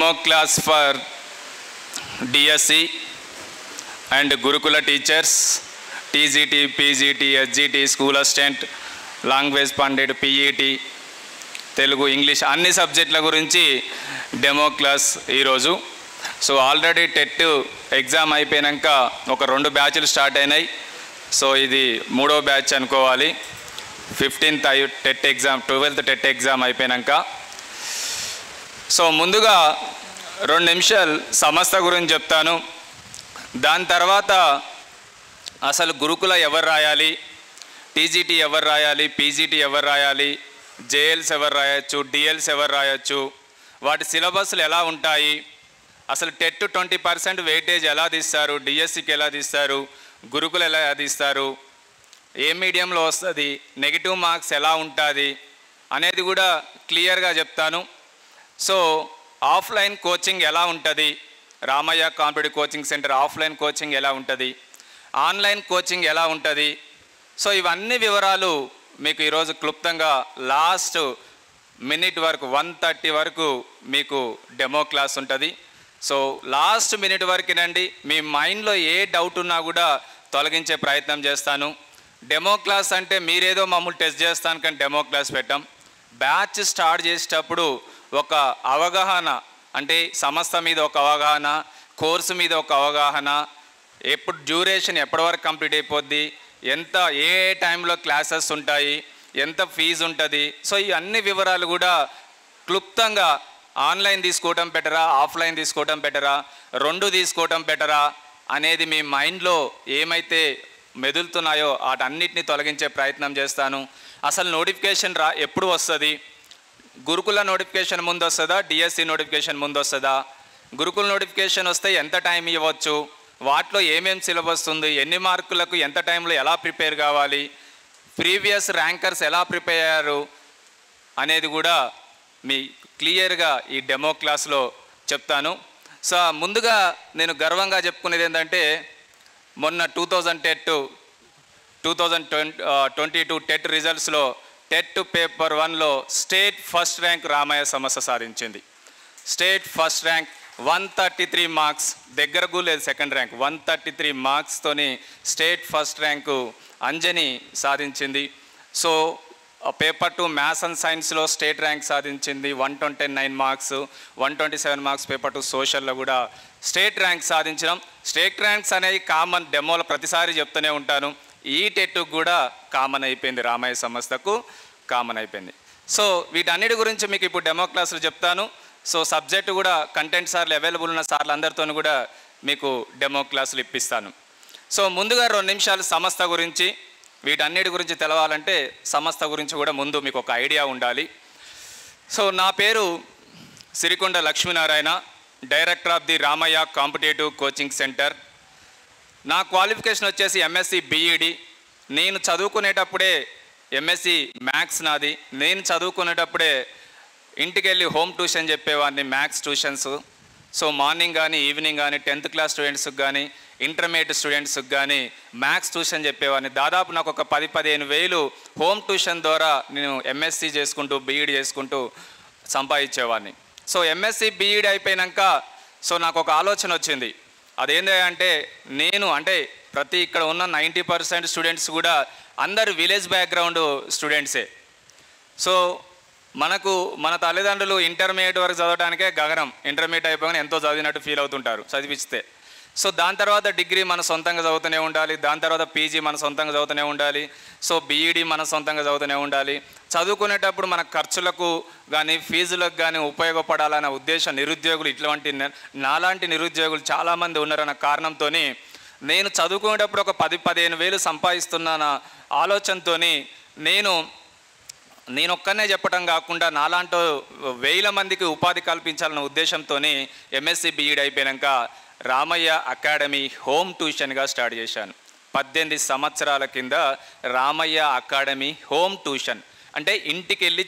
demo class for DSC and Gurukula teachers, TGT, PGT, SGT, school assistant, language pandit, PET, Telugu, English, అన్ని సబ్జెక్టుల గురించి demo class ఈరోజు. So already TET exam అయిపోయాక ఒక 2 బ్యాచ్లు start అయినాయి. సో ఇది 3వ బ్యాచ్ అనుకోవాలి. 15th TET exam, 12th TET exam అయిపోయాక. సో ముందుగా 2 నిమిషాలు సంస్థ గురించి చెప్తాను. దాని తర్వాత అసలు గురుకుల ఎవరు రాయాలి, టీజీటీ ఎవరు రాయాలి, పీజీటీ ఎవరు రాయాలి, జేఎల్స్ ఎవరు రాయొచ్చు, డిఎల్స్ ఎవరు రాయొచ్చు, వాటి సిలబస్లు ఎలా ఉంటాయి, అసలు టెట్ 20% వెయిటేజ్ ఎలా తీస్తారు, డిఎస్సికి ఎలా తీస్తారు, గురుకులు ఎలా తీస్తారు, ఏ మీడియంలో వస్తుంది, నెగిటివ్ మార్క్స్ ఎలా ఉంటుంది అనేది కూడా క్లియర్గా చెప్తాను. సో ఆఫ్లైన్ కోచింగ్ ఎలా ఉంటుంది, Ramaiah competitive coaching centre offline coaching ఎలా ఉంటుంది, ఆన్లైన్ కోచింగ్ ఎలా ఉంటుంది. సో ఇవన్నీ వివరాలు మీకు ఈరోజు క్లుప్తంగా లాస్ట్ మినిట్ వరకు 1:30 వరకు మీకు డెమో క్లాస్ ఉంటుంది. సో లాస్ట్ మినిట్ వరకేనండి. మీ మైండ్లో ఏ డౌట్ ఉన్నా కూడా తొలగించే ప్రయత్నం చేస్తాను. డెమో క్లాస్ అంటే మీరేదో మమ్మల్ని టెస్ట్ చేస్తాను కానీ డెమో క్లాస్ పెట్టాం. బ్యాచ్ స్టార్ట్ చేసేటప్పుడు ఒక అవగాహన, అంటే సంస్థ మీద ఒక అవగాహన, కోర్సు మీద ఒక అవగాహన, ఎప్పుడు డ్యూరేషన్ ఎప్పటి వరకు కంప్లీట్ అయిపోద్ది, ఎంత ఏ టైంలో క్లాసెస్ ఉంటాయి, ఎంత ఫీజు ఉంటుంది. సో ఈ అన్ని వివరాలు కూడా క్లుప్తంగా ఆన్లైన్ తీసుకోవటం బెటరా, ఆఫ్లైన్ తీసుకోవటం బెటరా, 2 తీసుకోవటం బెటరా అనేది మీ మైండ్లో ఏమైతే మెదులుతున్నాయో వాటన్నిటిని తొలగించే ప్రయత్నం చేస్తాను. అసలు నోటిఫికేషన్ ఎప్పుడు వస్తుంది, గురుకుల నోటిఫికేషన్ ముందు వస్తుందా, డిఎస్సి నోటిఫికేషన్ ముందు వస్తుందా, గురుకుల నోటిఫికేషన్ వస్తే ఎంత టైం ఇవ్వచ్చు, వాటిలో ఏమేమి సిలబస్ ఉంది, ఎన్ని మార్కులకు ఎంత టైంలో ఎలా ప్రిపేర్ కావాలి, ప్రీవియస్ ర్యాంకర్స్ ఎలా ప్రిపేర్ అయ్యారు అనేది కూడా మీ క్లియర్గా ఈ డెమో క్లాస్లో చెప్తాను. సో ముందుగా నేను గర్వంగా చెప్పుకునేది ఏంటంటే మొన్న 2022 టెట్ రిజల్ట్స్లో టెట్ పేపర్ 1లో స్టేట్ ఫస్ట్ ర్యాంక్ రామయ్య సంస్థ సాధించింది. స్టేట్ ఫస్ట్ ర్యాంక్ 133 మార్క్స్, దగ్గరకు లేదు సెకండ్ ర్యాంక్, 133 మార్క్స్తోని స్టేట్ ఫస్ట్ ర్యాంకు అంజని సాధించింది. సో పేపర్ 2 మ్యాథ్స్ అండ్ సైన్స్లో స్టేట్ ర్యాంక్ సాధించింది, 129 మార్క్స్, 127 మార్క్స్ పేపర్ 2 సోషల్లో కూడా స్టేట్ ర్యాంక్ సాధించడం. స్టేట్ ర్యాంక్స్ అనేవి కామన్, డెమోలో ప్రతిసారి చెప్తూనే ఉంటాను. ఈ టెట్కు కూడా కామన్ అయిపోయింది, రామయ్య సంస్థకు కామన్ అయిపోయింది. సో వీటన్నిటి గురించి మీకు ఇప్పుడు డెమో క్లాసులు చెప్తాను. సో సబ్జెక్టు కూడా కంటెంట్ సార్లు అవైలబుల్ ఉన్న సార్లు అందరితో కూడా మీకు డెమో క్లాసులు ఇప్పిస్తాను. సో ముందుగా 2 నిమిషాలు సంస్థ గురించి, వీటన్నిటి గురించి తెలవాలంటే సంస్థ గురించి కూడా ముందు మీకు ఒక ఐడియా ఉండాలి. సో నా పేరు Sirikonda Lakshminarayana, director of the Ramaiah competitive coaching centre. నా క్వాలిఫికేషన్ వచ్చేసి ఎంఎస్సి బీఈడి. నేను చదువుకునేటప్పుడే ఎంఎస్సి మ్యాథ్స్ నాది. నేను చదువుకునేటప్పుడే ఇంటికి వెళ్ళి హోమ్ ట్యూషన్ చెప్పేవాడిని, మ్యాథ్స్ ట్యూషన్స్. సో మార్నింగ్ కానీ ఈవినింగ్ కానీ 10th క్లాస్ స్టూడెంట్స్కి కానీ ఇంటర్మీడియట్ స్టూడెంట్స్కి కానీ మ్యాథ్స్ ట్యూషన్ చెప్పేవాడిని. దాదాపు నాకు ఒక 10-15 వేలు హోమ్ ట్యూషన్ ద్వారా నేను ఎంఎస్సి చేసుకుంటూ బీఈడి చేసుకుంటూ సంపాదించేవాడిని. సో ఎంఎస్సి బీఈడి అయిపోయాక సో నాకు ఒక ఆలోచన వచ్చింది. అదేంటంటే నేను ప్రతి ఇక్కడ ఉన్న 90% స్టూడెంట్స్ కూడా అందరు విలేజ్ బ్యాక్గ్రౌండ్ స్టూడెంట్సే. సో మన తల్లిదండ్రులు ఇంటర్మీడియట్ వరకు చదవడానికే గగనం, ఇంటర్మీడియట్ అయిపోగానే ఎంతో చదివినట్టు ఫీల్ అవుతుంటారు చదివిస్తే. సో దాని తర్వాత డిగ్రీ మన సొంతంగా చదువుతూనే ఉండాలి, దాని తర్వాత పీజీ మన సొంతంగా చదువుతూనే ఉండాలి, సో బీఈడి మన సొంతంగా చదువుతూనే ఉండాలి. చదువుకునేటప్పుడు మన ఖర్చులకు కానీ ఫీజులకు కానీ ఉపయోగపడాలన్న ఉద్దేశం నిరుద్యోగులు, ఇట్లాంటి నాలాంటి నిరుద్యోగులు చాలామంది ఉన్నారన్న కారణంతో నేను చదువుకునేటప్పుడు ఒక 10-15 వేలు సంపాదిస్తున్న ఆలోచనతో నేను ఒక్కనే చెప్పడం కాకుండా నాలాంటి 1000 మందికి ఉపాధి కల్పించాలన్న ఉద్దేశంతో ఎంఎస్సి బీఈడి అయిపోయాక రామయ్య అకాడమీ హోమ్ ట్యూషన్గా స్టార్ట్ చేశాను. 18 సంవత్సరాల కింద రామయ్య అకాడమీ హోమ్ ట్యూషన్ అంటే ఇంటికి వెళ్ళి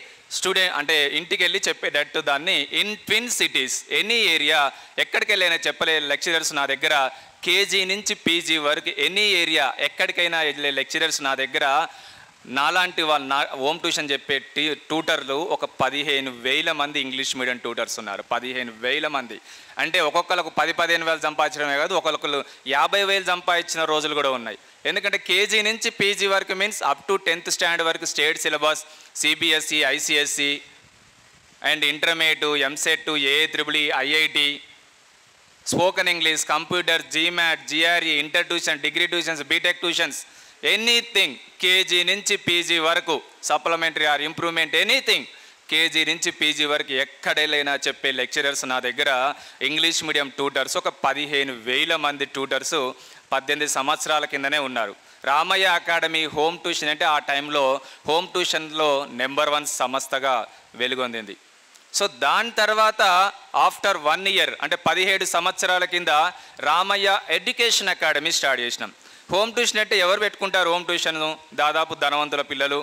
చెప్పేటట్టు దాన్ని in twin cities any area ఎక్కడికి వెళ్ళైనా చెప్పలే లెక్చరర్స్ నా దగ్గర, కేజీ నుంచి పీజీ వరకు ఎనీ ఏరియా ఎక్కడికైనా వెళ్ళే లెక్చరర్స్ నా దగ్గర నాలాంటి వాళ్ళు హోమ్ ట్యూషన్ చెప్పే ట్యూటర్లు ఒక 15,000 మంది ఇంగ్లీష్ మీడియం ట్యూటర్స్ ఉన్నారు. 15,000 మంది అంటే ఒక్కొక్కరికి 10-15 వేలు సంపాదించడమే కాదు, ఒక్కొక్కరు 50,000 సంపాదించిన రోజులు కూడా ఉన్నాయి. ఎందుకంటే కేజీ నుంచి పీజీ వరకు means up to 10th standard వరకు state syllabus, CBSE, ICSE and intermediate, EAMCET, AIEEE, IIT, spoken English, computer, GMAT, GRE, inter tuition, degree tuitions, BTech tuitions, anything KG నుంచి పీజీ వరకు, supplementary or improvement, anything KG నుంచి PG వరకు ఎక్కడైనా చెప్పే lecturers నా దగ్గర English medium tutors ఒక 15,000 మంది ట్యూటర్స్ 18 సంవత్సరాల కిందనే ఉన్నారు. రామయ్య అకాడమీ హోమ్ ట్యూషన్ అంటే ఆ టైంలో హోమ్ ట్యూషన్లో నెంబర్ 1 సంస్థగా వెలుగొందింది. సో దాని తర్వాత ఆఫ్టర్ 1 ఇయర్ అంటే 17 సంవత్సరాల కింద రామయ్య ఎడ్యుకేషన్ అకాడమీ స్టార్ట్ చేసినాం. హోమ్ ట్యూషన్ అంటే ఎవరు పెట్టుకుంటారు? హోమ్ ట్యూషన్ దాదాపు ధనవంతుల పిల్లలు,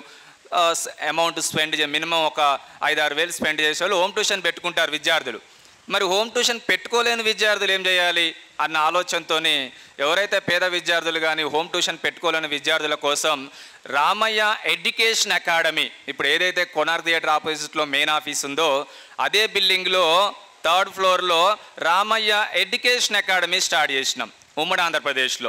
అమౌంట్ స్పెండ్ మినిమం ఒక 5-6 వేలు స్పెండ్ చేసే వాళ్ళు హోమ్ ట్యూషన్ పెట్టుకుంటారు విద్యార్థులు. మరి హోమ్ ట్యూషన్ పెట్టుకోలేని విద్యార్థులు ఏం చేయాలి అన్న ఆలోచనతో ఎవరైతే పేద విద్యార్థులు కానీ హోమ్ ట్యూషన్ పెట్టుకోలేని విద్యార్థుల కోసం రామయ్య ఎడ్యుకేషన్ అకాడమీ, ఇప్పుడు ఏదైతే కొనార్క్ థియేటర్ ఆపోజిట్లో మెయిన్ ఆఫీస్ ఉందో అదే బిల్డింగ్లో 3rd ఫ్లోర్లో రామయ్య ఎడ్యుకేషన్ అకాడమీ స్టార్ట్ చేసినాం ఉమ్మడి ఆంధ్రప్రదేశ్లో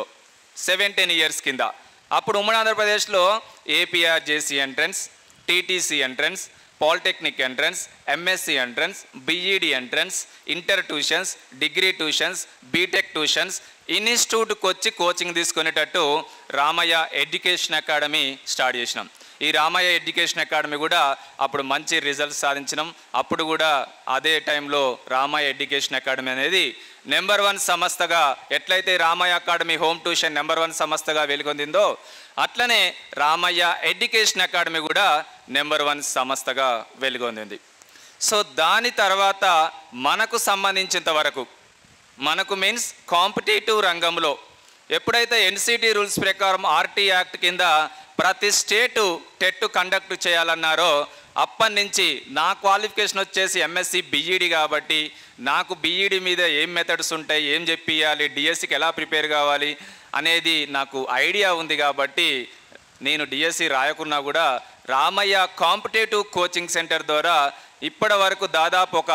17 ఇయర్స్ కింద. అప్పుడు ఉమ్మడి ఆంధ్రప్రదేశ్లో APRJC entrance, TTC entrance, polytechnic entrance, MSc entrance, BEd entrance, inter tuitions, degree tuitions, BTech tuitions, ఇన్స్టిట్యూట్కి వచ్చి కోచింగ్ తీసుకునేటట్టు రామయ్య ఎడ్యుకేషన్ అకాడమీ స్టార్ట్ చేసినాం. ఈ రామయ్య ఎడ్యుకేషన్ అకాడమీ కూడా అప్పుడు మంచి రిజల్ట్స్ సాధించినాం. అప్పుడు కూడా అదే టైంలో రామయ్య ఎడ్యుకేషన్ అకాడమీ అనేది నెంబర్ 1 సంస్థగా, ఎట్లయితే Ramaiah academy home tuition number 1 సంస్థగా వెలుగొందిందో అట్లనే రామయ్య ఎడ్యుకేషన్ అకాడమీ కూడా నెంబర్ 1 సంస్థగా వెలుగొందింది. సో దాని తర్వాత మనకు సంబంధించినంత వరకు మనకు మీన్స్ కాంపిటేటివ్ రంగంలో ఎప్పుడైతే ఎన్సిటీ రూల్స్ ప్రకారం ఆర్టీ యాక్ట్ కింద ప్రతి స్టేటు టెట్ కండక్ట్ చేయాలన్నారో అప్పటి నుంచి నా క్వాలిఫికేషన్ వచ్చేసి ఎంఎస్సి బీఈడి కాబట్టి నాకు బీఈడి మీద ఏం మెథడ్స్ ఉంటాయి, ఏం చెప్పియాలి, డిఎస్సికి ఎలా ప్రిపేర్ కావాలి అనేది నాకు ఐడియా ఉంది కాబట్టి నేను డిఎస్సి రాయకున్నా కూడా రామయ్య కాంపిటేటివ్ కోచింగ్ సెంటర్ ద్వారా ఇప్పటి వరకు దాదాపు ఒక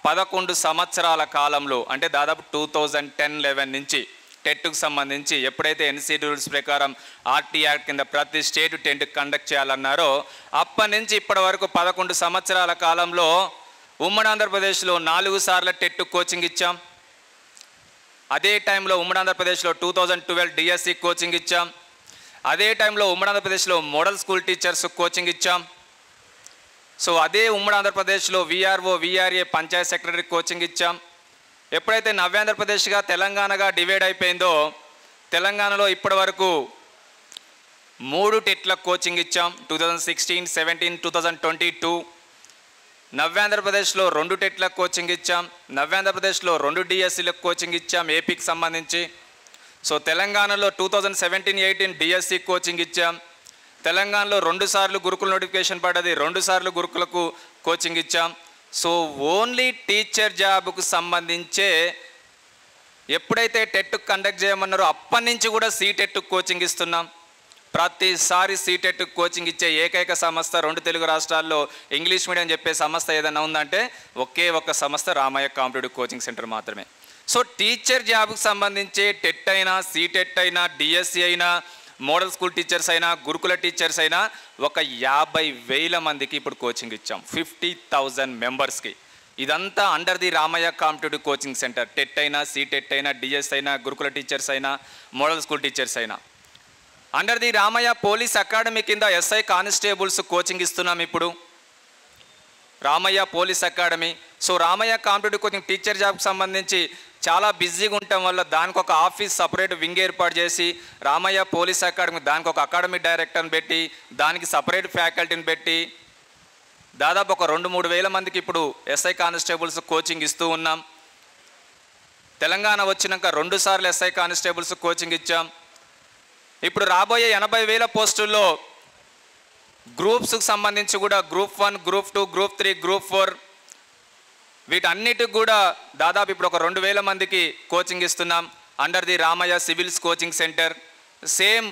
11 సంవత్సరాల కాలంలో అంటే దాదాపు 2010-11 నుంచి టెట్కు సంబంధించి ఎప్పుడైతే ఎన్సిటీ రూల్స్ ప్రకారం ఆర్టీ యాక్ట్ కింద ప్రతి స్టేట్ టెట్ కండక్ట్ చేయాలన్నారో అప్పటి నుంచి ఇప్పటి వరకు 11 సంవత్సరాల కాలంలో ఉమ్మడి ఆంధ్రప్రదేశ్లో 4 సార్లు టెట్ కోచింగ్ ఇచ్చాం. అదే టైంలో ఉమ్మడి ఆంధ్రప్రదేశ్లో 2012 డిఎస్సి కోచింగ్ ఇచ్చాం. అదే టైంలో ఉమ్మడి ఆంధ్రప్రదేశ్లో మోడల్ స్కూల్ టీచర్స్ కోచింగ్ ఇచ్చాం. సో అదే ఉమ్మడి ఆంధ్రప్రదేశ్లో VRO, VRA, panchayat secretary coaching ఇచ్చాం. ఎప్పుడైతే నవ్యాంధ్రప్రదేశ్గా తెలంగాణగా డివైడ్ అయిపోయిందో తెలంగాణలో ఇప్పటి వరకు 3 టెట్లకు కోచింగ్ ఇచ్చాం. 2016, 17, 2022. నవ్యాంధ్రప్రదేశ్లో 2 టెట్లకు కోచింగ్ ఇచ్చాం. నవ్యాంధ్రప్రదేశ్లో 2 డిఎస్సీలకు కోచింగ్ ఇచ్చాం ఏపీకి సంబంధించి. సో తెలంగాణలో 2017-18 డిఎస్సి కోచింగ్ ఇచ్చాం. తెలంగాణలో 2 సార్లు గురుకుల నోటిఫికేషన్ పడ్డది, 2 సార్లు గురుకులకు కోచింగ్ ఇచ్చాం. సో ఓన్లీ టీచర్ జాబ్కు సంబంధించే ఎప్పుడైతే టెట్ కండక్ట్ చేయమన్నారో అప్పటి నుంచి కూడా సీటెట్ కోచింగ్ ఇస్తున్నాం. ప్రతిసారి సీటెట్ కోచింగ్ ఇచ్చే ఏకైక సంస్థ 2 తెలుగు రాష్ట్రాల్లో ఇంగ్లీష్ మీడియం చెప్పే సంస్థ ఏదైనా ఉందంటే ఒకే ఒక సంస్థ రామయ్య కాంపిటేటివ్ కోచింగ్ సెంటర్ మాత్రమే. సో టీచర్ జాబ్కి సంబంధించి టెట్ అయినా, సీటెట్ అయినా, డిఎస్సి అయినా, మోడల్ స్కూల్ టీచర్స్ అయినా, గురుకుల టీచర్స్ అయినా ఒక 50,000 మందికి ఇప్పుడు కోచింగ్ ఇచ్చాం. 50,000 మెంబర్స్కి. ఇదంతా under the Ramaiah competitive coaching centre. TET అయినా, సీటెట్ అయినా, డిఎస్ అయినా, గురుకుల టీచర్స్ అయినా, మోడల్ స్కూల్ టీచర్స్ అయినా. Under the Ramaiah police academy కింద ఎస్ఐ కానిస్టేబుల్స్ కోచింగ్ ఇస్తున్నాం ఇప్పుడు Ramaiah police academy. So Ramaiah competitive coaching teacher జాబ్కి సంబంధించి చాలా బిజీగా ఉండటం వల్ల దానికి ఒక ఆఫీస్ సపరేట్ వింగ్ ఏర్పాటు చేసి రామయ్య పోలీస్ అకాడమీ దానికి ఒక అకాడమిక్ డైరెక్టర్ని పెట్టి దానికి సపరేట్ ఫ్యాకల్టీని పెట్టి దాదాపు ఒక 2-3 వేల మందికి ఇప్పుడు ఎస్ఐ కానిస్టేబుల్స్ కోచింగ్ ఇస్తూ ఉన్నాం. తెలంగాణ వచ్చినాక 2 సార్లు ఎస్ఐ కానిస్టేబుల్స్ కోచింగ్ ఇచ్చాం. ఇప్పుడు రాబోయే 80,000 పోస్టుల్లో గ్రూప్స్కి సంబంధించి కూడా గ్రూప్ 1, గ్రూప్ 2, గ్రూప్ 3, గ్రూప్ 4 వీటన్నిటికి కూడా దాదాపు ఇప్పుడు ఒక 2,000 మందికి కోచింగ్ ఇస్తున్నాం under the Ramaiah civils coaching centre. Same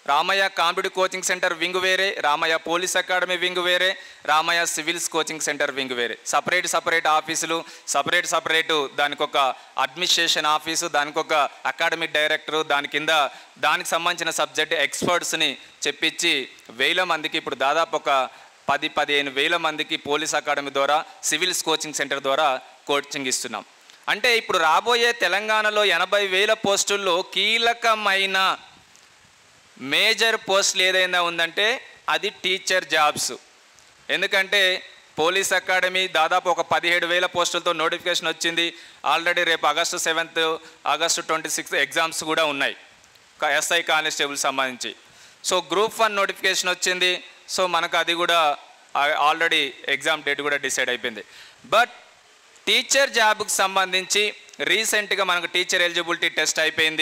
Ramaiah competitive coaching centre wing వేరే, రామయ్య పోలీస్ అకాడమీ వింగ్ వేరే, Ramaiah civils coaching centre wing వేరే. సపరేట్ ఆఫీసులు, సపరేటు దానికి ఒక అడ్మినిస్ట్రేషన్ ఆఫీసు, దానికి ఒక అకాడమిక్ డైరెక్టరు, దాని కింద దానికి సంబంధించిన సబ్జెక్ట్ ఎక్స్పర్ట్స్ని చెప్పించి వేల మందికి ఇప్పుడు దాదాపు ఒక 10-15 వేల మందికి పోలీస్ అకాడమీ ద్వారా, సివిల్స్ కోచింగ్ సెంటర్ ద్వారా కోచింగ్ ఇస్తున్నాం. అంటే ఇప్పుడు రాబోయే తెలంగాణలో 80,000 పోస్టుల్లో కీలకమైన మేజర్ పోస్టులు ఏదైనా ఉందంటే అది టీచర్ జాబ్స్. ఎందుకంటే పోలీస్ అకాడమీ దాదాపు ఒక 17,000 పోస్టులతో నోటిఫికేషన్ వచ్చింది. ఆల్రెడీ రేపు August 7th, August 26th exams కూడా ఉన్నాయి ఎస్ఐ కానిస్టేబుల్ సంబంధించి. సో గ్రూప్ 1 నోటిఫికేషన్ వచ్చింది. సో మనకు అది కూడా ఆల్రెడీ ఎగ్జామ్ డేట్ కూడా డిసైడ్ అయిపోయింది. బట్ టీచర్ జాబ్కి సంబంధించి రీసెంట్గా మనకు టీచర్ ఎలిజిబిలిటీ టెస్ట్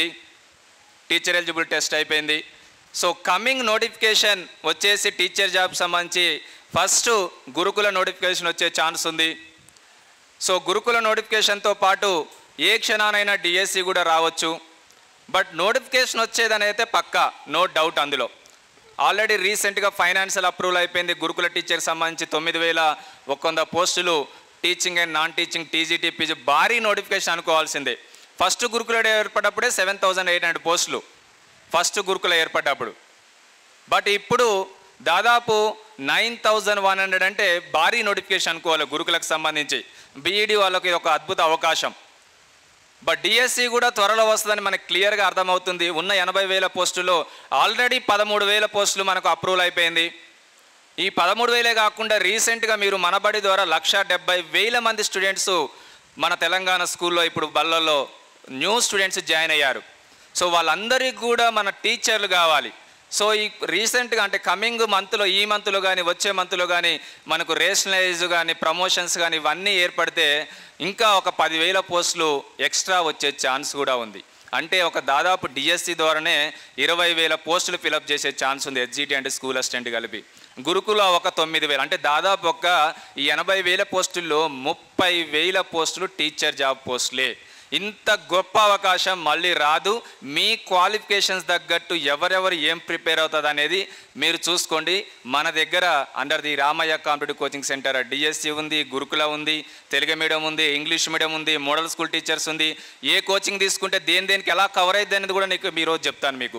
అయిపోయింది. సో కమింగ్ నోటిఫికేషన్ వచ్చేసి టీచర్ జాబ్ సంబంధించి ఫస్ట్ గురుకుల నోటిఫికేషన్ వచ్చే ఛాన్స్ ఉంది. సో గురుకుల నోటిఫికేషన్తో పాటు ఏ క్షణానైనా డిఎస్సి కూడా రావచ్చు. బట్ నోటిఫికేషన్ వచ్చేదని అయితే పక్కా, నో డౌట్. అందులో ఆల్రెడీ రీసెంట్గా ఫైనాన్షియల్ అప్రూవల్ అయిపోయింది. గురుకుల టీచర్కి సంబంధించి 9,100 పోస్టులు teaching and non teaching TGT PG భారీ నోటిఫికేషన్ అనుకోవాల్సిందే. ఫస్ట్ గురుకుల ఏర్పడ్డప్పుడే 7,800 పోస్టులు ఫస్ట్ గురుకుల ఏర్పడ్డప్పుడు. బట్ ఇప్పుడు దాదాపు 9,100 అంటే భారీ నోటిఫికేషన్ అనుకోవాలి గురుకులకు సంబంధించి. బీఈడి వాళ్ళకి ఇది ఒక అద్భుత అవకాశం. బట్ డిఎస్సి కూడా త్వరలో వస్తుందని మనకు క్లియర్గా అర్థమవుతుంది. ఉన్న 80,000 పోస్టుల్లో ఆల్రెడీ 13,000 పోస్టులు మనకు అప్రూవల్ అయిపోయింది. ఈ 13,000 కాకుండా రీసెంట్గా మీరు మనబడి ద్వారా 1,70,000 మంది స్టూడెంట్స్ మన తెలంగాణ స్కూల్లో ఇప్పుడు బళ్ళల్లో న్యూ స్టూడెంట్స్ జాయిన్ అయ్యారు. సో వాళ్ళందరికీ కూడా మన టీచర్లు కావాలి. సో ఈ రీసెంట్గా అంటే కమింగ్ మంత్లో, ఈ మంత్లో కానీ వచ్చే మంత్లో కానీ మనకు రేషనలైజ్ కానీ ప్రమోషన్స్ కానీ ఇవన్నీ ఏర్పడితే ఇంకా ఒక 10,000 పోస్టులు ఎక్స్ట్రా వచ్చే ఛాన్స్ కూడా ఉంది. అంటే ఒక దాదాపు డిఎస్సి ద్వారానే 20,000 పోస్టులు ఫిలప్ చేసే ఛాన్స్ ఉంది హెచ్జిటి అంటే స్కూల్ అసిస్టెంట్ కలిపి. గురుకుల ఒక 9,000 అంటే దాదాపు ఒక ఈ 80,000 పోస్టుల్లో 30,000 పోస్టులు టీచర్ జాబ్ పోస్టులే. ఇంత గొప్ప అవకాశం మళ్ళీ రాదు. మీ క్వాలిఫికేషన్స్ తగ్గట్టు ఎవరెవరు ఏం ప్రిపేర్ అవుతుంది అనేది మీరు చూసుకోండి. మన దగ్గర under the Ramaiah competitive coaching centre DSC ఉంది, గురుకుల ఉంది, తెలుగు మీడియం ఉంది, ఇంగ్లీష్ మీడియం ఉంది, మోడల్ స్కూల్ టీచర్స్ ఉంది. ఏ కోచింగ్ తీసుకుంటే దేనికి ఎలా కవర్ అవుతుంది అనేది కూడా నీకు ఈరోజు చెప్తాను మీకు.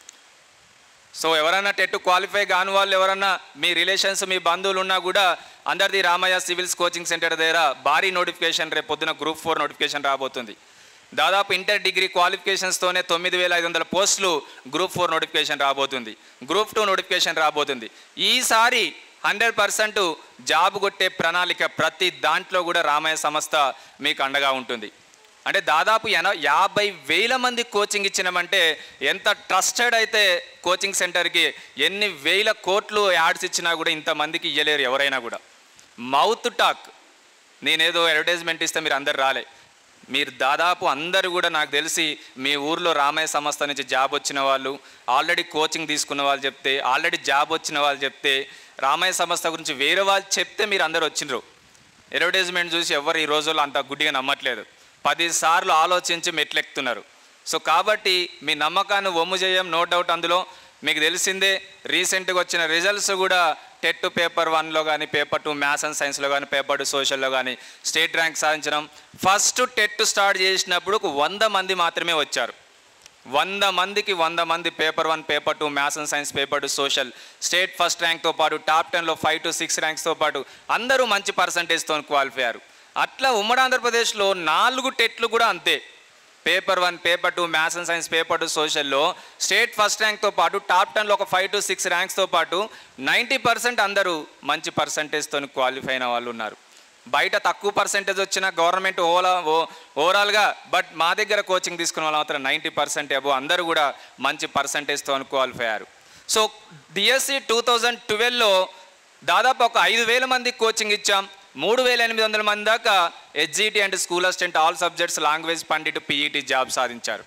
సో ఎవరైనా టెట్ క్వాలిఫై కాని వాళ్ళు ఎవరన్నా మీ రిలేషన్స్, మీ బంధువులు ఉన్నా కూడా under the Ramaiah civils coaching centre దగ్గర భారీ నోటిఫికేషన్ రేపు పొద్దున గ్రూప్ 4 నోటిఫికేషన్ రాబోతుంది. దాదాపు ఇంటర్ డిగ్రీ క్వాలిఫికేషన్స్తోనే 9,500 పోస్టులు గ్రూప్ 4 నోటిఫికేషన్ రాబోతుంది. గ్రూప్ 2 నోటిఫికేషన్ రాబోతుంది. ఈసారి 100% జాబ్ కొట్టే ప్రణాళిక ప్రతి దాంట్లో కూడా రామయ్య సంస్థ మీకు అండగా ఉంటుంది. అంటే దాదాపు 50,000 మంది కోచింగ్ ఇచ్చినామంటే ఎంత ట్రస్టెడ్ అయితే కోచింగ్ సెంటర్కి ఎన్ని వేల కోట్లు యాడ్స్ ఇచ్చినా కూడా ఇంతమందికి ఇవ్వలేరు ఎవరైనా కూడా. మౌత్ టాక్, నేనేదో అడ్వర్టైజ్మెంట్ ఇస్తే మీరు అందరు రాలే. మీరు దాదాపు అందరూ కూడా నాకు తెలిసి మీ ఊర్లో రామయ్య సంస్థ నుంచి జాబ్ వచ్చిన వాళ్ళు, ఆల్రెడీ కోచింగ్ తీసుకున్న వాళ్ళు చెప్తే, ఆల్రెడీ జాబ్ వచ్చిన వాళ్ళు చెప్తే, రామయ్య సంస్థ గురించి వేరే వాళ్ళు చెప్తే మీరు అందరు వచ్చిండ్రు. అడ్వర్టైజ్మెంట్ చూసి ఎవరు ఈ రోజుల్లో అంత గుడ్డిగా నమ్మట్లేదు. 10 సార్లు ఆలోచించి మెట్లెక్కుతున్నారు. సో కాబట్టి మీ నమ్మకాన్ని వమ్ము చేయం, నో డౌట్. అందులో మీకు తెలిసిందే రీసెంట్గా వచ్చిన రిజల్ట్స్ కూడా టెట్ పేపర్ 1లో కానీ, పేపర్ 2 మ్యాథ్స్ అండ్ సైన్స్లో కానీ, పేపర్ 2 సోషల్లో కానీ స్టేట్ ర్యాంక్ సాధించడం. ఫస్ట్ టెట్ స్టార్ట్ చేసినప్పుడు 100 మంది మాత్రమే వచ్చారు. 100 మందికి 100 మంది paper 1, paper 2 maths and science, paper 2 social state first ర్యాంక్తో పాటు టాప్ 10లో 5 to 6 ర్యాంక్స్తో పాటు అందరూ మంచి పర్సంటేజ్తో క్వాలిఫై అయ్యారు. అట్లా ఉమ్మడి ఆంధ్రప్రదేశ్లో 4 టెట్లు కూడా అంతే. Paper 1, paper 2 maths and science, paper 2 సోషల్లో స్టేట్ ఫస్ట్ ర్యాంక్తో పాటు టాప్ 10లో ఒక 5 to 6 ర్యాంక్స్తో పాటు 90% అందరూ మంచి పర్సంటేజ్తో క్వాలిఫై అయిన వాళ్ళు ఉన్నారు. బయట తక్కువ పర్సంటేజ్ వచ్చిన గవర్నమెంట్ ఓవరాల్గా, బట్ మా దగ్గర కోచింగ్ తీసుకున్న వాళ్ళు మాత్రం 90% అబో అందరూ కూడా మంచి పర్సంటేజ్తో క్వాలిఫై అయ్యారు. సో డిఎస్సి 2012లో దాదాపు ఒక 5,000 మందికి కోచింగ్ ఇచ్చాం. 3,800 మంది దాకా HGT and school assistant all subjects language pandit PET job సాధించారు.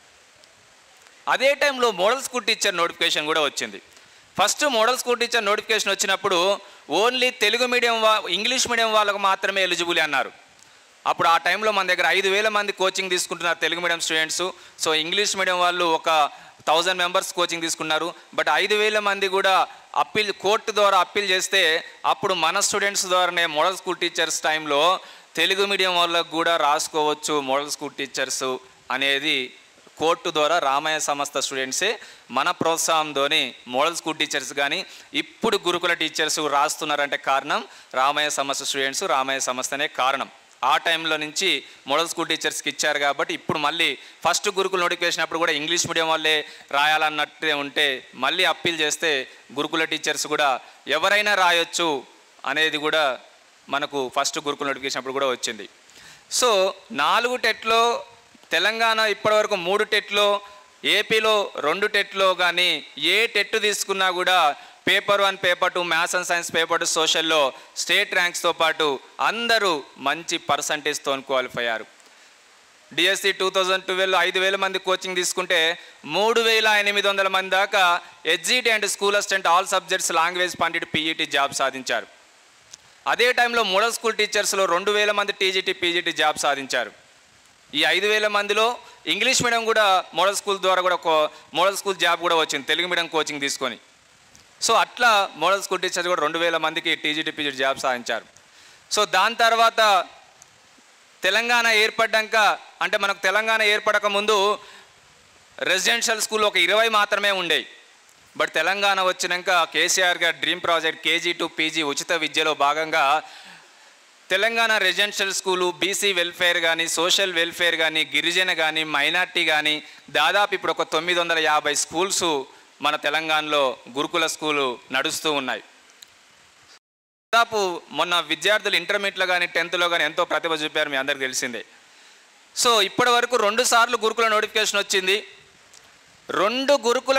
అదే టైంలో మోడల్ స్కూల్ టీచర్ నోటిఫికేషన్ కూడా వచ్చింది. First model school teacher notification వచ్చినప్పుడు only Telugu medium English medium వాళ్ళకు మాత్రమే ఎలిజిబుల్ అన్నారు. అప్పుడు ఆ టైంలో మన దగ్గర 5,000 మంది కోచింగ్ తీసుకుంటున్నారు Telugu medium students. So English medium వాళ్ళు ఒక 1000 మెంబర్స్ కోచింగ్ తీసుకున్నారు. బట్ 5000 మంది కూడా కోర్టు ద్వారా అప్పీల్ చేస్తే అప్పుడు మన స్టూడెంట్స్ ద్వారానే మోడల్ స్కూల్ టీచర్స్ టైంలో తెలుగు మీడియం వాళ్ళకు కూడా రాసుకోవచ్చు మోడల్ స్కూల్ టీచర్స్ అనేది కోర్టు ద్వారా రామయ్య సంస్థ స్టూడెంట్సే మన ప్రోత్సాహంతోని మోడల్ స్కూల్ టీచర్స్ కానీ ఇప్పుడు గురుకుల టీచర్స్ రాస్తున్నారంటే కారణం రామయ్య సంస్థ స్టూడెంట్స్, రామయ్య సంస్థనే కారణం. ఆ టైంలో నుంచి మోడల్ స్కూల్ టీచర్స్కి ఇచ్చారు కాబట్టి ఇప్పుడు మళ్ళీ ఫస్ట్ గురుకుల నోటిఫికేషన్ అప్పుడు కూడా ఇంగ్లీష్ మీడియం వాళ్ళే రాయాలన్నట్టే ఉంటే మళ్ళీ అప్పీల్ చేస్తే గురుకుల టీచర్స్ కూడా ఎవరైనా రాయొచ్చు అనేది కూడా మనకు ఫస్ట్ గురుకుల నోటిఫికేషన్ అప్పుడు కూడా వచ్చింది. సో 4 టెట్లో తెలంగాణ ఇప్పటివరకు 3 టెట్లో, ఏపీలో 2 టెట్లో కానీ ఏ టెట్ తీసుకున్నా కూడా paper 1, paper 2, maths and science, paper 2 సోషల్లో స్టేట్ ర్యాంక్స్తో పాటు అందరూ మంచి పర్సంటేజ్తో క్వాలిఫై అయ్యారు. డిఎస్సి 2012 5000 మంది కోచింగ్ తీసుకుంటే 3800 మంది దాకా HGT and school assistant all subjects language pandit PET job సాధించారు. అదే టైంలో మోడల్ స్కూల్ టీచర్స్లో 2000 మంది టీజీటీ పీజీటీ జాబ్ సాధించారు. ఈ 5000 మందిలో ఇంగ్లీష్ మీడియం కూడా మోడల్ స్కూల్ ద్వారా కూడా మోడల్ స్కూల్ జాబ్ కూడా వచ్చింది తెలుగు మీడియం కోచింగ్ తీసుకొని. సో అట్లా మోడల్ స్కూల్ టీచర్స్ కూడా 2000 మందికి టీజీటీ పీజీటీ జాబ్ సాధించారు. సో దాని తర్వాత తెలంగాణ ఏర్పడ్డాక, అంటే మనకు తెలంగాణ ఏర్పడక ముందు రెసిడెన్షియల్ స్కూల్ ఒక 20 మాత్రమే ఉండేవి. బట్ తెలంగాణ వచ్చినాక కేసీఆర్ గారి dream project KG to PG ఉచిత విద్యలో భాగంగా Telangana residential school, BC welfare కానీ, సోషల్ వెల్ఫేర్ కానీ, గిరిజన కానీ, మైనార్టీ కానీ దాదాపు ఇప్పుడు ఒక 950 స్కూల్స్ మన తెలంగాణలో గురుకుల స్కూలు నడుస్తూ ఉన్నాయి. దాదాపు మొన్న విద్యార్థులు ఇంటర్మీడియట్లో కానీ 10th కానీ ఎంతో ప్రతిభ చూపారు, మీ అందరికీ తెలిసిందే. సో ఇప్పటి వరకు 2 సార్లు గురుకుల నోటిఫికేషన్ వచ్చింది. 2 గురుకుల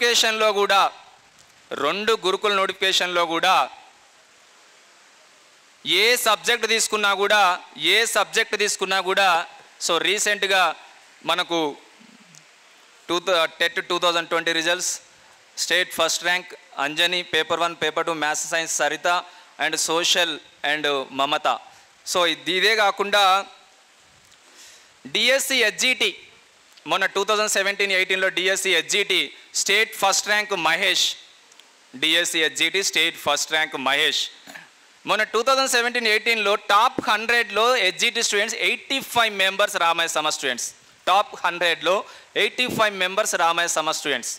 నోటిఫికేషన్లో కూడా ఏ సబ్జెక్ట్ తీసుకున్నా కూడా సో రీసెంట్గా మనకు TET 2020 results state first rank Anjani, paper 1, paper 2 maths science Saritha and social and Mamatha. So ఇదే కాకుండా డిఎస్సి హెచ్జిటి మొన్న 2017-18లో DSC HGT state first rank Mahesh, DSC HGT state first rank Mahesh. మొన్న 2017-18లో టాప్ 100లో హెచ్జిటి స్టూడెంట్స్ 85 మెంబర్స్ రామయ్య సమ స్టూడెంట్స్. టాప్ 100లో 85 members Ramaiah సమ స్టూడెంట్స్.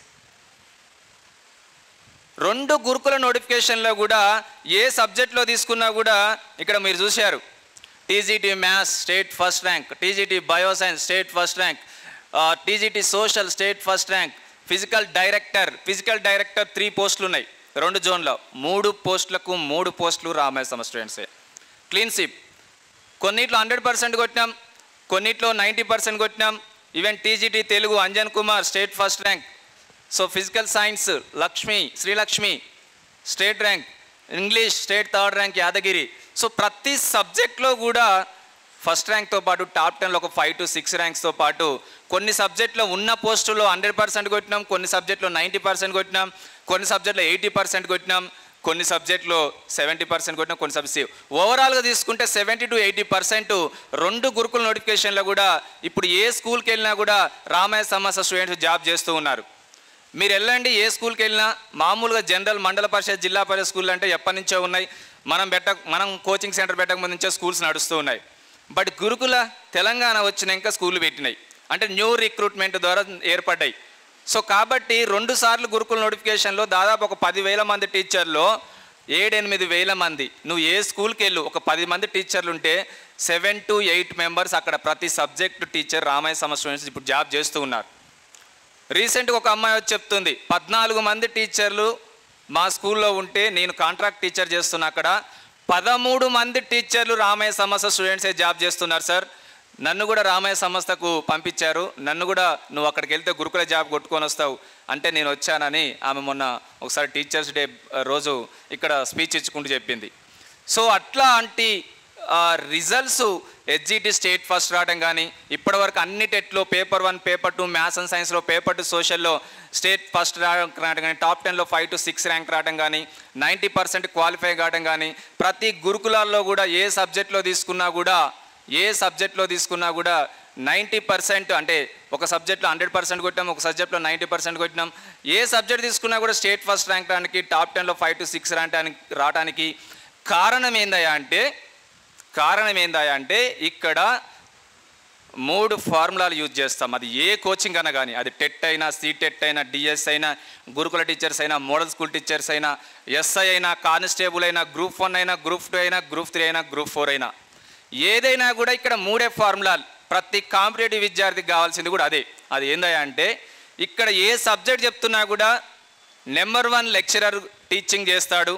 2 గురుకుల నోటిఫికేషన్లో కూడా ఏ సబ్జెక్ట్లో తీసుకున్నా కూడా ఇక్కడ మీరు చూశారు, TGT maths state first rank, TGT bioscience state first rank, TGT social state first rank, physical director 3 పోస్టులు ఉన్నాయి 2 జోన్లో. 3 పోస్టులకు 3 పోస్టులు రామయ్య సమ స్టూడెంట్సే. క్లీన్ స్వీప్, కొన్నిట్లో 100% కొట్టినాం, కొన్నిట్లో 90% కొట్టినాం. Even TGT Telugu Anjan Kumar state first rank. So physical science Srilakshmi state rank, English state 3rd rank Yadagiri. So ప్రతి సబ్జెక్ట్లో కూడా ఫస్ట్ ర్యాంక్తో పాటు టాప్ 10లో ఒక 5 to 6 ర్యాంక్స్తో పాటు కొన్ని సబ్జెక్ట్లో ఉన్న పోస్టులో 100% కొట్టినాం, కొన్ని సబ్జెక్ట్లో 90% కొట్టినాం, కొన్ని సబ్జెక్ట్లో 80% కొట్టినాం, కొన్ని సబ్జెక్ట్లో 70% కొట్టినాం, కొన్ని సబ్జెక్ట్ ఓవరాల్గా తీసుకుంటే 70 to 80% 2 గురుకుల నోటిఫికేషన్లో కూడా ఇప్పుడు ఏ స్కూల్కి వెళ్ళినా కూడా రామయ్య సమస్య స్టూడెంట్స్ జాబ్ చేస్తూ ఉన్నారు. మీరు వెళ్ళండి ఏ స్కూల్కి వెళ్ళినా మామూలుగా జనరల్ మండల పరిషత్ జిల్లా పరిషత్ స్కూల్ అంటే ఎప్పటి నుంచో ఉన్నాయి, మనం కోచింగ్ సెంటర్ పెట్టక ముందు నుంచే స్కూల్స్ నడుస్తూ ఉన్నాయి. బట్ గురుకుల తెలంగాణ వచ్చినాక స్కూళ్ళు పెట్టినాయి, అంటే న్యూ రిక్రూట్మెంట్ ద్వారా ఏర్పడ్డాయి. సో కాబట్టి 2 సార్లు గురుకుల నోటిఫికేషన్లో దాదాపు ఒక 10,000 మంది టీచర్లో 7-8 మంది, నువ్వు ఏ స్కూల్కి వెళ్ళు ఒక 10 మంది టీచర్లు ఉంటే 7 to 8 మెంబర్స్ అక్కడ ప్రతి సబ్జెక్టు టీచర్ రామయ్య సమ స్టూడెంట్స్ ఇప్పుడు జాబ్ చేస్తూ ఉన్నారు. రీసెంట్గా ఒక అమ్మాయి వచ్చి చెప్తుంది, 14 మంది టీచర్లు మా స్కూల్లో ఉంటే నేను కాంట్రాక్ట్ టీచర్ చేస్తున్నా, అక్కడ 13 మంది టీచర్లు రామయ్య సంస్థ స్టూడెంట్సే జాబ్ చేస్తున్నారు సార్. నన్ను కూడా రామయ్య సంస్థకు పంపించారు, నన్ను కూడా నువ్వు అక్కడికి వెళ్తే గురుకుల జాబ్ కొట్టుకొని వస్తావు అంటే నేను వచ్చానని ఆమె మొన్న ఒకసారి టీచర్స్ డే రోజు ఇక్కడ స్పీచ్ ఇచ్చుకుంటూ చెప్పింది. సో అట్లాంటి రిజల్ట్స్ హెచ్జిటి స్టేట్ ఫస్ట్ రావడం కానీ, ఇప్పటివరకు అన్ని టెట్లో పేపర్ 1, పేపర్ 2 మ్యాథ్స్ అండ్ సైన్స్లో, పేపర్ 2 సోషల్లో స్టేట్ ఫస్ట్ రావడం కానీ, టాప్ 10లో 5 to 6 ర్యాంక్ రావడం కానీ, 90% క్వాలిఫై కావడం కానీ, ప్రతి గురుకులాల్లో కూడా ఏ సబ్జెక్ట్లో తీసుకున్నా కూడా 90% అంటే ఒక సబ్జెక్ట్లో 100% కొట్టినాం, ఒక సబ్జెక్ట్లో 90% కొట్టినాం. ఏ సబ్జెక్ట్ తీసుకున్నా కూడా స్టేట్ ఫస్ట్ ర్యాంక్ రావడానికి, టాప్ 10లో 5 to 6 రావడానికి కారణం ఏందయ్యా అంటే ఇక్కడ 3 ఫార్ములాలు యూజ్ చేస్తాం. అది ఏ కోచింగ్ అన్నా కానీ, అది టెట్ అయినా, సీటెట్ అయినా, డిఎస్ అయినా, గురుకుల టీచర్స్ అయినా, మోడల్ స్కూల్ టీచర్స్ అయినా, ఎస్ఐ అయినా, కానిస్టేబుల్ అయినా, గ్రూప్ 1 అయినా, గ్రూప్ 2 అయినా, గ్రూప్ 3 అయినా, గ్రూప్ 4 అయినా, ఏదైనా కూడా ఇక్కడ 3 ఫార్ములాలు ప్రతి కాంపిటేటివ్ విద్యార్థికి కావాల్సింది కూడా అదే. అది ఏందయ్యా అంటే ఇక్కడ ఏ సబ్జెక్ట్ చెప్తున్నా కూడా నెంబర్ 1 లెక్చరర్ టీచింగ్ చేస్తాడు.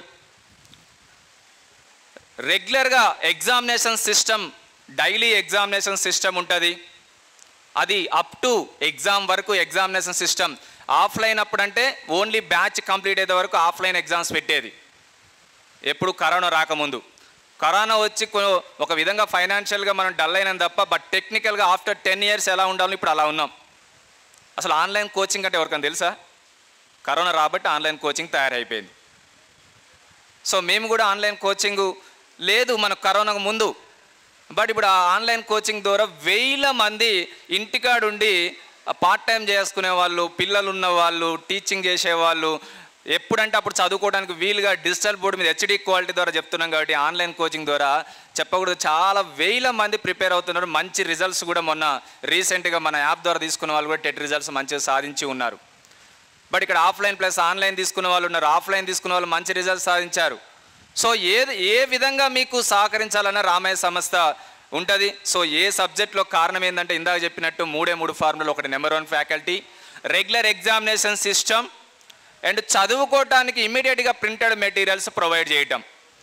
రెగ్యులర్గా examination system, daily examination system ఉంటుంది. అది అప్ టు ఎగ్జామ్ వరకు ఎగ్జామినేషన్ సిస్టమ్. ఆఫ్లైన్ అప్పుడంటే ఓన్లీ బ్యాచ్ కంప్లీట్ అయ్యే వరకు ఆఫ్లైన్ ఎగ్జామ్స్ పెట్టేది. ఎప్పుడు కరోనా రాకముందు. కరోనా వచ్చి ఒక విధంగా ఫైనాన్షియల్గా మనం డల్ అయినాం తప్ప, బట్ టెక్నికల్గా ఆఫ్టర్ 10 years ఎలా ఉండాలో ఇప్పుడు అలా ఉన్నాం. అసలు ఆన్లైన్ కోచింగ్ అంటే ఎవరికైనా తెలుసా? కరోనా రాబట్టి ఆన్లైన్ కోచింగ్ తయారైపోయింది. సో మేము కూడా ఆన్లైన్ కోచింగ్ లేదు మనకు కరోనాకు ముందు, బట్ ఇప్పుడు ఆ ఆన్లైన్ కోచింగ్ ద్వారా 1000 మంది ఇంటికాడుండి పార్ట్ టైం చేసుకునే వాళ్ళు, పిల్లలు ఉన్న వాళ్ళు, టీచింగ్ చేసేవాళ్ళు, ఎప్పుడంటే అప్పుడు చదువుకోవడానికి వీలుగా డిజిటల్ బోర్డు మీద హెచ్డి క్వాలిటీ ద్వారా చెప్తున్నాం కాబట్టి ఆన్లైన్ కోచింగ్ ద్వారా చెప్పకూడదు చాలా 1000 మంది ప్రిపేర్ అవుతున్నారు. మంచి రిజల్ట్స్ కూడా మొన్న రీసెంట్గా మన యాప్ ద్వారా తీసుకున్న వాళ్ళు కూడా టెట్ రిజల్ట్స్ మంచిగా సాధించి ఉన్నారు. బట్ ఇక్కడ ఆఫ్లైన్ ప్లస్ ఆన్లైన్ తీసుకున్న వాళ్ళు ఉన్నారు. ఆఫ్లైన్ తీసుకున్న వాళ్ళు మంచి రిజల్ట్స్ సాధించారు. సో ఏ విధంగా మీకు సహకరించాలన్న రామయ్య సంస్థ ఉంటుంది. సో ఏ సబ్జెక్ట్లో కారణం ఏంటంటే ఇందాక చెప్పినట్టు 3 ఫార్ములాలు. ఒకటి number 1 faculty, regular examination system, and చదువుకోవటానికి ఇమ్మీడియట్గా ప్రింటెడ్ మెటీరియల్స్ ప్రొవైడ్ చేయటం.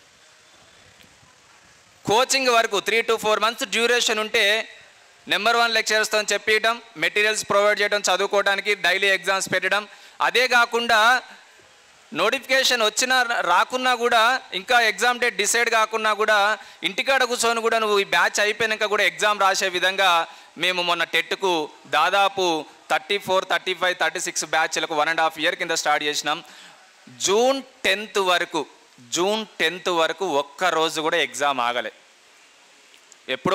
కోచింగ్ వరకు 3 to 4 months డ్యూరేషన్ ఉంటే నెంబర్ 1 లెక్చరర్స్తో చెప్పడం, మెటీరియల్స్ ప్రొవైడ్ చేయడం, చదువుకోవడానికి డైలీ ఎగ్జామ్స్ పెట్టడం. అదే కాకుండా నోటిఫికేషన్ వచ్చినా రాకున్నా కూడా, ఇంకా ఎగ్జామ్ డేట్ డిసైడ్ కాకున్నా కూడా ఇంటికాడ కూర్చొని కూడా నువ్వు ఈ బ్యాచ్ అయిపోయాక కూడా ఎగ్జామ్ రాసే విధంగా మేము మొన్న టెట్కు దాదాపు 34, 35, 36 బ్యాచ్లకు 1.5 year కింద స్టార్ట్ చేసినాం. జూన్ 10th వరకు ఒక్కరోజు కూడా ఎగ్జామ్ ఆగలే. ఎప్పుడో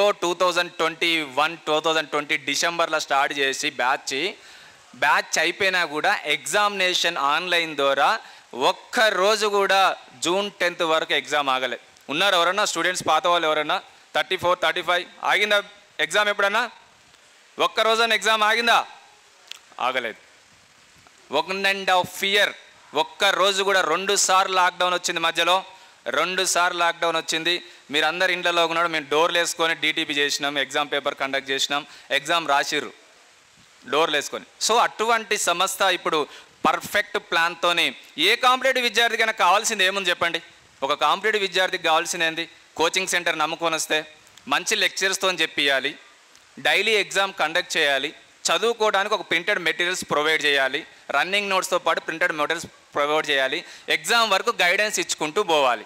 2020 డిసెంబర్లో స్టార్ట్ చేసి బ్యాచ్ అయిపోయినా కూడా ఎగ్జామినేషన్ ఆన్లైన్ ద్వారా ఒక్కరోజు కూడా జూన్ 10th వరకు ఎగ్జామ్ ఆగలే. ఉన్నారు ఎవరన్నా స్టూడెంట్స్ పాత వాళ్ళు ఎవరన్నా? 34, 35 ఆగిందా ఎగ్జామ్? ఎప్పుడన్నా ఒక్కరోజు ఎగ్జామ్ ఆగిందా? ఆగలేదు. 1.5 year ఒక్కరోజు కూడా. 2 సార్లు లాక్డౌన్ వచ్చింది మధ్యలో, 2 సార్లు లాక్డౌన్ వచ్చింది. మీరు అందరు ఇంట్లో ఉన్నాడు, మేము డోర్లు వేసుకొని DTP చేసినాం, ఎగ్జామ్ పేపర్ కండక్ట్ చేసినాం, ఎగ్జామ్ రాసిర్రు డోర్లు వేసుకొని. సో అటువంటి సంస్థ ఇప్పుడు పర్ఫెక్ట్ ప్లాన్తోని ఏ కాంపిటేటివ్ విద్యార్థికైనా కావాల్సింది ఏముంది చెప్పండి? ఒక కాంపిటేటివ్ విద్యార్థికి కావాల్సింది ఏంది? కోచింగ్ సెంటర్ నమ్ముకొని వస్తే మంచి లెక్చర్స్తో చెప్పియాలి, డైలీ ఎగ్జామ్ కండక్ట్ చేయాలి, చదువుకోవడానికి ఒక ప్రింటెడ్ మెటీరియల్స్ ప్రొవైడ్ చేయాలి, రన్నింగ్ నోట్స్తో పాటు ప్రింటెడ్ మెటీరియల్స్ ప్రొవైడ్ చేయాలి, ఎగ్జామ్ వరకు గైడెన్స్ ఇచ్చుకుంటూ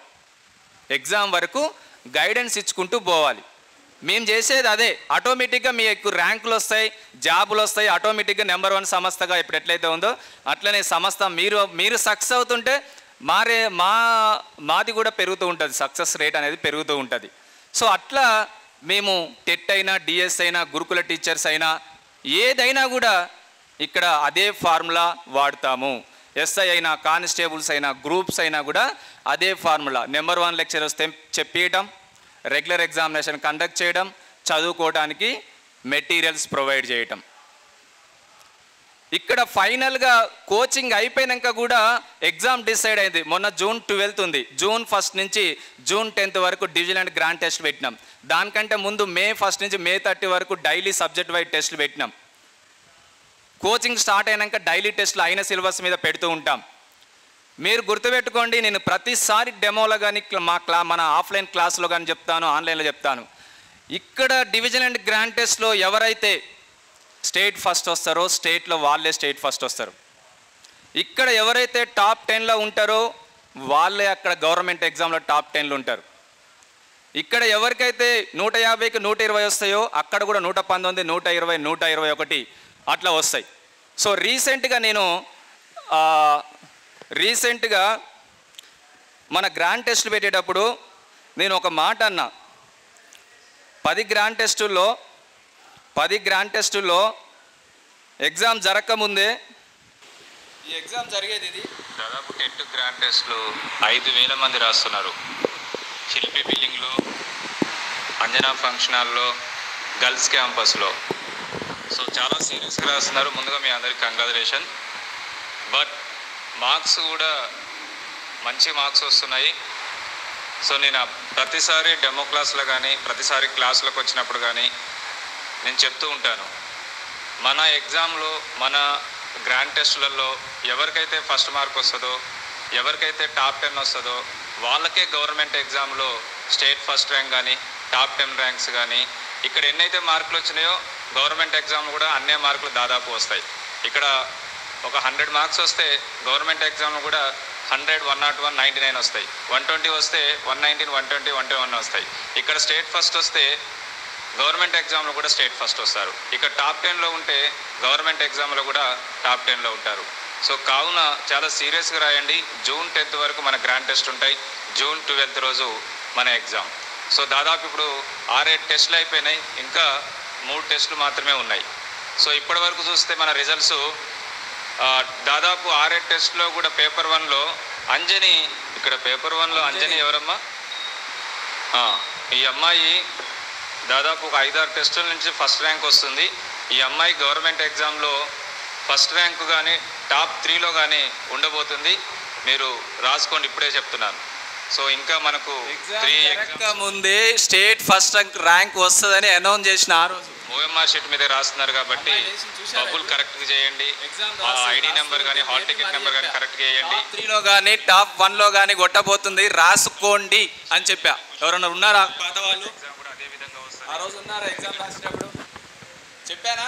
పోవాలి. మేము చేసేది అదే. ఆటోమేటిక్గా మీకు ర్యాంకులు వస్తాయి, జాబులు వస్తాయి. ఆటోమేటిక్గా నెంబర్ 1 సంస్థగా ఇప్పుడు ఎట్లయితే ఉందో అట్లనే సంస్థ మీరు సక్సెస్ అవుతుంటే మాది కూడా పెరుగుతూ ఉంటుంది, సక్సెస్ రేట్ అనేది పెరుగుతూ ఉంటుంది. సో అట్లా మేము టెట్ అయినా, డిఎస్ అయినా, గురుకుల టీచర్స్ అయినా, ఏదైనా కూడా ఇక్కడ అదే ఫార్ములా వాడతాము. ఎస్ఐ అయినా, కానిస్టేబుల్స్ అయినా, గ్రూప్స్ అయినా కూడా అదే ఫార్ములా. నెంబర్ 1 లెక్చరర్స్ చెప్పేయటం, రెగ్యులర్ ఎగ్జామినేషన్ కండక్ట్ చేయడం, చదువుకోవడానికి మెటీరియల్స్ ప్రొవైడ్ చేయటం. ఇక్కడ ఫైనల్గా కోచింగ్ అయిపోయాక కూడా ఎగ్జామ్ డిసైడ్ అయింది. మొన్న June 12th ఉంది. June 1st నుంచి June 10th వరకు డివిజన్ అండ్ గ్రాండ్ టెస్ట్ పెట్టినాం. దానికంటే ముందు May 1st నుంచి May 30 వరకు డైలీ సబ్జెక్ట్ వైజ్ టెస్టులు పెట్టినాం. కోచింగ్ స్టార్ట్ అయినాక డైలీ టెస్టులు అయిన సిలబస్ మీద పెడుతూ ఉంటాం. మీరు గుర్తుపెట్టుకోండి, నేను ప్రతిసారి డెమోలో కానీ మన ఆఫ్లైన్ క్లాస్లో కానీ చెప్తాను, ఆన్లైన్లో చెప్తాను. ఇక్కడ డివిజన్ అండ్ గ్రాండ్ టెస్ట్లో ఎవరైతే స్టేట్ ఫస్ట్ వస్తారో స్టేట్లో వాళ్ళే స్టేట్ ఫస్ట్ వస్తారు. ఇక్కడ ఎవరైతే టాప్ 10లో ఉంటారో వాళ్ళే అక్కడ గవర్నమెంట్ ఎగ్జామ్లో టాప్ 10లో ఉంటారు. ఇక్కడ ఎవరికైతే 150కి 120 వస్తాయో అక్కడ కూడా 119, 120, 121 అట్లా వస్తాయి. సో రీసెంట్గా మన గ్రాండ్ టెస్టులు పెట్టేటప్పుడు నేను ఒక మాట అన్నా. 10 గ్రాండ్ టెస్టుల్లో 10 గ్రాండ్ టెస్టుల్లో ఎగ్జామ్ జరగకముందే ఈ ఎగ్జామ్ జరిగేది ఇది దాదాపు 10 గ్రాండ్ టెస్టులు 5,000 మంది రాస్తున్నారు. శిల్పి బిల్డింగ్లో, అంజనా ఫంక్షన్ హాల్లో, గర్ల్స్ క్యాంపస్లో. సో చాలా సీరియస్గా రాస్తున్నారు. ముందుగా మీ అందరికి కంగ్రాచులేషన్. బట్ మార్క్స్ కూడా మంచి మార్క్స్ వస్తున్నాయి. సో నేను ప్రతిసారి డెమో క్లాస్లో కానీ ప్రతిసారి క్లాసులకు వచ్చినప్పుడు కానీ నేను చెప్తూ ఉంటాను, మన ఎగ్జామ్లో మన గ్రాండ్ టెస్టులలో ఎవరికైతే ఫస్ట్ మార్క్ వస్తుందో, ఎవరికైతే టాప్ 10 వస్తుందో వాళ్ళకే గవర్నమెంట్ ఎగ్జామ్లో స్టేట్ ఫస్ట్ ర్యాంక్ కానీ టాప్ 10 ర్యాంక్స్ కానీ, ఇక్కడ ఎన్నైతే మార్కులు వచ్చినాయో గవర్నమెంట్ ఎగ్జామ్ కూడా అన్నే మార్కులు దాదాపు వస్తాయి. ఇక్కడ ఒక 100 మార్క్స్ వస్తే గవర్నమెంట్ ఎగ్జామ్ కూడా 100, 101, 99 వస్తాయి. 120 వస్తే 119, 120, 121 వస్తాయి. ఇక్కడ స్టేట్ ఫస్ట్ వస్తే గవర్నమెంట్ ఎగ్జామ్లో కూడా స్టేట్ ఫస్ట్ వస్తారు. ఇక్కడ టాప్ 10లో ఉంటే గవర్నమెంట్ ఎగ్జామ్లో కూడా టాప్ 10లో ఉంటారు. సో కావున చాలా సీరియస్గా రాయండి. జూన్ 10th వరకు మన గ్రాండ్ టెస్ట్ ఉంటాయి. జూన్ 12th రోజు మన ఎగ్జామ్. సో దాదాపు ఇప్పుడు 6-7 టెస్టులు అయిపోయినాయి. ఇంకా 3 టెస్టులు మాత్రమే ఉన్నాయి. సో ఇప్పటి వరకు చూస్తే మన రిజల్ట్స్ దాదాపు 6-7 టెస్టులో కూడా పేపర్ 1లో అంజని, ఇక్కడ పేపర్ 1లో అంజని ఎవరమ్మా? ఈ అమ్మాయి దాదాపు ఒక 5-6 టెస్టుల నుంచి ఫస్ట్ ర్యాంక్ వస్తుంది. ఈ అమ్మాయి గవర్నమెంట్ ఎగ్జామ్లో ఫస్ట్ ర్యాంకు కానీ టాప్ 3లో కానీ ఉండబోతుంది. మీరు రాసుకోండి, ఇప్పుడే చెప్తున్నాను. సో ఇంకా మనకు 3 ఎగ్జామ్స్ ముందే స్టేట్ ఫస్ట్ ర్యాంక్ వస్తుందని అనౌన్స్ చేసిన ఆ రోజు ఓఎంఆర్ షీట్ మీద రాస్తున్నారు కాబట్టి బబుల్ కరెక్ట్గా చేయండి. ఐడి నెంబర్ కానీ హాల్ టికెట్ నెంబర్ కానీ కరెక్ట్గా చేయండి. 3లో కానీ టాప్ 1లో కానీ కొట్టబోతుంది, రాసుకోండి అని చెప్పా. ఎవరన్నా ఉన్నారా పాత వాళ్ళు? ఆ రోజు ఉన్నారా ఎగ్జామ్ రాసినప్పుడు? చెప్పానా?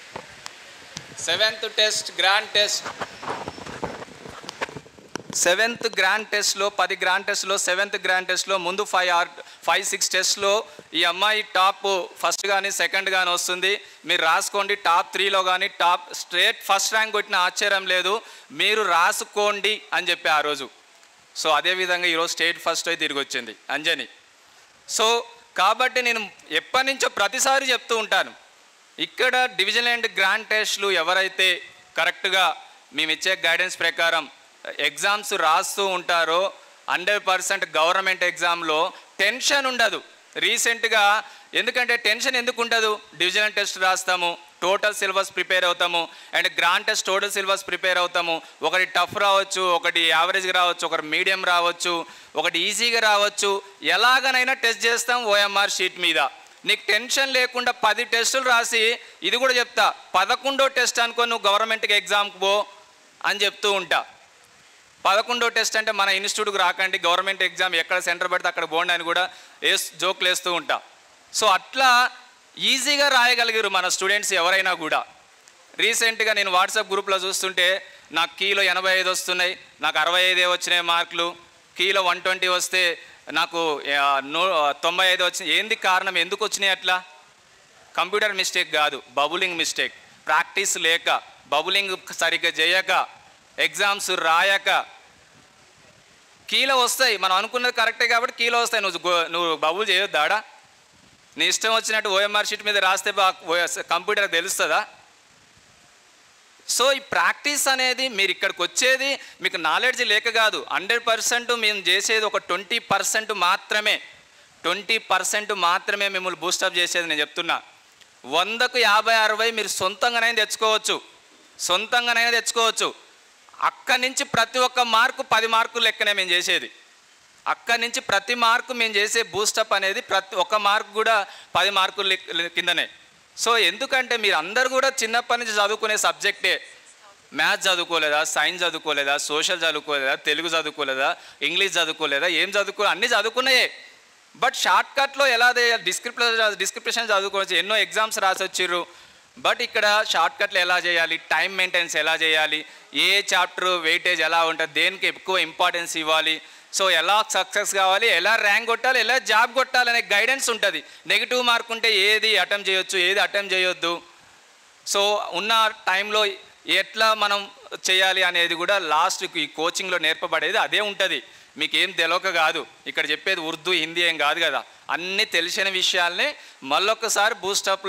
7th test grand test, 7th grand టెస్ట్లో 10 గ్రాండ్ టెస్ట్లో 7th గ్రాండ్ టెస్ట్లో ముందు 5-6 టెస్ట్లో ఈ అమ్మాయి టాప్ ఫస్ట్ కానీ సెకండ్ కానీ వస్తుంది. మీరు రాసుకోండి. టాప్ 3లో కానీ టాప్ స్టేట్ ఫస్ట్ ర్యాంక్ కొట్టిన ఆశ్చర్యం లేదు, మీరు రాసుకోండి అని చెప్పి ఆ రోజు. సో అదేవిధంగా ఈరోజు స్టేట్ ఫస్ట్ అయితే తిరిగి వచ్చింది అంజని. సో కాబట్టి నేను ఎప్పటి నుంచో ప్రతిసారి చెప్తూ ఉంటాను, ఇక్కడ డివిజన్ అండ్ గ్రాండ్ టెస్ట్లు ఎవరైతే కరెక్ట్గా మేము ఇచ్చే గైడెన్స్ ప్రకారం ఎగ్జామ్స్ రాస్తూ ఉంటారో 100% గవర్నమెంట్ ఎగ్జామ్లో టెన్షన్ ఉండదు. రీసెంట్గా ఎందుకంటే టెన్షన్ ఎందుకు ఉండదు? డివిజనల్ టెస్ట్ రాస్తాము, టోటల్ సిలబస్ ప్రిపేర్ అవుతాము, and grand test total syllabus prepare అవుతాము. ఒకటి టఫ్ రావచ్చు, ఒకటి యావరేజ్గా రావచ్చు, ఒకటి మీడియం రావచ్చు, ఒకటి ఈజీగా రావచ్చు. ఎలాగనైనా టెస్ట్ చేస్తాం ఓఎంఆర్ షీట్ మీద. నీకు టెన్షన్ లేకుండా 10 టెస్టులు రాసి, ఇది కూడా చెప్తా, 11వ టెస్ట్ అనుకో నువ్వు గవర్నమెంట్కి ఎగ్జామ్కి పో అని చెప్తూ ఉంటా. 11వ టెస్ట్ అంటే మన ఇన్స్టిట్యూట్కి రాకండి, గవర్నమెంట్ ఎగ్జామ్ ఎక్కడ సెంటర్ పడితే అక్కడ పోండి అని కూడా జోకులు వేస్తూ ఉంటా. సో అట్లా ఈజీగా రాయగలిగారు మన స్టూడెంట్స్ ఎవరైనా కూడా. రీసెంట్గా నేను వాట్సాప్ గ్రూప్లో చూస్తుంటే నాకు కీలో 85 వస్తున్నాయి, నాకు 65 వచ్చినాయి మార్కులు, కీలో 120 వస్తే నాకు 95 వచ్చినాయి. ఏంది కారణం? ఎందుకు వచ్చినాయి అట్లా? కంప్యూటర్ మిస్టేక్ కాదు, బబులింగ్ మిస్టేక్. ప్రాక్టీస్ లేక, బబులింగ్ సరిగ్గా చేయక, ఎగ్జామ్స్ రాయక కీలో వస్తాయి. మనం అనుకున్నది కరెక్టే కాబట్టి కీలో వస్తాయి. నువ్వు బబుల్ చేయొద్దాడా? నీ ఇష్టం వచ్చినట్టు ఓఎంఆర్ షీట్ మీద రాస్తే కంప్యూటర్ తెలుస్తుందా? సో ఈ ప్రాక్టీస్ అనేది మీరు ఇక్కడికి వచ్చేది మీకు నాలెడ్జ్ లేక కాదు. 100% మేము చేసేది ఒక 20% మాత్రమే. 20% మాత్రమే మిమ్మల్ని బూస్టప్ చేసేది నేను చెప్తున్నా. 100కు 50-60 మీరు సొంతంగానైనా తెచ్చుకోవచ్చు. అక్కడి నుంచి ప్రతి ఒక్క మార్కు 10 మార్కులు లెక్కనే మేము చేసేది. అక్కడి నుంచి ప్రతి మార్కు మేము చేసే బూస్టప్ అనేది ప్రతి ఒక్క మార్కు కూడా 10 మార్కుల కిందనే. సో ఎందుకంటే మీరు అందరు కూడా చిన్నప్పటి నుంచి చదువుకునే సబ్జెక్టే. మ్యాథ్స్ చదువుకోలేదా, సైన్స్ చదువుకోలేదా, సోషల్ చదువుకోలేదా, తెలుగు చదువుకోలేదా, ఇంగ్లీష్ చదువుకోలేదా, ఏం అన్నీ చదువుకున్నాయే. బట్ షార్ట్కట్లో ఎలా డిస్క్రిప్షన్ చదువుకోవచ్చు, ఎన్నో ఎగ్జామ్స్ రాసి వచ్చిర్రు. బట్ ఇక్కడ షార్ట్కట్లు ఎలా చేయాలి, టైం మెయింటెనెన్స్ ఎలా చేయాలి, ఏ చాప్టర్ వెయిటేజ్ ఎలా ఉంటుంది, దేనికి ఎక్కువ ఇంపార్టెన్స్ ఇవ్వాలి, సో ఎలా సక్సెస్ కావాలి, ఎలా ర్యాంక్ కొట్టాలి, ఎలా జాబ్ కొట్టాలి అనే గైడెన్స్ ఉంటుంది. నెగిటివ్ మార్క్ ఉంటే ఏది అటెంప్ట్ చేయొచ్చు, ఏది అటెంప్ట్ చేయొద్దు, సో ఉన్న టైంలో ఎట్లా మనం చేయాలి అనేది కూడా లాస్ట్కి ఈ కోచింగ్లో నేర్పబడేది అదే ఉంటుంది. మీకేం తెలియక కాదు ఇక్కడ చెప్పేది, ఉర్దూ హిందీ ఏం కాదు కదా, అన్నీ తెలిసిన విషయాల్ని మళ్ళొక్కసారి బూస్టప్లో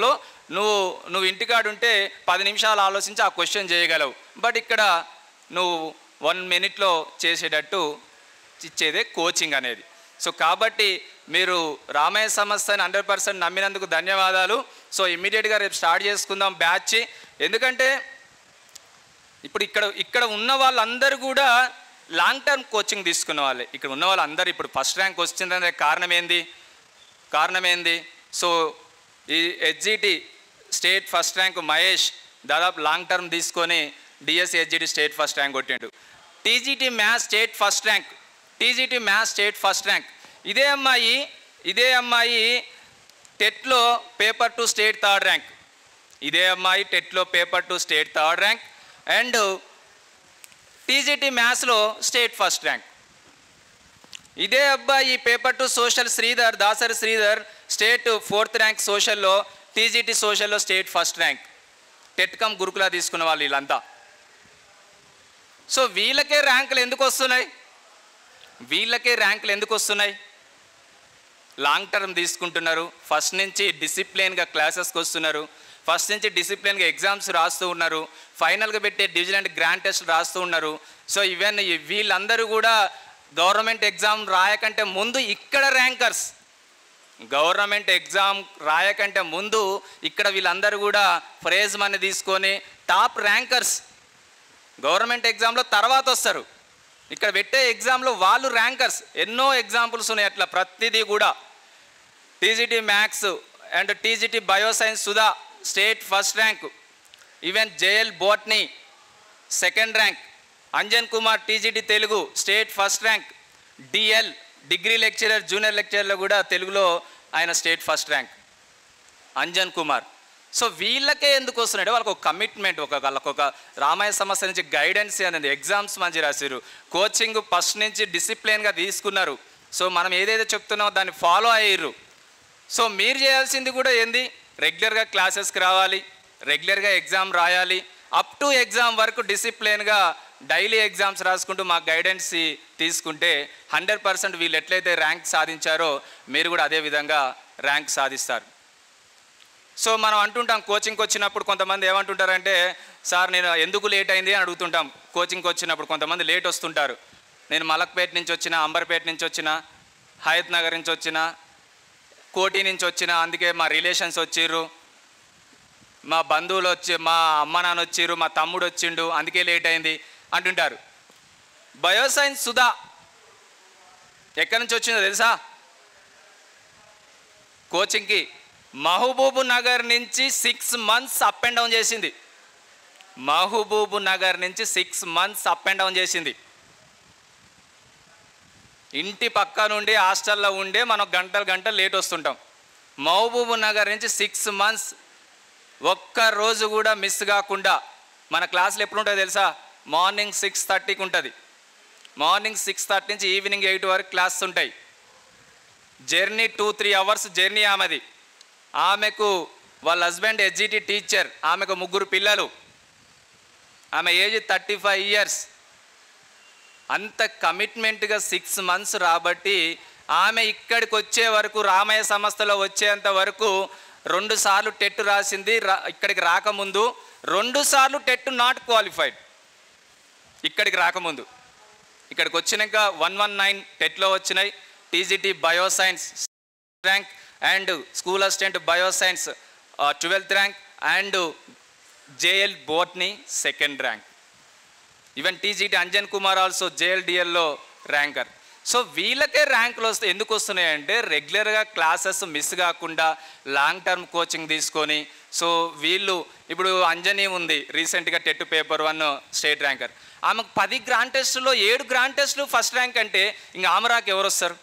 నువ్వు ఇంటికాడు ఉంటే 10 నిమిషాలు ఆలోచించి ఆ క్వశ్చన్ చేయగలవు. బట్ ఇక్కడ నువ్వు 1 మినిట్లో చేసేటట్టు ఇచ్చేదే కోచింగ్ అనేది. సో కాబట్టి మీరు రామయ్య సంస్థని 100% నమ్మినందుకు ధన్యవాదాలు. సో ఇమ్మీడియట్గా రేపు స్టార్ట్ చేసుకుందాం బ్యాచ్. ఎందుకంటే ఇప్పుడు ఇక్కడ ఉన్న వాళ్ళందరూ కూడా లాంగ్ టర్మ్ కోచింగ్ తీసుకున్న వాళ్ళే. ఇక్కడ ఉన్న వాళ్ళందరూ ఇప్పుడు ఫస్ట్ ర్యాంక్ వచ్చిందనే కారణం ఏంది? సో ఈ HGT state first rank Mahesh దాదాపు లాంగ్ టర్మ్ తీసుకొని DSC HGT state first rank కొట్టిండు. TGT maths state first rank. ఇదే అమ్మాయి టెట్లో paper 2 state third rank. And TGT మ్యాథ్స్లో స్టేట్ ఫస్ట్ ర్యాంక్. ఇదే అబ్బాయి paper 2 social Dasari Sridhar state 4th rank సోషల్లో, టీజీటీ సోషల్లో state first rank. TET cum gurukula తీసుకున్న వాళ్ళు వీళ్ళంతా. సో వీళ్ళకే ర్యాంకులు ఎందుకు వస్తున్నాయి? లాంగ్ టర్మ్ తీసుకుంటున్నారు, ఫస్ట్ నుంచి డిసిప్లిన్గా క్లాసెస్కి వస్తున్నారు, ఫస్ట్ నుంచి డిసిప్లిన్గా ఎగ్జామ్స్ రాస్తూ ఉన్నారు, ఫైనల్గా పెట్టే డివిజన్ అండ్ గ్రాండ్ టెస్ట్ రాస్తూ ఉన్నారు. సో వీళ్ళందరూ కూడా గవర్నమెంట్ ఎగ్జామ్ రాయకంటే ముందు ఇక్కడ ర్యాంకర్స్. ఇక్కడ వీళ్ళందరూ కూడా ప్రైజ్ మనీ తీసుకొని టాప్ ర్యాంకర్స్. గవర్నమెంట్ ఎగ్జామ్లో తర్వాత వస్తారు, ఇక్కడ పెట్టే ఎగ్జామ్లో వాళ్ళు ర్యాంకర్స్. ఎన్నో ఎగ్జాంపుల్స్ ఉన్నాయి అట్లా ప్రతిదీ కూడా. TGT maths and TGT bioscience Sudha state first rank. Even JL botany second rank. Anjan Kumar TGT Telugu state first rank. DL degree lecturer junior లెక్చరర్లో కూడా తెలుగులో ఆయన state first rank Anjan Kumar. So వీళ్ళకే ఎందుకు వస్తున్నాడు? వాళ్ళకి ఒక కమిట్మెంట్, వాళ్ళకొక రామయ్య సంస్థ నుంచి గైడెన్స్ అనేది. ఎగ్జామ్స్ మంచి రాశారు, కోచింగ్ ఫస్ట్ నుంచి డిసిప్లిన్గా తీసుకున్నారు. సో మనం ఏదైతే చెప్తున్నామో దాన్ని ఫాలో అయ్యారు. సో మీరు చేయాల్సింది కూడా ఏంది? రెగ్యులర్గా క్లాసెస్కి రావాలి, రెగ్యులర్గా ఎగ్జామ్ రాయాలి, అప్ టు ఎగ్జామ్ వరకు డిసిప్లిన్గా డైలీ ఎగ్జామ్స్ రాసుకుంటూ మా గైడెన్స్ తీసుకుంటే 100% వీళ్ళు ఎట్లయితే ర్యాంక్ సాధించారో మీరు కూడా అదే విధంగా ర్యాంక్ సాధిస్తారు. సో మనం అంటుంటాం కోచింగ్కి వచ్చినప్పుడు కొంతమంది ఏమంటుంటారంటే, సార్ నేను ఎందుకు లేట్ అయింది అని అడుగుతుంటాం. కోచింగ్కి వచ్చినప్పుడు కొంతమంది లేట్ వస్తుంటారు. నేను మలక్పేట నుంచి వచ్చిన, అంబర్పేట నుంచి వచ్చిన, హయత్ నగర్ నుంచి వచ్చిన, కోటి నుంచి వచ్చిన, అందుకే మా రిలేషన్స్ వచ్చిర్రు, మా బంధువులు మా అమ్మ నాన్న వచ్చిర్రు, మా తమ్ముడు వచ్చిండు, అందుకే లేట్ అయింది అంటుంటారు. బయోసైన్స్ సుధా ఎక్కడి నుంచి వచ్చిందో తెలుసా? కోచింగ్కి మహబూబ్ నగర్ నుంచి 6 months అప్ అండ్ డౌన్ చేసింది. ఇంటి పక్క నుండి హాస్టల్లో ఉండే మనం గంటలు లేట్ వస్తుంటాం. మహబూబ్ నగర్ నుంచి 6 months ఒక్కరోజు కూడా మిస్ కాకుండా. మన క్లాసులు ఎప్పుడు ఉంటాయో తెలుసా? మార్నింగ్ 6:30కి ఉంటుంది. మార్నింగ్ 6:30 నుంచి ఈవినింగ్ 8 వరకు క్లాస్ ఉంటాయి. జర్నీ 2-3 hours జర్నీ ఆమెది. ఆమెకు వాళ్ళ హస్బెండ్ హెచ్జిటి టీచర్, ఆమెకు 3 పిల్లలు, ఆమె ఏజ్ 35 years. అంత కమిట్మెంట్గా 6 months రాబట్టి ఆమె ఇక్కడికి వచ్చే వరకు, రామయ్య సంస్థలో వచ్చేంత వరకు 2 సార్లు టెట్ రాసింది. ఇక్కడికి రాకముందు 2 సార్లు టెట్ నాట్ క్వాలిఫైడ్. ఇక్కడికి రాకముందు, ఇక్కడికి వచ్చినాక 119 టెట్లో వచ్చినాయి. TGT bioscience rank and school assistant bioscience 12th rank and JL botany second rank. Even TGT Anjan Kumar also జేఎల్డిఎల్లో ర్యాంకర్. సో వీళ్ళకే ర్యాంకులు ఎందుకు వస్తున్నాయంటే రెగ్యులర్గా క్లాసెస్ మిస్ కాకుండా లాంగ్ టర్మ్ కోచింగ్ తీసుకొని. సో వీళ్ళు ఇప్పుడు అంజనీ ఉంది, రీసెంట్గా టెట్ పేపర్ 1 స్టేట్ ర్యాంకర్. ఆమెకు 10 గ్రాండ్ టెస్టుల్లో 7 గ్రాండ్ టెస్టులు ఫస్ట్ ర్యాంక్ అంటే ఇంకా ఆమెరాకి ఎవరు వస్తారు?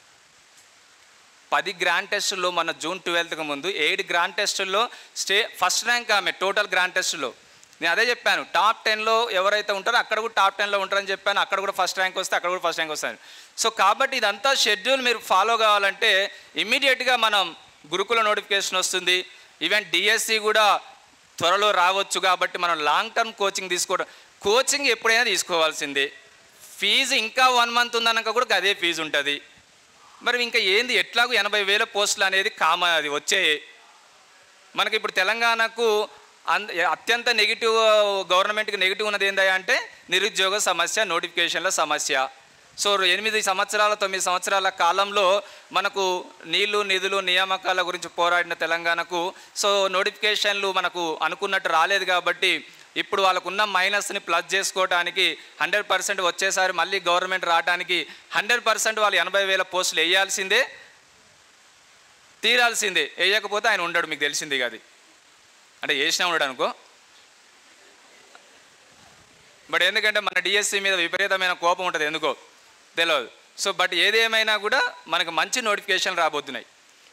10 గ్రాండ్ టెస్టుల్లో మన June 12th ముందు 7 గ్రాండ్ టెస్టుల్లో ఫస్ట్ ర్యాంక్ ఆమె టోటల్ గ్రాండ్ టెస్టుల్లో. నేను అదే చెప్పాను, టాప్ 10లో ఎవరైతే ఉంటారో అక్కడ కూడా టాప్ 10లో ఉంటారని చెప్పాను. అక్కడ కూడా ఫస్ట్ ర్యాంక్ వస్తే అక్కడ కూడా ఫస్ట్ ర్యాంక్ వస్తాను. సో కాబట్టి ఇదంతా షెడ్యూల్ మీరు ఫాలో కావాలంటే ఇమ్మీడియట్గా మనం గురుకుల నోటిఫికేషన్ వస్తుంది. ఈవెన్ డిఎస్సి కూడా త్వరలో రావచ్చు. కాబట్టి మనం లాంగ్ టర్మ్ కోచింగ్ తీసుకోవడం, కోచింగ్ ఎప్పుడైనా తీసుకోవాల్సిందే. ఫీజు ఇంకా 1 month ఉందన్నాక కూడా అదే ఫీజు ఉంటుంది. మరి ఇంకా ఏంది? ఎట్లాగూ 80,000 పోస్టులు అనేది కామన్, అది వచ్చే మనకి ఇప్పుడు తెలంగాణకు అత్యంత నెగిటివ్, గవర్నమెంట్కి నెగిటివ్ ఉన్నది ఏంటంటే అంటే నిరుద్యోగ సమస్య, నోటిఫికేషన్ల సమస్య. సో 8 సంవత్సరాల 9 సంవత్సరాల కాలంలో మనకు నీళ్లు, నిధులు, నియామకాల గురించి పోరాడిన తెలంగాణకు సో నోటిఫికేషన్లు మనకు అనుకున్నట్టు రాలేదు. కాబట్టి ఇప్పుడు వాళ్ళకున్న మైనస్ని ప్లస్ చేసుకోవడానికి 100% వచ్చేసారి మళ్ళీ గవర్నమెంట్ రావడానికి 100% వాళ్ళు 80,000 పోస్టులు వేయాల్సిందే, తీరాల్సిందే. వేయకపోతే ఆయన ఉండడు, మీకు తెలిసింది కాదు. అంటే వేసినా ఉండడు అనుకో. బట్ ఎందుకంటే మన డిఎస్సి మీద విపరీతమైన కోపం ఉంటుంది, ఎందుకో తెలియదు. సో బట్ ఏదేమైనా కూడా మనకు మంచి నోటిఫికేషన్ రాబోతున్నాయి,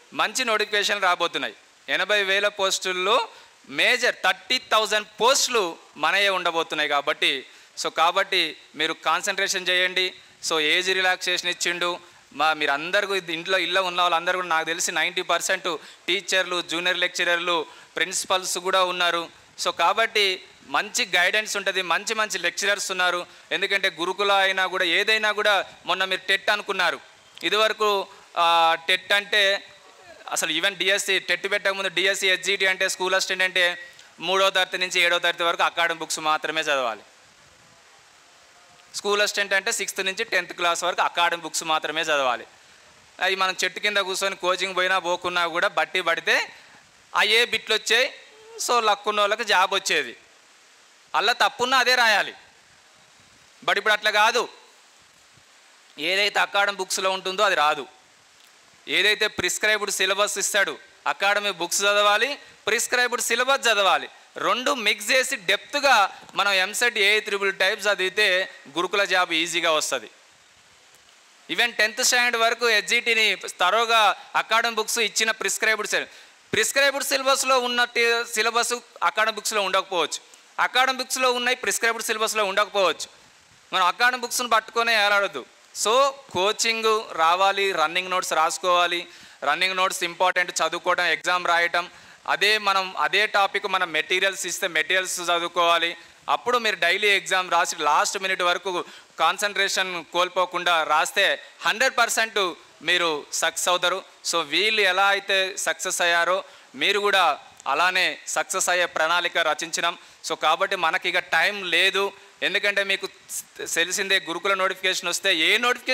80,000 పోస్టుల్లో మేజర్ 30,000 పోస్టులు మనయే ఉండబోతున్నాయి. కాబట్టి మీరు కాన్సన్ట్రేషన్ చేయండి. సో ఏజ్ రిలాక్సేషన్ ఇచ్చిండు మీరు అందరికీ, ఇళ్ళ ఉన్న వాళ్ళందరూ కూడా నాకు తెలిసి 90% టీచర్లు, జూనియర్ లెక్చరర్లు, ప్రిన్సిపల్స్ కూడా ఉన్నారు. సో కాబట్టి మంచి గైడెన్స్ ఉంటుంది, మంచి లెక్చరర్స్ ఉన్నారు. ఎందుకంటే గురుకుల అయినా కూడా ఏదైనా కూడా మొన్న మీరు టెట్ అనుకున్నారు, ఇదివరకు టెట్ అంటే అసలు ఈవెన్ డిఎస్సి టెట్ పెట్టకముందు డిఎస్సి హెచ్జిటి అంటే స్కూల్ అసిస్టెంట్ అంటే 3వ తరగతి నుంచి 7వ తరగతి వరకు అకాడమిక్ బుక్స్ మాత్రమే చదవాలి. స్కూల్ అసిస్టెంట్ అంటే 6th నుంచి 10th క్లాస్ వరకు అకాడమిక్ బుక్స్ మాత్రమే చదవాలి. అవి మనం చెట్టు కింద కూర్చొని కోచింగ్ పోయినా పోకున్నా కూడా బట్టి పడితే అయ్యే బిట్లు వచ్చాయి. సో లక్కున్న వాళ్ళకి జాబ్ వచ్చేది, అలా తప్పున్నా అదే రాయాలి. బట్ ఇప్పుడు అట్లా కాదు, ఏదైతే అకాడమిక్ బుక్స్లో ఉంటుందో అది రాదు. ఏదైతే ప్రిస్క్రైబ్డ్ సిలబస్ ఇస్తాడు, అకాడమిక్ బుక్స్ చదవాలి, ప్రిస్క్రైబ్డ్ సిలబస్ చదవాలి, రెండు మిక్స్ చేసి డెప్త్గా మనం ఎంసెట్ AIEEE టైప్స్ చదివితే గురుకుల జాబ్ ఈజీగా వస్తుంది. ఈవెన్ 10th స్టాండర్డ్ వరకు హెచ్జిటిని తరోగా అకాడమిక్ బుక్స్ ఇచ్చిన ప్రిస్క్రైబ్డ్ సిలబస్లో ఉన్న సిలబస్ అకాడమిక్ బుక్స్లో ఉండకపోవచ్చు, అకాడమిక్ బుక్స్లో ఉన్నాయి ప్రిస్క్రైబ్డ్ సిలబస్లో ఉండకపోవచ్చు. మనం అకాడమిక్ బుక్స్ని పట్టుకొని ఏలాడద్దు. సో కోచింగ్ రావాలి, రన్నింగ్ నోట్స్ రాసుకోవాలి, రన్నింగ్ నోట్స్ ఇంపార్టెంట్, చదువుకోవడం, ఎగ్జామ్ రాయటం. అదే టాపిక్ మనం మెటీరియల్స్ ఇస్తే మెటీరియల్స్ చదువుకోవాలి. అప్పుడు మీరు డైలీ ఎగ్జామ్ రాసి లాస్ట్ మినిట్ వరకు కాన్సన్ట్రేషన్ కోల్పోకుండా రాస్తే 100% మీరు సక్సెస్ అవుతారు. సో వీళ్ళు ఎలా అయితే సక్సెస్ అయ్యారో మీరు కూడా అలానే సక్సెస్ అయ్యే ప్రణాళిక రచించినాం. సో కాబట్టి మనకి ఇక టైం లేదు. ఎందుకంటే మీకు తెలిసిందే, గురుకుల నోటిఫికేషన్ వస్తే ఏ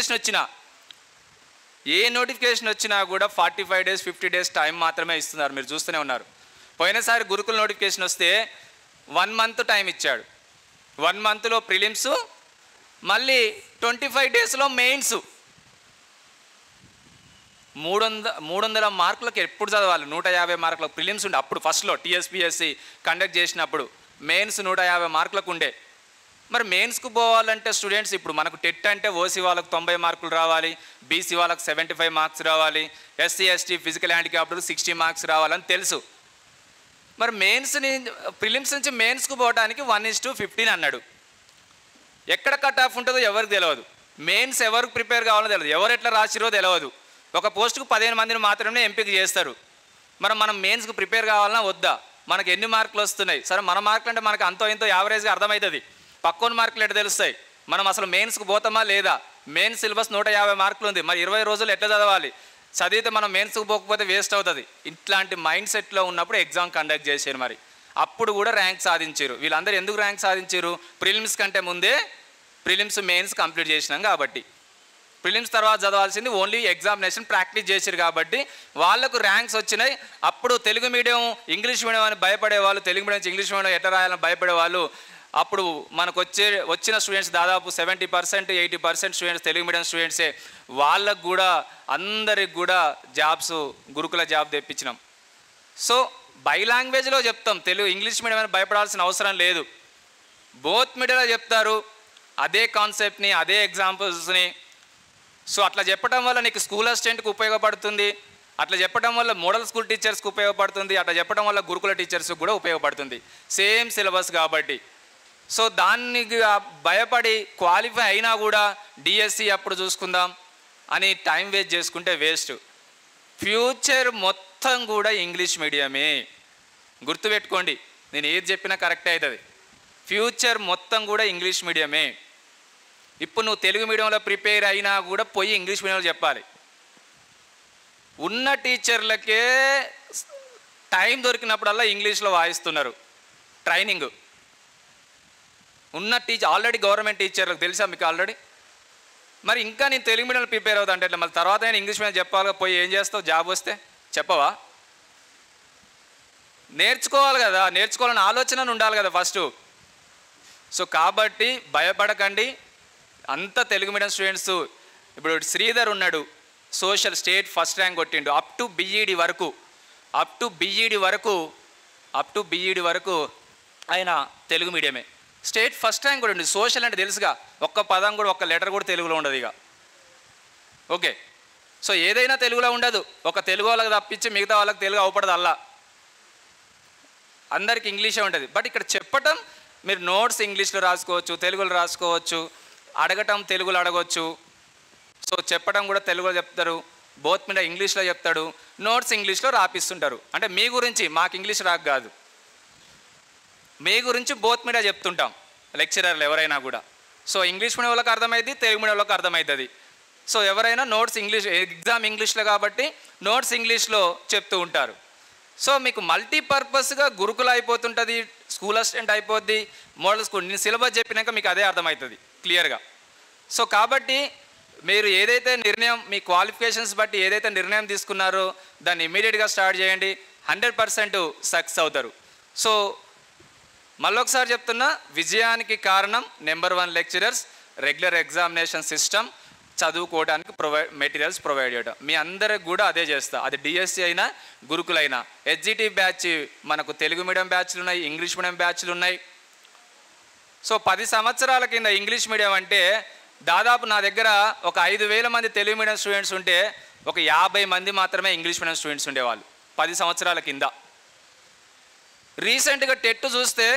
నోటిఫికేషన్ వచ్చినా కూడా 45 days 50 days టైం మాత్రమే ఇస్తున్నారు. మీరు చూస్తూనే ఉన్నారు. పోయినసారి గురుకుల నోటిఫికేషన్ వస్తే 1 month టైం ఇచ్చాడు. 1 monthలో ప్రిలిమ్స్, మళ్ళీ 25 daysలో మెయిన్స్. 300 మార్కులకు ఎప్పుడు చదవాలి? 150 మార్కులకు ప్రిలిమ్స్ ఉండే అప్పుడు ఫస్ట్లో టీఎస్పీఎస్సి కండక్ట్ చేసినప్పుడు. మెయిన్స్ 150 మార్కులకు ఉండే. మరి మెయిన్స్కు పోవాలంటే స్టూడెంట్స్ ఇప్పుడు మనకు టెట్ అంటే ఓసీ వాళ్ళకు 90 మార్కులు రావాలి, బీసీ వాళ్ళకు 75 మార్క్స్ రావాలి, SC ST physical handicapped 60 marks రావాలని తెలుసు. మరి ప్రిలిమ్స్ నుంచి మెయిన్స్కు పోవడానికి 1:15 అన్నాడు. ఎక్కడ కట్ ఆఫ్ ఉంటుందో ఎవరికి తెలియదు. మెయిన్స్ ఎవరికి ప్రిపేర్ కావాలో తెలియదు, ఎవరు ఎట్లా రాసిరో తెలియదు. ఒక పోస్టుకు 15 మందిని మాత్రమే ఎంపిక చేస్తారు. మనం మెయిన్స్కు ప్రిపేర్ కావాలన్నా వద్దా? మనకు ఎన్ని మార్కులు వస్తున్నాయి? సరే మన మార్కులు అంటే మనకు అంతో ఇంతో యావరేజ్గా అర్థమవుతుంది, పక్కన మార్కులు ఎట్లా తెలుస్తాయి? మనం అసలు మెయిన్స్కి పోతామా లేదా? మెయిన్ సిలబస్ 150 మార్కులు ఉంది, మరి 20 రోజులు ఎట్లా చదవాలి? చదివితే మనం మెయిన్స్కి పోకపోతే వేస్ట్ అవుతుంది. ఇట్లాంటి మైండ్ సెట్లో ఉన్నప్పుడు ఎగ్జామ్ కండక్ట్ చేశారు. మరి అప్పుడు కూడా ర్యాంక్ సాధించారు. వీళ్ళందరూ ఎందుకు ర్యాంక్ సాధించారు? ప్రిలిమ్స్ కంటే ముందే ప్రిలిమ్స్ మెయిన్స్ కంప్లీట్ చేసినాం కాబట్టి. ప్రిలిమ్స్ తర్వాత చదవాల్సింది ఓన్లీ ఎగ్జామినేషన్ ప్రాక్టీస్ చేశారు కాబట్టి వాళ్ళకు ర్యాంక్స్ వచ్చినాయి. అప్పుడు తెలుగు మీడియం ఇంగ్లీష్ మీడియం అని భయపడేవాళ్ళు, తెలుగు మీడియం నుంచి ఇంగ్లీష్ మీడియం ఎట్లా రాయాలని భయపడేవాళ్ళు. అప్పుడు మనకు వచ్చిన స్టూడెంట్స్ దాదాపు 70% 80% స్టూడెంట్స్ తెలుగు మీడియం స్టూడెంట్సే. వాళ్ళకు కూడా అందరికి కూడా జాబ్స్, గురుకుల జాబ్ తెప్పించినాం. సో బై లాంగ్వేజ్లో చెప్తాం, తెలుగు ఇంగ్లీష్ మీడియం అని భయపడాల్సిన అవసరం లేదు. బోత్ మీడియాలో చెప్తారు అదే కాన్సెప్ట్ని, అదే ఎగ్జాంపుల్స్ని. సో అట్లా చెప్పడం వల్ల నీకు స్కూల్ అసిస్టెంట్కి ఉపయోగపడుతుంది, అట్లా చెప్పడం వల్ల మోడల్ స్కూల్ టీచర్స్కి ఉపయోగపడుతుంది, అట్లా చెప్పడం వల్ల గురుకుల టీచర్స్కి కూడా ఉపయోగపడుతుంది, సేమ్ సిలబస్ కాబట్టి. సో దాన్ని భయపడి క్వాలిఫై అయినా కూడా డిఎస్సి అప్పుడు చూసుకుందాం అని టైం వేస్ట్ చేసుకుంటే వేస్ట్. ఫ్యూచర్ మొత్తం కూడా ఇంగ్లీష్ మీడియమే, గుర్తుపెట్టుకోండి. నేను ఏది చెప్పినా కరెక్ట్ అవుతుంది. ఫ్యూచర్ మొత్తం కూడా ఇంగ్లీష్ మీడియమే. ఇప్పుడు నువ్వు తెలుగు మీడియంలో ప్రిపేర్ అయినా కూడా పోయి ఇంగ్లీష్ మీడియంలో చెప్పాలి. ఉన్న టీచర్లకే టైం దొరికినప్పుడల్లా ఇంగ్లీష్లో వాయిస్తున్నారు. ట్రైనింగ్ ఉన్న టీచర్ ఆల్రెడీ గవర్నమెంట్ టీచర్లకు తెలుసా మీకు ఆల్రెడీ. మరి ఇంకా నేను తెలుగు మీడియంలో ప్రిపేర్ అవుతా అంటే మళ్ళీ తర్వాత నేను ఇంగ్లీష్ మీడియం చెప్పాలి, పోయి ఏం చేస్తావు జాబ్ వస్తే చెప్పవా? నేర్చుకోవాలి కదా, నేర్చుకోవాలని ఆలోచన ఉండాలి కదా ఫస్ట్. సో కాబట్టి భయపడకండి, అంత తెలుగు మీడియం స్టూడెంట్స్. ఇప్పుడు శ్రీధర్ ఉన్నాడు, సోషల్ స్టేట్ ఫస్ట్ ర్యాంక్ కొట్టిండు. అప్ టు బీఈడి వరకు ఆయన తెలుగు మీడియమే, స్టేట్ ఫస్ట్ ర్యాంక్ కొట్టిండు. సోషల్ అంటే తెలుసుగా, ఒక్క పదం కూడా ఒక్క లెటర్ కూడా తెలుగులో ఉండదు ఇక. ఓకే, సో ఏదైనా తెలుగులో ఉండదు, ఒక తెలుగు వాళ్ళకి తప్పించి మిగతా వాళ్ళకి తెలుగు అవపడదు, అల్లా అందరికి ఇంగ్లీషే ఉంటుంది. బట్ ఇక్కడ చెప్పటం, మీరు నోట్స్ ఇంగ్లీష్లో రాసుకోవచ్చు, తెలుగులో రాసుకోవచ్చు, అడగటం తెలుగులో అడగవచ్చు. సో చెప్పడం కూడా తెలుగులో చెప్తారు, బోత్ మీద ఇంగ్లీష్లో చెప్తాడు, నోట్స్ ఇంగ్లీష్లో రాపిస్తుంటారు. అంటే మీ గురించి, మాకు ఇంగ్లీష్ రాక కాదు, మీ గురించి బోత్ మీడియా చెప్తుంటాం లెక్చరర్లు ఎవరైనా కూడా. సో ఇంగ్లీష్ మీడియం వాళ్ళకి అర్థమవుతుంది, తెలుగు మీడియం వాళ్ళకి అర్థమవుతుంది. సో ఎవరైనా నోట్స్ ఇంగ్లీష్, ఎగ్జామ్ ఇంగ్లీష్లో కాబట్టి నోట్స్ ఇంగ్లీష్లో చెప్తూ ఉంటారు. సో మీకు మల్టీపర్పస్గా గురుకుల అయిపోతుంటుంది, స్కూల్ అసిస్టెంట్ అయిపోద్ది, మోడల్ స్కూల్. నేను సిలబస్ చెప్పినాక మీకు అదే అర్థమవుతుంది క్లియర్గా. సో కాబట్టి మీరు ఏదైతే నిర్ణయం, మీ క్వాలిఫికేషన్స్ బట్టి ఏదైతే నిర్ణయం తీసుకున్నారో దాన్ని ఇమీడియట్గా స్టార్ట్ చేయండి, 100% సక్సెస్ అవుతారు. సో మళ్ళొకసారి చెప్తున్నా, విజయానికి కారణం number 1 lecturers, regular examination system, చదువుకోవడానికి మెటీరియల్స్ ప్రొవైడ్ చేయడం. మీ అందరికి కూడా అదే చేస్తా, అది డిఎస్సి అయినా గురుకులైనా. హెచ్జిటి బ్యాచ్ మనకు తెలుగు మీడియం బ్యాచ్లు ఉన్నాయి, ఇంగ్లీష్ మీడియం బ్యాచ్లు ఉన్నాయి. సో 10 సంవత్సరాల కింద ఇంగ్లీష్ మీడియం అంటే దాదాపు నా దగ్గర ఒక 5,000 మంది తెలుగు మీడియం స్టూడెంట్స్ ఉంటే ఒక 50 మంది మాత్రమే ఇంగ్లీష్ మీడియం స్టూడెంట్స్ ఉండేవాళ్ళు 10 సంవత్సరాల కింద. రీసెంట్గా టెట్ చూస్తే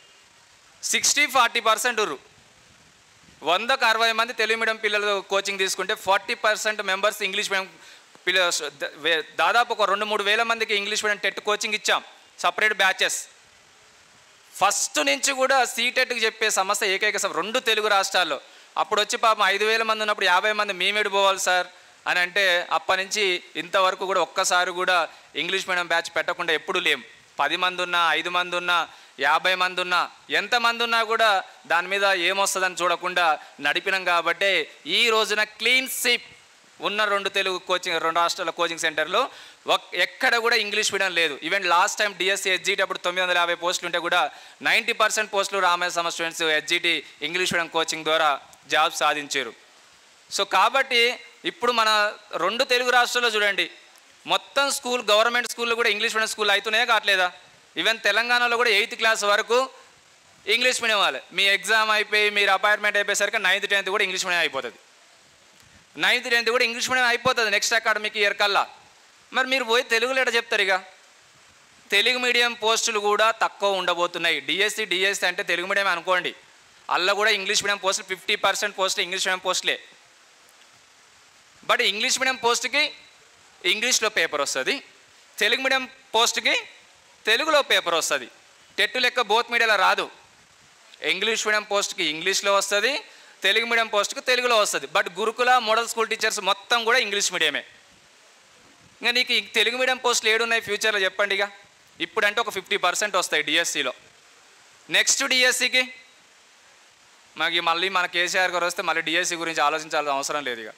60-40% ఉర్రు. 100కు 60 మంది తెలుగు మీడియం పిల్లలు కోచింగ్ తీసుకుంటే 40% మెంబర్స్ ఇంగ్లీష్ మీడియం పిల్లలు. దాదాపు ఒక 2-3 వేల మందికి ఇంగ్లీష్ మీడియం టెట్ కోచింగ్ ఇచ్చాం, సపరేట్ బ్యాచెస్. ఫస్ట్ నుంచి కూడా సీటెట్కి చెప్పే సమస్య ఏకైక 2 తెలుగు రాష్ట్రాల్లో. అప్పుడు వచ్చి పాపం 5,000 మంది ఉన్నప్పుడు 50 మంది మేమేడు పోవాలి సార్ అని అంటే, అప్పటి నుంచి ఇంతవరకు కూడా ఒక్కసారి కూడా ఇంగ్లీష్ మీడియం బ్యాచ్ పెట్టకుండా ఎప్పుడు లేం. 10 మంది ఉన్నా, 5 మంది ఉన్నా, 50 మంది ఉన్నా, ఎంతమంది ఉన్నా కూడా దాని మీద ఏమొస్తుందని చూడకుండా నడిపినాం. కాబట్టి ఈ రోజున క్లీన్ స్వీప్ ఉన్న 2 రాష్ట్రాల కోచింగ్ సెంటర్లో ఎక్కడ కూడా ఇంగ్లీష్ మీడియం లేదు. Even last time DSC HGT అప్పుడు 950 పోస్టులు ఉంటే కూడా 90% పోస్టులు రామయ్య సమ students HGT English medium coaching ద్వారా జాబ్ సాధించారు. సో కాబట్టి ఇప్పుడు మన 2 తెలుగు రాష్ట్రాల్లో చూడండి, మొత్తం స్కూల్, గవర్నమెంట్ స్కూల్లో కూడా ఇంగ్లీష్ మీడియం స్కూల్ అవుతున్నాయా కావట్లేదా? ఈవెన్ తెలంగాణలో కూడా 8th క్లాస్ వరకు ఇంగ్లీష్ మీడియం వాళ్ళే. మీ ఎగ్జామ్ అయిపోయి మీరు అపాయింట్మెంట్ అయిపోయేసరికి 9th 10th కూడా ఇంగ్లీష్ మీడియం అయిపోతుంది. 9th 10th కూడా ఇంగ్లీష్ మీడియం అయిపోతుంది నెక్స్ట్ అకాడమిక్ ఇయర్ కల్లా. మరి మీరు పోయి తెలుగులో ఎట్లా చెప్తారు? ఇక తెలుగు మీడియం పోస్టులు కూడా తక్కువ ఉండబోతున్నాయి. డిఎస్సి అంటే తెలుగు మీడియం అనుకోండి, అల్ల కూడా ఇంగ్లీష్ మీడియం పోస్టులు 50% పోస్టులు ఇంగ్లీష్ మీడియం పోస్టులే. బట్ ఇంగ్లీష్ మీడియం పోస్ట్కి ఇంగ్లీష్లో పేపర్ వస్తుంది, తెలుగు మీడియం పోస్ట్కి తెలుగులో పేపర్ వస్తుంది. టెట్ లెక్క బోత్ మీడియాలో రాదు. ఇంగ్లీష్ మీడియం పోస్ట్కి ఇంగ్లీష్లో వస్తుంది, తెలుగు మీడియం పోస్ట్కి తెలుగులో వస్తుంది. బట్ గురుకుల మోడల్ స్కూల్ టీచర్స్ మొత్తం కూడా ఇంగ్లీష్ మీడియమే. ఇంకా నీకు తెలుగు మీడియం పోస్టులు ఏడున్నాయి ఫ్యూచర్లో చెప్పండి? ఇక ఇప్పుడంటే ఒక 50% వస్తాయి డిఎస్సిలో. నెక్స్ట్ డిఎస్సికి మళ్ళీ మన కేసీఆర్ గారు వస్తే మళ్ళీ డిఎస్సి గురించి ఆలోచించాల్సిన అవసరం లేదు ఇక.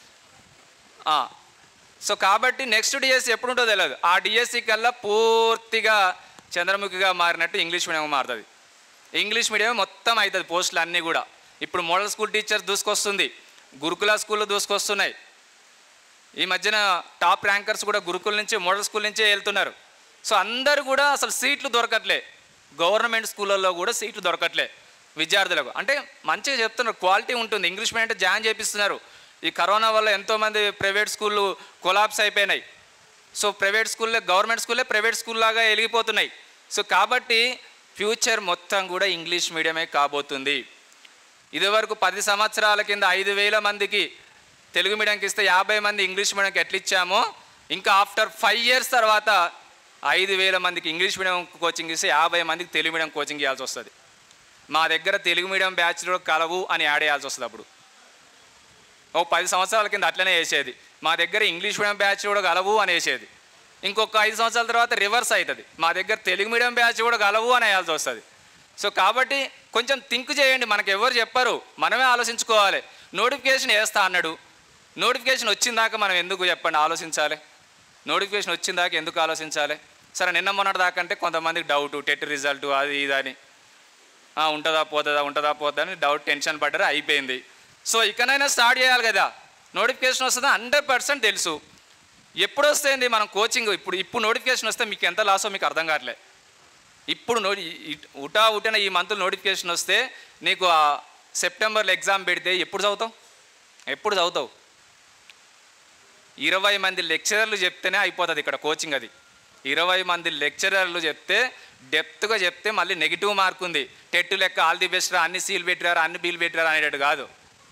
సో కాబట్టి నెక్స్ట్ డిఎస్సి ఎప్పుడు ఉంటుందో తెలియదు. ఆ డిఎస్సి కల్లా పూర్తిగా చంద్రముఖిగా మారినట్టు ఇంగ్లీష్ మీడియం మారుతుంది. ఇంగ్లీష్ మీడియం మొత్తం అవుతుంది పోస్టులు అన్నీ కూడా. ఇప్పుడు మోడల్ స్కూల్ టీచర్స్ దూసుకొస్తుంది, గురుకుల స్కూళ్ళు దూసుకొస్తున్నాయి. ఈ మధ్యన టాప్ ర్యాంకర్స్ కూడా గురుకుల నుంచి, మోడల్ స్కూల్ నుంచే వెళ్తున్నారు. సో అందరు కూడా అసలు సీట్లు దొరకట్లే, గవర్నమెంట్ స్కూళ్ళల్లో కూడా సీట్లు దొరకట్లే విద్యార్థులకు. అంటే మంచిగా చెప్తున్నారు, క్వాలిటీ ఉంటుంది. ఇంగ్లీష్ మీడియం అంటే జాయిన్ చేపిస్తున్నారు. ఈ కరోనా వల్ల ఎంతోమంది ప్రైవేట్ స్కూళ్ళు కొలాప్స్ అయిపోయినాయి. సో ప్రైవేట్ స్కూల్లే, గవర్నమెంట్ స్కూల్లే ప్రైవేట్ స్కూల్ లాగా వెలిగిపోతున్నాయి. సో కాబట్టి ఫ్యూచర్ మొత్తం కూడా ఇంగ్లీష్ మీడియమే కాబోతుంది. ఇదివరకు 10 సంవత్సరాల కింద 5,000 మందికి తెలుగు మీడియంకి ఇస్తే 50 మంది ఇంగ్లీష్ మీడియంకి ఎట్లా ఇచ్చామో, ఇంకా ఆఫ్టర్ 5 years తర్వాత 5,000 మందికి ఇంగ్లీష్ మీడియం కోచింగ్ ఇస్తే 50 మందికి తెలుగు మీడియం కోచింగ్ ఇవ్వాల్సి వస్తుంది. మా దగ్గర తెలుగు మీడియం బ్యాచ్లో కలవు అని యాడ్ చేయాల్సి వస్తుంది. అప్పుడు ఓ 10 సంవత్సరాల కింద అట్లనే వేసేది, మా దగ్గర ఇంగ్లీష్ మీడియం బ్యాచ్ కూడా కలవు అని వేసేది. ఇంకొక 5 సంవత్సరాల తర్వాత రివర్స్ అవుతుంది. మా దగ్గర తెలుగు మీడియం బ్యాచ్ కూడా గలవు అని వేయాల్సి వస్తుంది. సో కాబట్టి కొంచెం థింక్ చేయండి. మనకు ఎవరు చెప్పరు, మనమే ఆలోచించుకోవాలి. నోటిఫికేషన్ వేస్తా అన్నాడు, నోటిఫికేషన్ వచ్చిందాక మనం ఎందుకు చెప్పండి ఆలోచించాలి? నోటిఫికేషన్ వచ్చిందాక ఎందుకు ఆలోచించాలి? సరే నిన్న మొన్నటి దాకా అంటే కొంతమందికి డౌట్, టెట్ రిజల్ట్ అది ఇది అని ఉంటుందా పోతుందా అని డౌట్, టెన్షన్ పడ్డారు, అయిపోయింది. సో ఇకనైనా స్టార్ట్ చేయాలి కదా. నోటిఫికేషన్ వస్తుందా 100% తెలుసు. ఎప్పుడు వస్తుంది మనం కోచింగ్? ఇప్పుడు నోటిఫికేషన్ వస్తే మీకు ఎంత లాసో మీకు అర్థం కావట్లే. ఇప్పుడు ఉటాన ఈ మంత్ నోటిఫికేషన్ వస్తే నీకు సెప్టెంబర్లో ఎగ్జామ్ పెడితే ఎప్పుడు చదువుతావు? 20 మంది లెక్చరర్లు చెప్తేనే అయిపోతుంది ఇక్కడ కోచింగ్. అది 20 మంది లెక్చరర్లు చెప్తే డెప్త్గా చెప్తే మళ్ళీ నెగిటివ్ మార్క్ ఉంది. టెట్ లెక్క ఆల్ ది బెస్ట్ రా, అన్ని సీల్ పెట్టారు, అన్ని బీల్ పెట్టారు అనేటట్టు కాదు.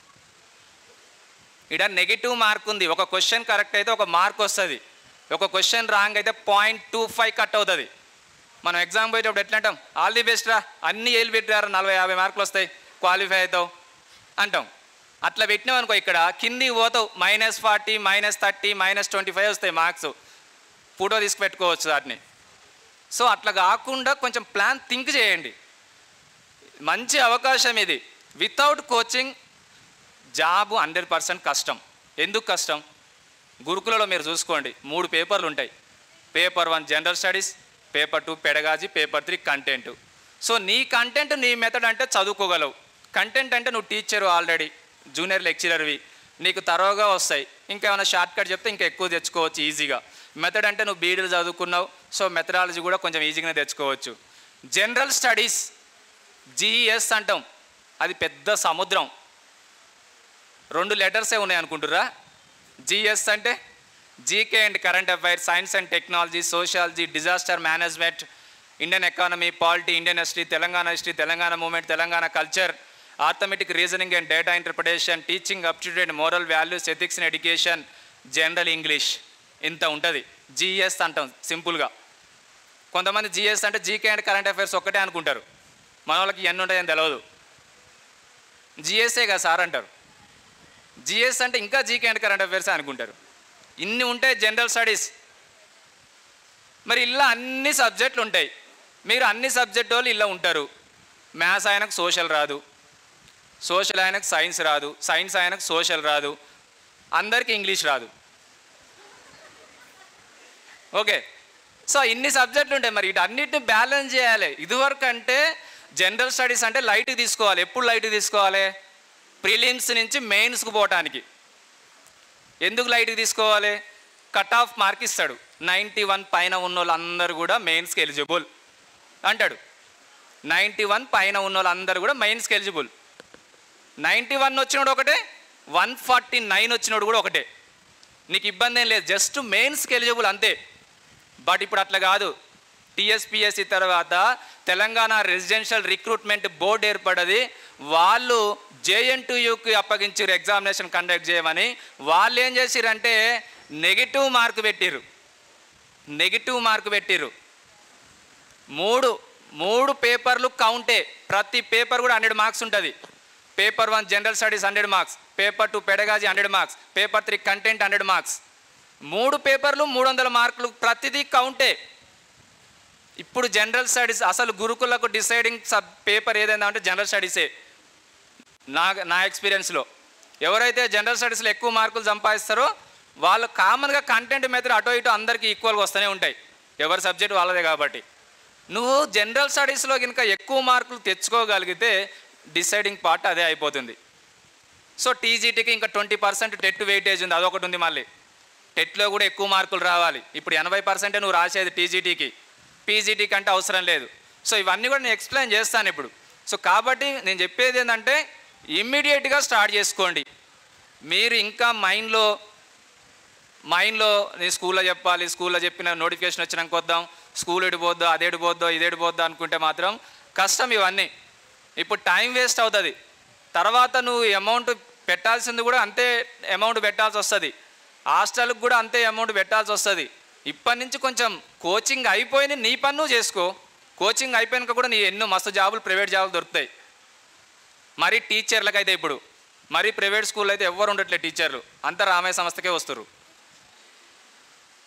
ఇక్కడ నెగిటివ్ మార్క్ ఉంది. ఒక క్వశ్చన్ కరెక్ట్ అయితే ఒక మార్క్ వస్తుంది, ఒక క్వశ్చన్ రాంగ్ అయితే 0.25 కట్ అవుతుంది. మనం ఎగ్జామ్ పోయేటప్పుడు ఎట్లా అంటాం? ఆల్ ది బెస్ట్ రా, అన్ని ఏళ్ళు పెట్టారు, 40-50 మార్కులు వస్తాయి, క్వాలిఫై అవుతావు అంటాం. అట్లా పెట్టినావు అనుకో, ఇక్కడ కిందికి పోతావు, -40, -30, -25 వస్తాయి మార్క్స్. ఫోటో తీసుకు పెట్టుకోవచ్చు వాటిని. సో అట్లా కాకుండా కొంచెం ప్లాన్ థింక్ చేయండి. మంచి అవకాశం ఇది. వితౌట్ కోచింగ్ జాబు 100% కష్టం. ఎందుకు కష్టం? గురుకులలో మీరు చూసుకోండి, 3 పేపర్లు ఉంటాయి. Paper 1 general studies, paper 2 pedagogy, paper 3 content. So నీ కంటెంట్ నీ మెథడ్ అంటే చదువుకోగలవు. కంటెంట్ అంటే నువ్వు టీచరు, ఆల్రెడీ జూనియర్ లెక్చరర్వి, నీకు తరోగా వస్తాయి. ఇంకా ఏమైనా షార్ట్ కట్ చెప్తే ఇంకా ఎక్కువ తెచ్చుకోవచ్చు ఈజీగా. మెథడ్ అంటే నువ్వు బీడీలు చదువుకున్నావు, సో మెథడాలజీ కూడా కొంచెం ఈజీగానే తెచ్చుకోవచ్చు. జనరల్ స్టడీస్ జీఎస్ అంటాం, అది పెద్ద సముద్రం. 2 లెటర్సే ఉన్నాయి అనుకుంటురా? జీఎస్ అంటే GK and current affairs, science and technology, sociology, disaster management, Indian economy, polity, Indian history, Telangana movement, Telangana culture, arithmetic reasoning and data interpretation, teaching aptitude, moral values, ethics and education, general English. ఇంత ఉంటుంది GS అంటాం సింపుల్గా. కొంతమంది GS అంటే GK and current affairs ఒక్కటే అనుకుంటారు. మన వాళ్ళకి ఎన్ని ఉంటాయని తెలియదు. జీఎస్ఏ కదా సార్ అంటారు. జీఎస్ అంటే ఇంకా జీకే అండ్ కరెంట్ అఫైర్స్ అనుకుంటారు. ఇన్ని ఉంటాయి జనరల్ స్టడీస్. మరి ఇలా అన్ని సబ్జెక్టులు ఉంటాయి. మీరు అన్ని సబ్జెక్ట్ వాళ్ళు ఇలా ఉంటారు. మ్యాథ్స్ ఆయనకు సోషల్ రాదు, సోషల్ ఆయనకు సైన్స్ రాదు, సైన్స్ ఆయనకు సోషల్ రాదు, అందరికీ ఇంగ్లీష్ రాదు. ఓకే, సో ఇన్ని సబ్జెక్టులు ఉంటాయి. మరి వీటన్నిటిని బ్యాలెన్స్ చేయాలి. ఇదివరకు అంటే జనరల్ స్టడీస్ అంటే లైట్కి తీసుకోవాలి. ఎప్పుడు లైట్కి తీసుకోవాలి? ప్రిలిమ్స్ నుంచి మెయిన్స్కి పోవటానికి. ఎందుకు లైట్కి తీసుకోవాలి? కట్ ఆఫ్ మార్క్ ఇస్తాడు. 91 పైన ఉన్న వాళ్ళందరూ కూడా మెయిన్స్కి ఎలిజిబుల్ అంటాడు. 91 పైన ఉన్న వాళ్ళందరూ కూడా మెయిన్స్కి ఎలిజిబుల్. 91 వచ్చినోడు ఒకటే, 149 వచ్చినోడు కూడా ఒకటే. నీకు ఇబ్బంది ఏం లేదు, జస్ట్ మెయిన్స్కి ఎలిజిబుల్ అంతే. బట్ ఇప్పుడు అట్లా కాదు. టీఎస్పీఎస్సీ తర్వాత తెలంగాణ రెసిడెన్షియల్ రిక్రూట్మెంట్ బోర్డు ఏర్పడ్డది. వాళ్ళు JNTUకి అప్పగించారు ఎగ్జామినేషన్ కండక్ట్ చేయమని. వాళ్ళు ఏం చేసిరంటే నెగిటివ్ మార్క్ పెట్టిర్రు. మూడు పేపర్లు కౌంటే. ప్రతి పేపర్ కూడా 100 మార్క్స్ ఉంటుంది. Paper 1 general studies 100 marks, paper 2 pedagogy 100 marks, paper 3 content 100 marks. 3 పేపర్లు 300 మార్కులు, ప్రతిదీ కౌంటే. ఇప్పుడు జనరల్ స్టడీస్ అసలు గురుకులకు డిసైడింగ్ పేపర్ ఏదైనా అంటే జనరల్ స్టడీసే. నా ఎక్స్పీరియన్స్లో ఎవరైతే జనరల్ స్టడీస్లో ఎక్కువ మార్కులు సంపాదిస్తారో వాళ్ళు కామన్గా కంటెంట్ మెథడ్ అటో ఇటో అందరికీ ఈక్వల్గా వస్తూనే ఉంటాయి. ఎవరి సబ్జెక్ట్ వాళ్ళదే కాబట్టి. నువ్వు జనరల్ స్టడీస్లో కనుక ఎక్కువ మార్కులు తెచ్చుకోగలిగితే డిసైడింగ్ పార్ట్ అదే అయిపోతుంది. సో టీజీటీకి ఇంకా 20% టెట్ వెయిటేజ్ ఉంది, అదొకటి ఉంది. మళ్ళీ టెట్లో కూడా ఎక్కువ మార్కులు రావాలి. ఇప్పుడు 80% నువ్వు రాసేది టీజీటీకి, పీజీటీకి అంటే అవసరం లేదు. సో ఇవన్నీ కూడా నేను ఎక్స్ప్లెయిన్ చేస్తాను ఇప్పుడు. సో కాబట్టి నేను చెప్పేది ఏంటంటే ఇమ్మీడియట్గా స్టార్ట్ చేసుకోండి. మీరు ఇంకా మైండ్లో నేను స్కూల్లో చెప్పాలి, స్కూల్లో చెప్పిన నోటిఫికేషన్ వచ్చినాక వద్దాం, స్కూల్ ఎడిపోద్దో అదేడిపోద్దో ఇదేడిపోద్దో అనుకుంటే మాత్రం కష్టం. ఇవన్నీ ఇప్పుడు టైం వేస్ట్ అవుతుంది. తర్వాత నువ్వు అమౌంట్ పెట్టాల్సింది కూడా అంతే అమౌంట్ పెట్టాల్సి వస్తుంది. హాస్టల్కి కూడా అంతే అమౌంట్ పెట్టాల్సి వస్తుంది. ఇప్పటి నుంచి కొంచెం కోచింగ్ అయిపోయింది, నీ పని నువ్వు చేసుకో. కోచింగ్ అయిపోయాక కూడా నీ ఎన్నో మస్తు జాబులు, ప్రైవేట్ జాబులు దొరుకుతాయి. మరీ టీచర్లకైతే ఇప్పుడు మరీ ప్రైవేట్ స్కూల్లో అయితే ఎవ్వరు ఉండట్లేదు టీచర్లు, అంతా రామయ్య సంస్థకే వస్తారు.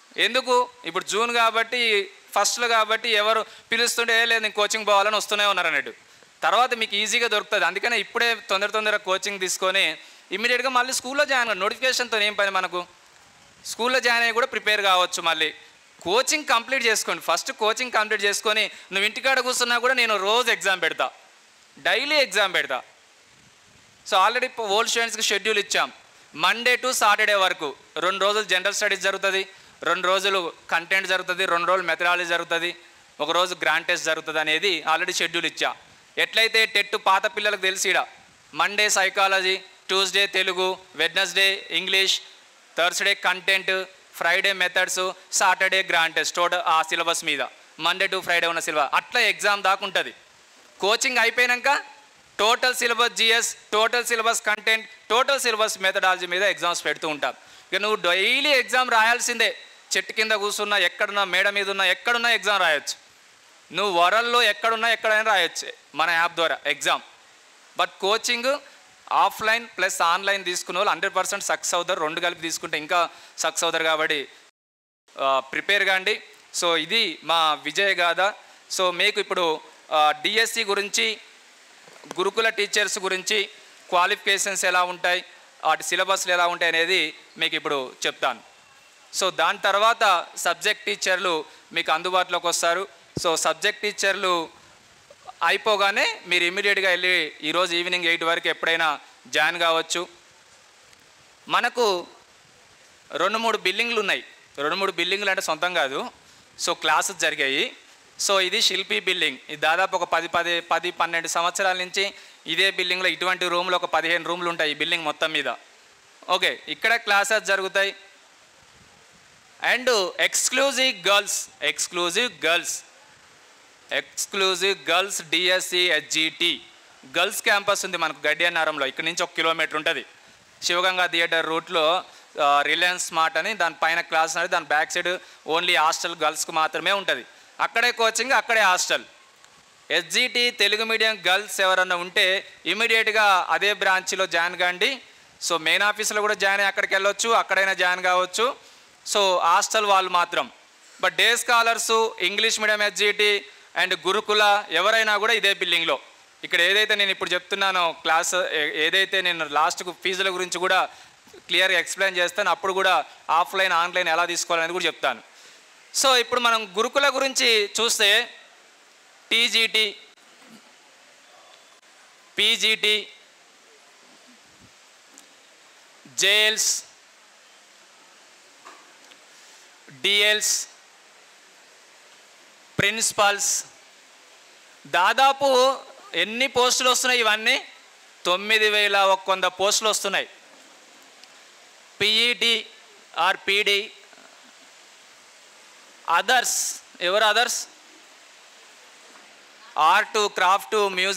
ఎందుకు? ఇప్పుడు జూన్ కాబట్టి, ఫస్ట్లో కాబట్టి ఎవరు పిలుస్తుంటే లేదు నేను కోచింగ్ పోవాలని వస్తూనే ఉన్నారు అన్నట్టు. తర్వాత మీకు ఈజీగా దొరుకుతుంది. అందుకనే ఇప్పుడే తొందరగా కోచింగ్ తీసుకొని ఇమ్మీడియట్గా మళ్ళీ స్కూల్లో జాయిన్ అవ్వండి. నోటిఫికేషన్తో ఏం పని మనకు? స్కూల్లో జాయిన్ అయ్యి కూడా ప్రిపేర్ కావచ్చు. మళ్ళీ కోచింగ్ కంప్లీట్ చేసుకోండి. ఫస్ట్ కోచింగ్ కంప్లీట్ చేసుకొని నువ్వు ఇంటికాడ కూర్చున్నా కూడా నేను రోజు ఎగ్జామ్ పెడతా, డైలీ ఎగ్జామ్ పెడతా. సో ఆల్రెడీ ఓల్డ్ స్టూడెంట్స్కి షెడ్యూల్ ఇచ్చాం. మండే టు సాటర్డే వరకు 2 రోజులు జనరల్ స్టడీస్ జరుగుతుంది, 2 రోజులు కంటెంట్ జరుగుతుంది, 2 రోజులు మెథడాలజీ జరుగుతుంది, 1 రోజు గ్రాండ్ టెస్ట్ జరుగుతుంది అనేది ఆల్రెడీ షెడ్యూల్ ఇచ్చా. ఎట్లయితే టెట్ పాత పిల్లలకు తెలిసిడ Monday psychology, Tuesday Telugu, Wednesday English, Thursday content, Friday methods, Saturday grand test total ఆ సిలబస్ మీద మండే టు ఫ్రైడే ఉన్న సిలబస్ అట్లా ఎగ్జామ్ దాకా ఉంటుంది. కోచింగ్ అయిపోయాక total syllabus GS, total syllabus content, total syllabus methodology మీద ఎగ్జామ్స్ పెడుతూ ఉంటారు. ఇక నువ్వు డైలీ ఎగ్జామ్ రాయాల్సిందే. చెట్టు కింద కూర్చున్నా, ఎక్కడున్నా, మేడ మీద ఉన్నా, ఎక్కడున్నా ఎగ్జామ్ రాయొచ్చు. నువ్వు వరల్డ్లో ఎక్కడున్నా ఎక్కడైనా రాయొచ్చు మన యాప్ ద్వారా exam. But coaching offline plus online తీసుకున్న వాళ్ళు 100% సక్సెస్ అవుతారు. 2 కలిపి తీసుకుంటే ఇంకా సక్సెస్ అవుతారు. కాబట్టి ప్రిపేర్ కాండి. సో ఇది మా విజయ గాథ. సో మీకు ఇప్పుడు డిఎస్సి గురించి, గురుకుల టీచర్స్ గురించి, క్వాలిఫికేషన్స్ ఎలా ఉంటాయి, వాటి సిలబస్లు ఎలా ఉంటాయి అనేది మీకు ఇప్పుడు చెప్తాను. సో దాని తర్వాత సబ్జెక్ట్ టీచర్లు మీకు అందుబాటులోకి వస్తారు. సో సబ్జెక్ట్ టీచర్లు అయిపోగానే మీరు ఇమ్మీడియట్గా వెళ్ళి ఈరోజు ఈవినింగ్ 8 వరకు ఎప్పుడైనా జాయిన్ కావచ్చు. మనకు 2-3 బిల్డింగ్లు ఉన్నాయి. 2-3 బిల్డింగ్లు అంటే సొంతం కాదు. సో క్లాసెస్ జరిగాయి. సో ఇది శిల్పి బిల్డింగ్. ఇది దాదాపు ఒక 10-12 సంవత్సరాల నుంచి ఇదే బిల్డింగ్లో ఇటువంటి రూమ్లు ఒక 15 రూమ్లు ఉంటాయి ఈ బిల్డింగ్ మొత్తం మీద. ఓకే, ఇక్కడ క్లాసెస్ జరుగుతాయి. And exclusive girls DSC HGT girls campus ఉంది మనకు గడ్డియన్నారంలో. ఇక్కడ నుంచి 1 కిలోమీటర్ ఉంటుంది. శివగంగా థియేటర్ రూట్లో రిలయన్స్ స్మార్ట్ అని దాని పైన క్లాస్ అనేది, దాని బ్యాక్ సైడ్ ఓన్లీ హాస్టల్ గర్ల్స్కి మాత్రమే ఉంటుంది. అక్కడే కోచింగ్, అక్కడే hostel. HGT Telugu medium girls ఎవరన్నా ఉంటే ఇమీడియట్గా అదే బ్రాంచ్లో జాయిన్ కాండి. సో మెయిన్ ఆఫీస్లో కూడా జాయిన్ అయ్యి అక్కడికి వెళ్ళొచ్చు, అక్కడైనా జాయిన్ కావచ్చు. సో హాస్టల్ వాళ్ళు మాత్రం. But day scholars, English medium HGT and Gurukula ఎవరైనా కూడా ఇదే బిల్డింగ్లో. ఇక్కడ ఏదైతే నేను ఇప్పుడు చెప్తున్నానో క్లాస్, ఏదైతే నేను లాస్ట్కు ఫీజుల గురించి కూడా క్లియర్గా ఎక్స్ప్లెయిన్ చేస్తాను, అప్పుడు కూడా ఆఫ్లైన్ ఆన్లైన్ ఎలా తీసుకోవాలనేది కూడా చెప్తాను. సో ఇప్పుడు మనం గురుకుల గురించి చూస్తే TGT, PGT, JLs, DLs, principals, దాదాపు ఎన్ని పోస్టులు వస్తున్నాయి? ఇవన్నీ 9100 పోస్టులు వస్తున్నాయి. PET or PD, others. ఎవరు అదర్స్? ఆర్ట్, క్రాఫ్ట్,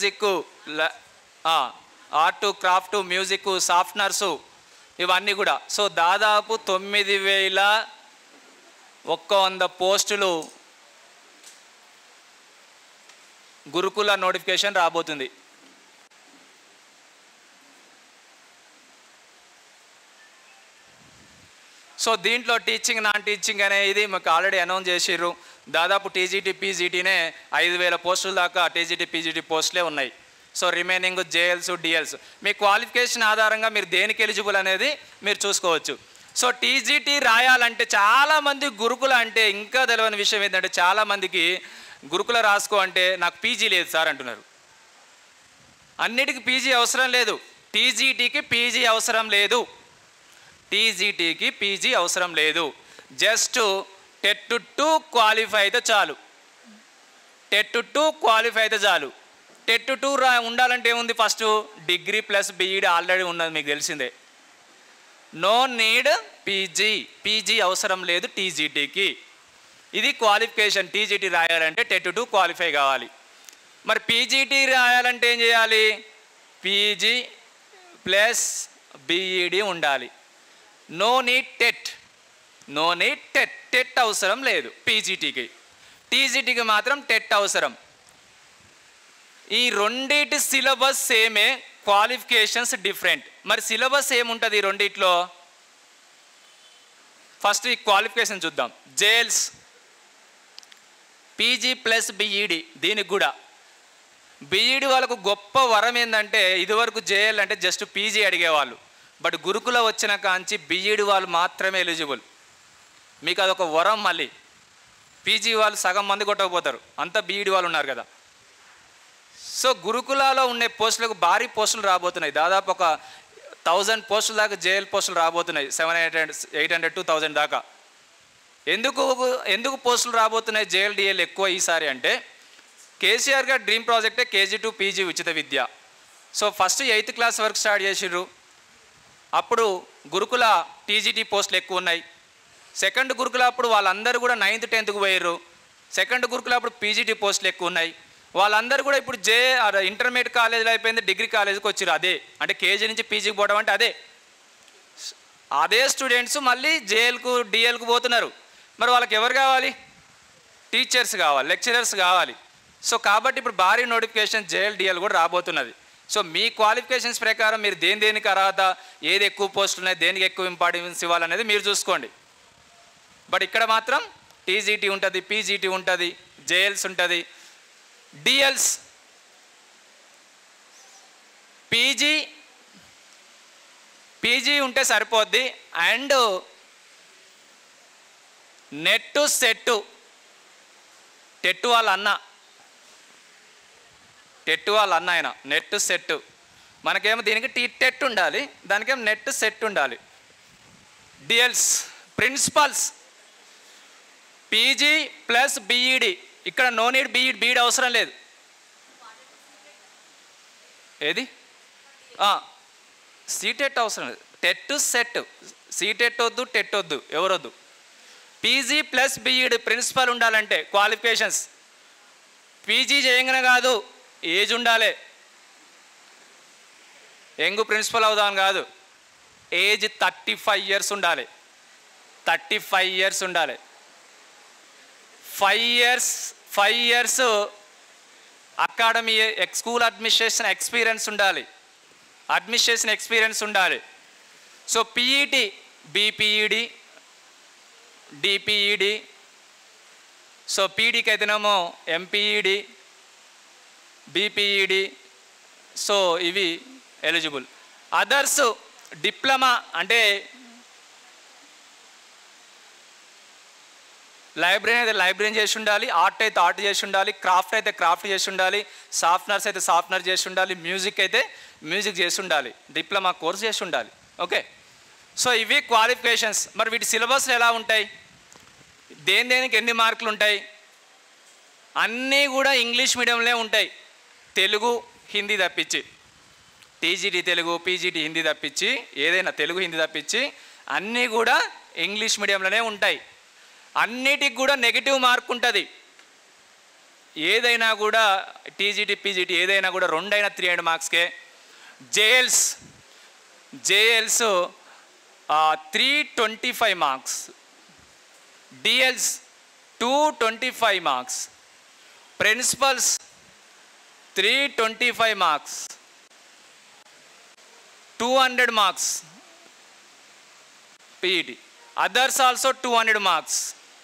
మ్యూజిక్, సాఫ్ట్నర్సు, ఇవన్నీ కూడా. సో దాదాపు 9100 పోస్టులు గురుకుల నోటిఫికేషన్ రాబోతుంది. సో దీంట్లో టీచింగ్, నాన్ టీచింగ్ అనేది మాకు ఆల్రెడీ అనౌన్స్ చేసిర్రు. దాదాపు టీజీటీ, పీజీటీనే 5000 పోస్టుల దాకా టీజీటీ, పీజీటీ పోస్టులే ఉన్నాయి. సో రిమైనింగ్ జేఎల్స్, డిఎల్స్ మీ క్వాలిఫికేషన్ ఆధారంగా మీరు దేనికి ఎలిజిబుల్ అనేది మీరు చూసుకోవచ్చు. సో టీజీటీ రాయాలంటే చాలామంది గురుకుల అంటే ఇంకా తెలియని విషయం ఏంటంటే, చాలామందికి గురుకుల రాసుకో అంటే నాకు పీజీ లేదు సార్ అంటున్నారు. అన్నిటికీ పీజీ అవసరం లేదు. టీజీటీకి పీజీ అవసరం లేదు. టీజీటీకి పీజీ అవసరం లేదు. జస్ట్ టెట్ 2 క్వాలిఫై అయితే చాలు. టెట్ 2 క్వాలిఫై అయితే చాలు. టెట్ 2 ఉండాలంటే ఏముంది? First degree plus BEd already ఉన్నది మీకు తెలిసిందే. నో నీడ్ పీజీ అవసరం లేదు టీజీటీకి. ఇది క్వాలిఫికేషన్. టీజీటీ రాయాలంటే టెట్ 2 క్వాలిఫై కావాలి. మరి పీజీటీ రాయాలంటే ఏం చేయాలి? పీజీ ప్లస్ బీఈడి ఉండాలి. నో నీడ్ టెట్ అవసరం లేదు పీజీటీకి. టీజీటీకి మాత్రం టెట్ అవసరం. ఈ రెండింటి సిలబస్ సేమే, క్వాలిఫికేషన్స్ డిఫరెంట్. మరి సిలబస్ ఏముంటుంది ఈ రెండిట్లో? ఫస్ట్ ఈ క్వాలిఫికేషన్ చూద్దాం. జేఎల్స్ పీజీ ప్లస్ బీఈడి, దీనికి కూడా బీఈడి వాళ్ళకు గొప్ప వరం ఏంటంటే ఇదివరకు జేఎల్ అంటే జస్ట్ పీజీ అడిగేవాళ్ళు, బట్ గురుకుల వచ్చిన కాంచి బీఈడి వాళ్ళు మాత్రమే ఎలిజిబుల్. మీకు అదొక వరం. మళ్ళీ పీజీ వాళ్ళు సగం మంది కొట్టకపోతారు, అంతా బీఈడి వాళ్ళు ఉన్నారు కదా. సో గురుకులాలో ఉండే పోస్టులకు భారీ పోస్టులు రాబోతున్నాయి. దాదాపు ఒక 1000 పోస్టుల దాకా జేఎల్ పోస్టులు రాబోతున్నాయి, 700-800 to 1000 దాకా. ఎందుకు పోస్టులు రాబోతున్నాయి జేఎల్ డిఎల్ ఎక్కువ ఈసారి అంటే, కేసీఆర్ గారి డ్రీమ్ ప్రాజెక్టే కేజీ టు పీజీ ఉచిత విద్య. సో ఫస్ట్ 8th క్లాస్ వరకు స్టార్ట్ చేసిర్రు. అప్పుడు గురుకుల టీజీటీ పోస్టులు ఎక్కువ ఉన్నాయి. సెకండ్ గురుకుల అప్పుడు వాళ్ళందరూ కూడా 9th 10th పోయారు. సెకండ్ గురుకుల అప్పుడు పీజీటీ పోస్టులు ఎక్కువ ఉన్నాయి. వాళ్ళందరూ కూడా ఇప్పుడు ఇంటర్మీడియట్ కాలేజీలో అయిపోయింది, డిగ్రీ కాలేజీకి వచ్చారు. అదే అంటే కేజీ నుంచి పీజీకి పోవడం అంటే అదే స్టూడెంట్స్ మళ్ళీ జేఎల్కు డిఎల్కు పోతున్నారు. మరి వాళ్ళకి ఎవరు కావాలి? టీచర్స్ కావాలి, లెక్చరర్స్ కావాలి. సో కాబట్టి ఇప్పుడు భారీ నోటిఫికేషన్ జేఎల్ డిఎల్ కూడా రాబోతున్నది. సో మీ క్వాలిఫికేషన్స్ ప్రకారం మీరు దేనికి అర్హత, ఏది ఎక్కువ పోస్టులు ఉన్నాయి, దేనికి ఎక్కువ ఇంపార్టెన్స్ ఇవ్వాలనేది మీరు చూసుకోండి. బట్ ఇక్కడ మాత్రం టీజీటీ ఉంటుంది, పీజీటీ ఉంటుంది, జేఎల్స్ ఉంటుంది. డిఎల్స్ పీజీ ఉంటే సరిపోద్ది. అండ్ నెట్ సెట్ వాళ్ళ అన్న ఆయన నెట్ సెట్. మనకేమో దీనికి టెట్ ఉండాలి, దానికేమో నెట్ సెట్ ఉండాలి. DLs principals PG plus BEd. ఇక్కడ నో నీడ్ బీఈడి అవసరం లేదు. ఏది సీటెట్ అవసరం లేదు, టెట్ సెట్. సీటెట్ వద్దు, టెట్ వద్దు, ఎవరొద్దు. పీజీ ప్లస్ బీఈడి ప్రిన్సిపల్ ఉండాలంటే క్వాలిఫికేషన్స్ పీజీ చేయగానే కాదు, ఏజ్ ఉండాలి. యంగ్ ప్రిన్సిపల్ అవుదాం కాదు, ఏజ్ 35 years ఉండాలి. 35 years ఉండాలి. 5 years academy school administration experience ఉండాలి. So PET, BPEd, DPEd. So పీడీకి అయితేనేమో ఎంపీఈడి, బీపీఈడి. సో ఇవి ఎలిజిబుల్. అదర్స్ డిప్లొమా అంటే లైబ్రరీ అయితే లైబ్రరీ చేసి ఉండాలి, ఆర్ట్ అయితే ఆర్ట్ చేసి ఉండాలి, క్రాఫ్ట్ అయితే క్రాఫ్ట్ చేసి ఉండాలి, సాఫ్ట్వేర్స్ అయితే సాఫ్ట్వేర్ చేసి ఉండాలి, మ్యూజిక్ అయితే మ్యూజిక్ చేసి ఉండాలి, డిప్లొమా కోర్స్ చేసి ఉండాలి. ఓకే. సో ఇవి క్వాలిఫికేషన్స్. మరి వీటి సిలబస్లు ఎలా ఉంటాయి, దేనికి ఎన్ని మార్కులు ఉంటాయి? అన్నీ కూడా ఇంగ్లీష్ మీడియంలో ఉంటాయి, తెలుగు హిందీ తప్పించి. టీజీటీ తెలుగు, పీజీటీ హిందీ తప్పించి, ఏదైనా తెలుగు హిందీ తప్పించి అన్నీ కూడా ఇంగ్లీష్ మీడియంలోనే ఉంటాయి. అన్నిటికి కూడా నెగిటివ్ మార్క్ ఉంటుంది. ఏదైనా కూడా టీజీటీ పీజీటీ ఏదైనా కూడా 2 అయినా 300 మార్క్స్కే. JLs 325 marks, DLs 225 marks, principals 325 marks, 200 marks PET. Others also 200 marks.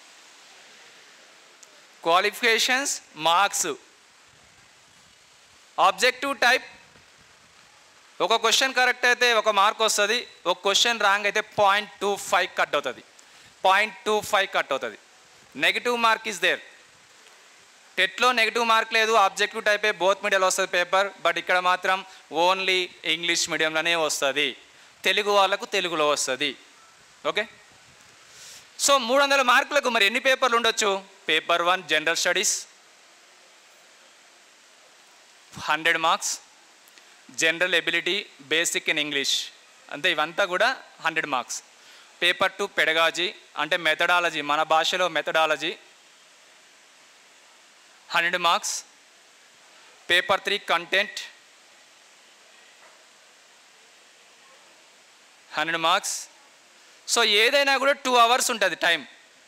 Qualifications, marks. Objective type, ఒక క్వశ్చన్ కరెక్ట్ అయితే 1 మార్క్ వస్తుంది, ఒక క్వశ్చన్ రాంగ్ అయితే 0.25 కట్ అవుతుంది. 0.25 కట్ అవుతుంది. Negative mark is there. టెట్లో నెగిటివ్ మార్క్ లేదు, ఆబ్జెక్టివ్ టైపే, బోత్ మీడియాలో వస్తుంది పేపర్. బట్ ఇక్కడ మాత్రం ఓన్లీ ఇంగ్లీష్ మీడియంలోనే వస్తుంది, తెలుగు వాళ్ళకు తెలుగులో వస్తుంది. ఓకే. సో 300 మార్కులకు మరి ఎన్ని పేపర్లు ఉండొచ్చు? Paper 1 general studies 100 marks, general ability basic in English అంతే, ఇవంతా కూడా 100 మార్క్స్. పేపర్ 2 పెడగాజీ అంటే మెథడాలజీ, మన భాషలో methodology 100 marks. Paper 3 content 100 marks. So ఏదైనా కూడా 2 hours ఉంటుంది టైం.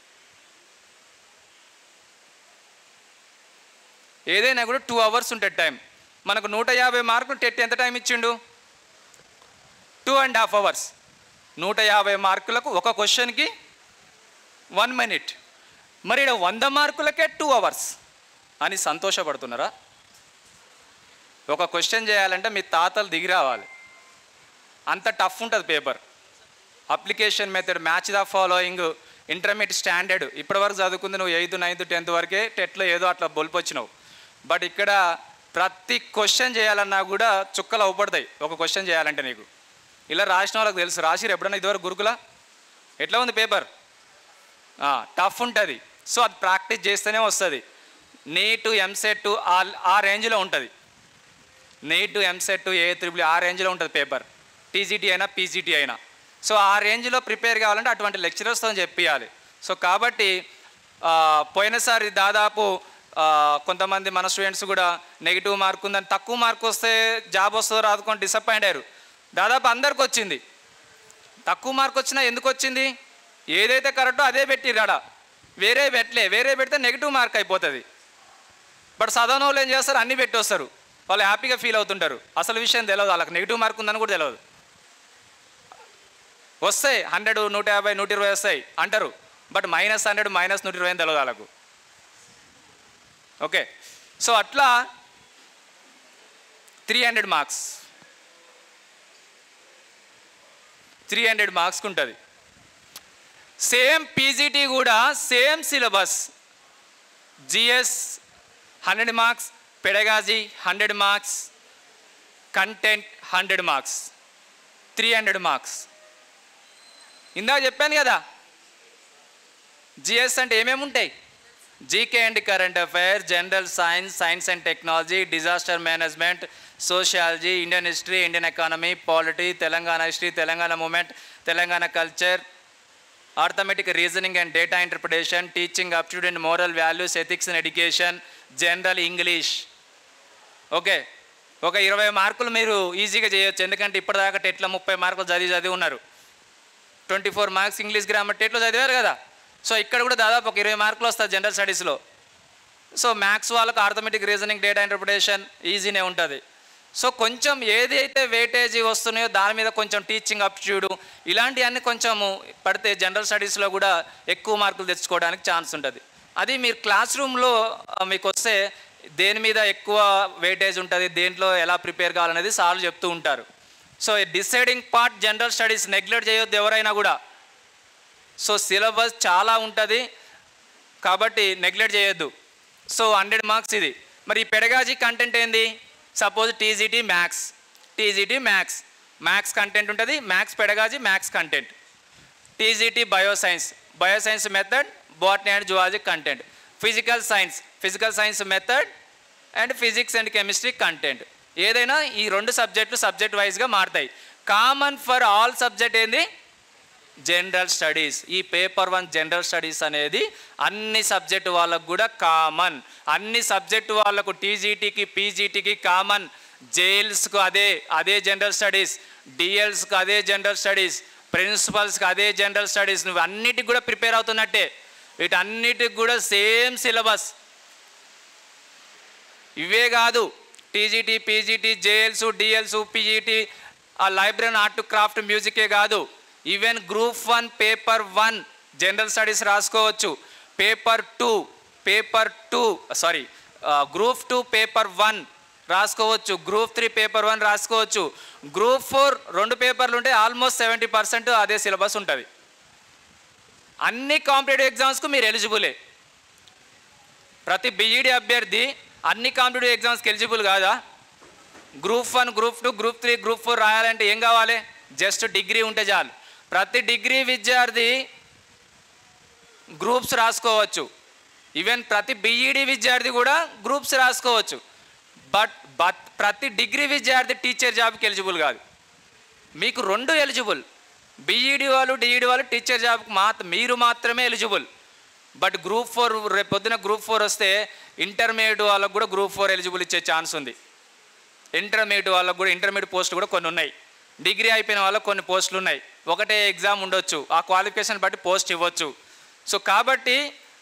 ఏదైనా కూడా 2 hours ఉంటుంది టైం. మనకు 150 మార్కులు టెట్ ఎంత టైం ఇచ్చిండు? 2.5 hours. 150 మార్కులకు ఒక క్వశ్చన్కి 1 minute. మరి ఇక్కడ 100 మార్కులకే 2 hours అని సంతోషపడుతున్నారా? ఒక క్వశ్చన్ చేయాలంటే మీ తాతలు దిగి రావాలి, అంత టఫ్ ఉంటుంది paper. Application method, match the following, intermediate standard, ఇప్పటివరకు చదువుకుంది నువ్వు 8th, 9th, 10th వరకే, టెట్లో ఏదో అట్లా బొలిపొచ్చినావు. బట్ ఇక్కడ ప్రతి క్వశ్చన్ చేయాలన్నా కూడా చుక్కలు అవపడతాయి. ఒక క్వశ్చన్ చేయాలంటే నీకు ఇలా రాసిన వాళ్ళకి తెలుసు. రాసిరు ఎప్పుడన్నా ఇదివరకు గురుకుల? ఎట్లా ఉంది పేపర్? టఫ్ ఉంటుంది. సో అది ప్రాక్టీస్ చేస్తేనే వస్తుంది. నీట్, ఎంసెట్ ఆ రేంజ్లో ఉంటుంది. నీట్, ఎంసెట్, AAAA ఆ రేంజ్లో ఉంటుంది పేపర్. టీజీటీ అయినా పీజీటీ అయినా. సో ఆ రేంజ్లో ప్రిపేర్ కావాలంటే అటువంటి లెక్చరర్స్తో చెప్పియాలి. సో కాబట్టి పోయినసారి దాదాపు కొంతమంది మన స్టూడెంట్స్ కూడా నెగిటివ్ మార్క్ ఉందని, తక్కువ మార్క్ వస్తే జాబ్ వస్తుందో రాదుకొని డిసప్పాయింట్ అయ్యారు. దాదాపు అందరికి వచ్చింది. తక్కువ మార్క్ వచ్చినా ఎందుకు వచ్చింది? ఏదైతే కరెక్టో అదే పెట్టిరాడా, వేరే పెట్టలే. వేరే పెడితే నెగిటివ్ మార్క్ అయిపోతుంది. బట్ చదవని వాళ్ళు ఏం చేస్తారు, అన్నీ పెట్టి వస్తారు. వాళ్ళు హ్యాపీగా ఫీల్ అవుతుంటారు. అసలు విషయం తెలియదు, వాళ్ళకి నెగిటివ్ మార్క్ ఉందని కూడా తెలియదు. వస్తాయి 100, 150, 120 వస్తాయి అంటారు. బట్ -100, -120 అని తెలియదు వాళ్ళకు. ఓకే, సో అట్లా 300 మార్క్స్, 300 మార్క్స్కి ఉంటుంది. సేమ్ పీజీటీ కూడా same syllabus. GS 100 marks, pedagogy 100 marks, content 100 marks, 300 marks. ఇందాక చెప్పాను కదా, జిఎస్ అంటే ఏమేమి ఉంటాయి? GK and current affairs, general science, science and technology, disaster management, sociology, Indian history, Indian economy, polity, Telangana history, Telangana movement, Telangana culture, arithmetic, reasoning and data interpretation, teaching aptitude and moral values, ethics and education, general English. Okay, ఒక 20 మార్కులు మీరు ఈజీగా చేయొచ్చు. ఎందుకంటే ఇప్పటిదాకా టెట్లో 30 మార్కులు చదివి ఉన్నారు. 24 మార్క్స్ ఇంగ్లీష్ గ్రామర్ టెట్లో చదివారు కదా. సో ఇక్కడ కూడా దాదాపు ఒక 20 మార్కులు వస్తుంది జనరల్ స్టడీస్లో. సో మ్యాథ్స్ వాళ్ళకు arithmetic, reasoning, data interpretation ఈజీనే ఉంటుంది. సో కొంచెం ఏదైతే వెయిటేజీ వస్తున్నాయో దాని మీద కొంచెం టీచింగ్ అప్టిట్యూడ్ ఇలాంటివన్నీ కొంచెము పడితే జనరల్ స్టడీస్లో కూడా ఎక్కువ మార్కులు తెచ్చుకోవడానికి ఛాన్స్ ఉంటుంది. అది మీరు క్లాస్ రూమ్లో మీకు వస్తే దేని మీద ఎక్కువ వెయిటేజ్ ఉంటుంది, దేంట్లో ఎలా ప్రిపేర్ కావాలనేది సార్లు చెప్తూ ఉంటారు. So deciding part general studies neglect చేయొద్దు ఎవరైనా కూడా. సో సిలబస్ చాలా ఉంటుంది కాబట్టి నెగ్లెక్ట్ చేయొద్దు. సో 100 మార్క్స్ ఇది. మరి ఈ పెడగాజీ కంటెంట్ ఏంది? Suppose TGT maths, maths content ఉంటుంది. Maths pedagogy, maths content. TGT bioscience method, botany and zoology content. Physical science method and physics and chemistry content. ఏదైనా ఈ 2 సబ్జెక్టులు సబ్జెక్ట్ వైజ్గా మారుతాయి. కామన్ ఫర్ ఆల్ సబ్జెక్ట్ ఏంది? General studies. ఈ paper 1 general studies అనేది అన్ని సబ్జెక్టు వాళ్ళకు కూడా కామన్. అన్ని సబ్జెక్టు వాళ్ళకు టీజీటీకి పీజీటీకి కామన్. జేఎల్స్కు అదే జనరల్ స్టడీస్, డిఎల్స్కి అదే జనరల్ స్టడీస్, ప్రిన్సిపల్స్కి అదే జనరల్ స్టడీస్. నువ్వు అన్నిటికి కూడా ప్రిపేర్ అవుతున్నట్టే. వీటన్నిటికి కూడా సేమ్ సిలబస్. ఇవే కాదు, TGT, PGT, JLs, DLs, PGT, ఆ లైబ్రరీ, ఆర్ట్, క్రాఫ్ట్, మ్యూజికే కాదు. Even group 1 paper 1 general studies రాసుకోవచ్చు. గ్రూప్ 2 పేపర్ 1 రాసుకోవచ్చు. గ్రూప్ 3 పేపర్ 1 రాసుకోవచ్చు. గ్రూప్ 4 2 పేపర్లు ఉంటే ఆల్మోస్ట్ 70% అదే సిలబస్ ఉంటుంది. అన్ని కాంపిటేటివ్ ఎగ్జామ్స్కు మీరు ఎలిజిబులే. ప్రతి బీఈడీ అభ్యర్థి అన్ని కాంపిటేటివ్ ఎగ్జామ్స్కి ఎలిజిబుల్ కాదా? గ్రూప్ 1, గ్రూప్ 2, గ్రూప్ 3, గ్రూప్ 4 రాయాలంటే ఏం కావాలి? జస్ట్ డిగ్రీ ఉంటే చాలు. ప్రతి డిగ్రీ విద్యార్థి గ్రూప్స్ రాసుకోవచ్చు. ఈవెన్ ప్రతి బీఈడీ విద్యార్థి కూడా గ్రూప్స్ రాసుకోవచ్చు. బట్ ప్రతి డిగ్రీ విద్యార్థి టీచర్ జాబ్కి ఎలిజిబుల్ కాదు. మీకు 2 ఎలిజిబుల్. బీఈడీ వాళ్ళు, డిఈడీ వాళ్ళు టీచర్ జాబ్కి మీరు మాత్రమే ఎలిజిబుల్. బట్ గ్రూప్ 4 రేపు పొద్దున గ్రూప్ 4 వస్తే ఇంటర్మీడియట్ వాళ్ళకు కూడా గ్రూప్ 4 ఎలిజిబుల్ ఇచ్చే ఛాన్స్ ఉంది. ఇంటర్మీడియట్ పోస్టులు కూడా కొన్ని ఉన్నాయి. డిగ్రీ అయిపోయిన వాళ్ళకు కొన్ని పోస్టులు ఉన్నాయి. ఒకటే ఎగ్జామ్ ఉండొచ్చు, ఆ క్వాలిఫికేషన్ బట్టి పోస్ట్ ఇవ్వచ్చు. సో కాబట్టి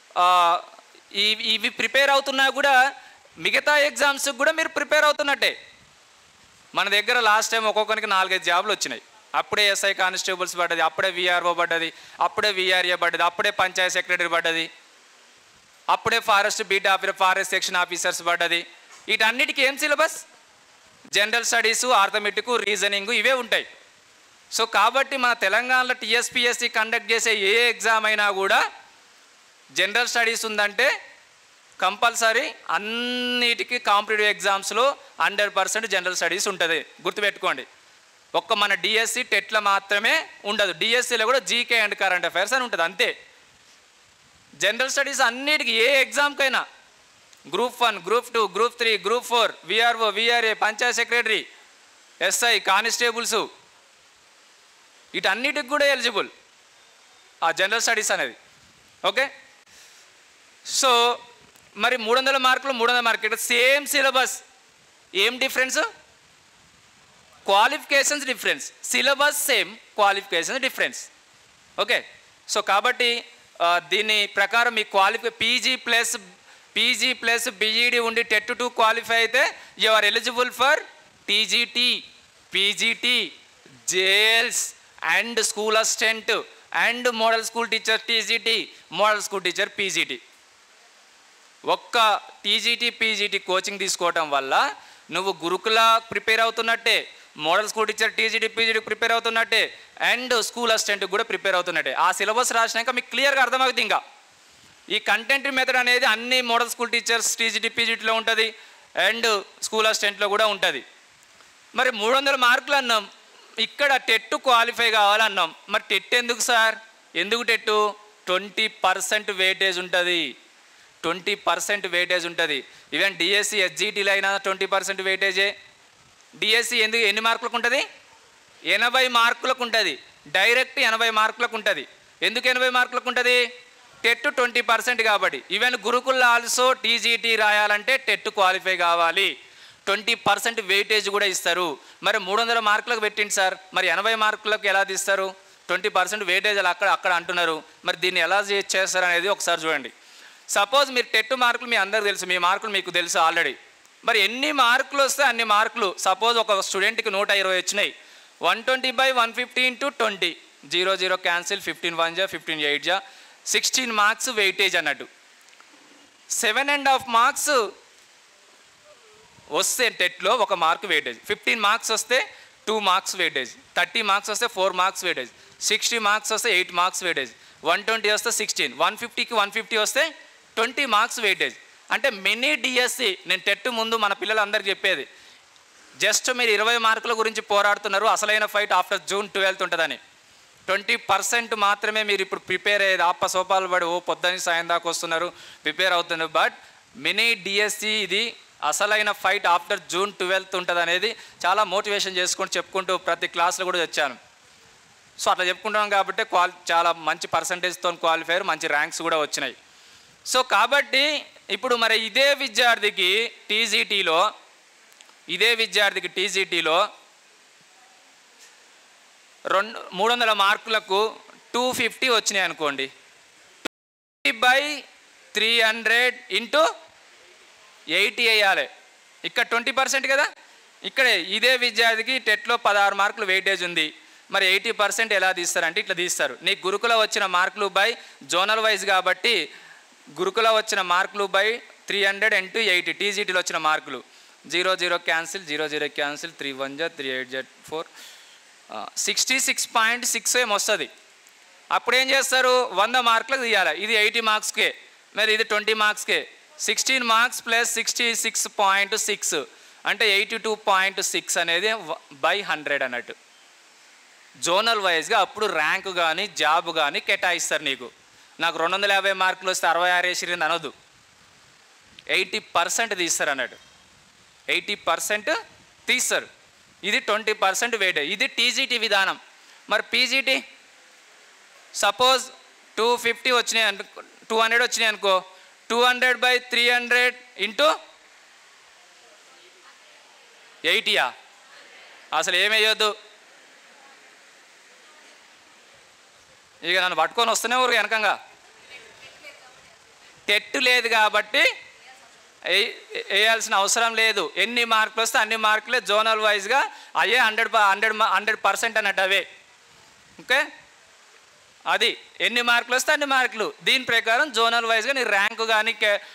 ఇవి ప్రిపేర్ అవుతున్నా కూడా మిగతా ఎగ్జామ్స్కి కూడా మీరు ప్రిపేర్ అవుతున్నట్టే. మన దగ్గర లాస్ట్ టైం ఒక్కొక్కరికి 4-5 జాబ్లు వచ్చినాయి. అప్పుడే ఎస్ఐ కానిస్టేబుల్స్ పడ్డది, అప్పుడే విఆర్ఓ పడ్డది, అప్పుడే విఆర్ఏ పడ్డది, అప్పుడే పంచాయత్ సెక్రటరీ పడ్డది, అప్పుడే forest beat officer, forest section officers పడ్డది. వీటన్నిటికీ ఏం syllabus? General studies, arithmetic, reasoning ఇవే ఉంటాయి. సో కాబట్టి మన తెలంగాణలో టీఎస్పీఎస్సీ కండక్ట్ చేసే ఏ ఎగ్జామ్ అయినా కూడా జనరల్ స్టడీస్ ఉందంటే కంపల్సరీ అన్నిటికీ కాంపిటేటివ్ ఎగ్జామ్స్లో 100% జనరల్ స్టడీస్ ఉంటుంది, గుర్తుపెట్టుకోండి. ఒక్క మన డిఎస్సి టెట్లో మాత్రమే ఉండదు, డిఎస్సిలో కూడా జీకే అండ్ కరెంట్ అఫైర్స్ అని ఉంటుంది అంతే. జనరల్ స్టడీస్ అన్నిటికీ ఏ ఎగ్జామ్కైనా group 1, group 2, group 3, group 4, VRO, VRA, panchayat secretary, SI, constables వీటన్నిటికి కూడా ఎలిజిబుల్ ఆ జనరల్ స్టడీస్ అనేది. ఓకే, సో మరి 300 మార్కులు 300 మార్కులు సేమ్ సిలబస్. ఏం difference? Qualifications difference. Syllabus same, qualifications difference. Okay, so కాబట్టి దీని ప్రకారం మీ పీజీ ప్లస్ బీఈడి ఉండి టెట్ 2 క్వాలిఫై అయితే you are eligible for TGT, PGT, JLs and school assistant and model school teacher TGT, model school teacher PGT. ఒక్క TGT PGT coaching తీసుకోవటం వల్ల నువ్వు గురుకుల ప్రిపేర్ అవుతున్నట్టే, model school teacher TGT PGT prepare అవుతున్నట్టే, and school assistant కూడా prepare అవుతున్నట్టే. ఆ syllabus రాసినాక మీకు క్లియర్గా అర్థమవుతుంది. ఇంకా ఈ కంటెంట్ మెథడ్ అనేది అన్ని మోడల్ స్కూల్ టీచర్స్ టీజీటీ పీజీటీలో ఉంటుంది అండ్ స్కూల్ అసిస్టెంట్లో కూడా ఉంటుంది. మరి 300 మార్కులు అన్నాం, ఇక్కడ టెట్ క్వాలిఫై కావాలన్నాం. మరి టెట్ ఎందుకు సార్? ఎందుకు టెట్? 20% వెయిటేజ్ ఉంటుంది, 20% వెయిటేజ్ ఉంటుంది. ఈవెన్ డిఎస్సి ఎస్జిటీలో అయినా 20% వెయిటేజే. డిఎస్సి ఎందుకు ఎన్ని మార్కులకు ఉంటుంది? 80 మార్కులకు ఉంటుంది, డైరెక్ట్ 80 మార్కులకు ఉంటుంది. ఎందుకు 80 మార్కులకు ఉంటుంది? టెట్ 20% కాబట్టి. ఈవెన్ గురుకుల్లో ఆల్సో టీజీటీ రాయాలంటే టెట్ క్వాలిఫై కావాలి, 20% వెయిటేజ్ కూడా ఇస్తారు. మరి 300 మార్కులకు పెట్టింది సార్, మరి 80 మార్కులకు ఎలా తీస్తారు? 20% వెయిటేజ్ అక్కడ అంటున్నారు. మరి దీన్ని ఎలా చేస్తారు అనేది ఒకసారి చూడండి. సపోజ్ మీరు టెట్ మార్కులు మీ అందరికి తెలుసు, మీ మార్కులు మీకు తెలుసు ఆల్రెడీ. మరి ఎన్ని మార్కులు వస్తే అన్ని మార్కులు. సపోజ్ ఒక స్టూడెంట్కి 120 వచ్చినాయి, 120/150 × 20, 0 0 క్యాన్సిల్, 15 1 జా, 15 8 జా, 16 మార్క్స్ వెయిటేజ్ అన్నట్టు. 7.5 మార్క్స్ వస్తే టెట్లో 1 మార్క్ వెయిటేజ్, 15 మార్క్స్ వస్తే 2 మార్క్స్ వెయిటేజ్, 30 మార్క్స్ వస్తే 4 మార్క్స్ వెయిటేజ్, 60 మార్క్స్ వస్తే 8 మార్క్స్ వెయిటేజ్, 120 వస్తే 16, 150కి 150 వస్తే 20 మార్క్స్ వెయిటేజ్. అంటే మినీ డిఎస్సి. నేను టెట్ ముందు మన పిల్లలందరికీ చెప్పేది, జస్ట్ మీరు 20 మార్కుల గురించి పోరాడుతున్నారు, అసలైన ఫైట్ ఆఫ్టర్ June 12 ఉంటుందని. 20% మాత్రమే మీరు ఇప్పుడు ప్రిపేర్ అయ్యేది. సోపాలు పడి పొద్దున్న సాయం దాకా వస్తున్నారు, ప్రిపేర్ అవుతున్నారు. బట్ మినీ డిఎస్సి ఇది అసలైన ఫైట్ ఆఫ్టర్ June 12 ఉంటుంది అనేది చాలా మోటివేషన్ చెప్పుకుంటూ ప్రతి క్లాస్లో కూడా వచ్చాను. సో అట్లా చెప్పుకుంటున్నాం కాబట్టి చాలా మంచి పర్సంటేజ్తో క్వాలిఫై అయ్యారు, మంచి ర్యాంక్స్ కూడా వచ్చినాయి. సో కాబట్టి ఇప్పుడు మరి ఇదే విద్యార్థికి టీజీటీలో 300 మార్కులకు 250 వచ్చినాయి అనుకోండి, 20/300 × 80 వేయాలి. ఇక్కడ 20% కదా. ఇక్కడే ఇదే విద్యార్థికి టెట్లో 16 మార్కులు వెయిటేజ్ ఉంది. మరి 80% ఎలా తీస్తారంటే ఇట్లా తీస్తారు. నీకు గురుకుల వచ్చిన మార్కులు బై జోనల్ వైజ్ కాబట్టి గురుకుల వచ్చిన మార్కులు బై 300 × 80, టీజీటీలో వచ్చిన మార్కులు 0 0 క్యాన్సిల్, 0 0 క్యాన్సిల్, 3 1 జా, 3 8 జా, 4, 66.6 ఏం వస్తుంది. అప్పుడు ఏం చేస్తారు? 100 మార్కులకు తీయాలి. ఇది 80 మార్క్స్కే, మరి ఇది 20 మార్క్స్కే. 16 మార్క్స్ ప్లస్ 66.6 అంటే 82.6 అనేది బై 100 అన్నట్టు. జోనల్ వైజ్గా అప్పుడు ర్యాంకు కానీ జాబ్ కానీ కేటాయిస్తారు. నీకు నాకు 250 మార్కులు వస్తే 66 వేసిరింది అనొద్దు, 80% తీస్తారు అన్నట్టు. 80% తీస్తారు. ఇది 20% వెయిటేజ్. ఇది టీజీటీ విధానం. మరి పీజీటీ సపోజ్ 250 వచ్చినాయి అనుకో, 200 వచ్చినాయి అనుకో, 200/300 × 80యా? అసలు ఏమేయొద్దు. ఇక నన్ను పట్టుకొని వస్తూనే ఊరు వెనకంగా. టెట్ లేదు కాబట్టి వేయాల్సిన అవసరం లేదు. ఎన్ని మార్కులు వస్తే అన్ని మార్కులే జోనల్ వైజ్గా అయ్యే 100% అన్నట్టు అవే. ఓకే, అది ఎన్ని మార్కులు వస్తే అన్ని మార్కులు. దీని ప్రకారం జోనల్ వైజ్గా నీ ర్యాంకు కానీ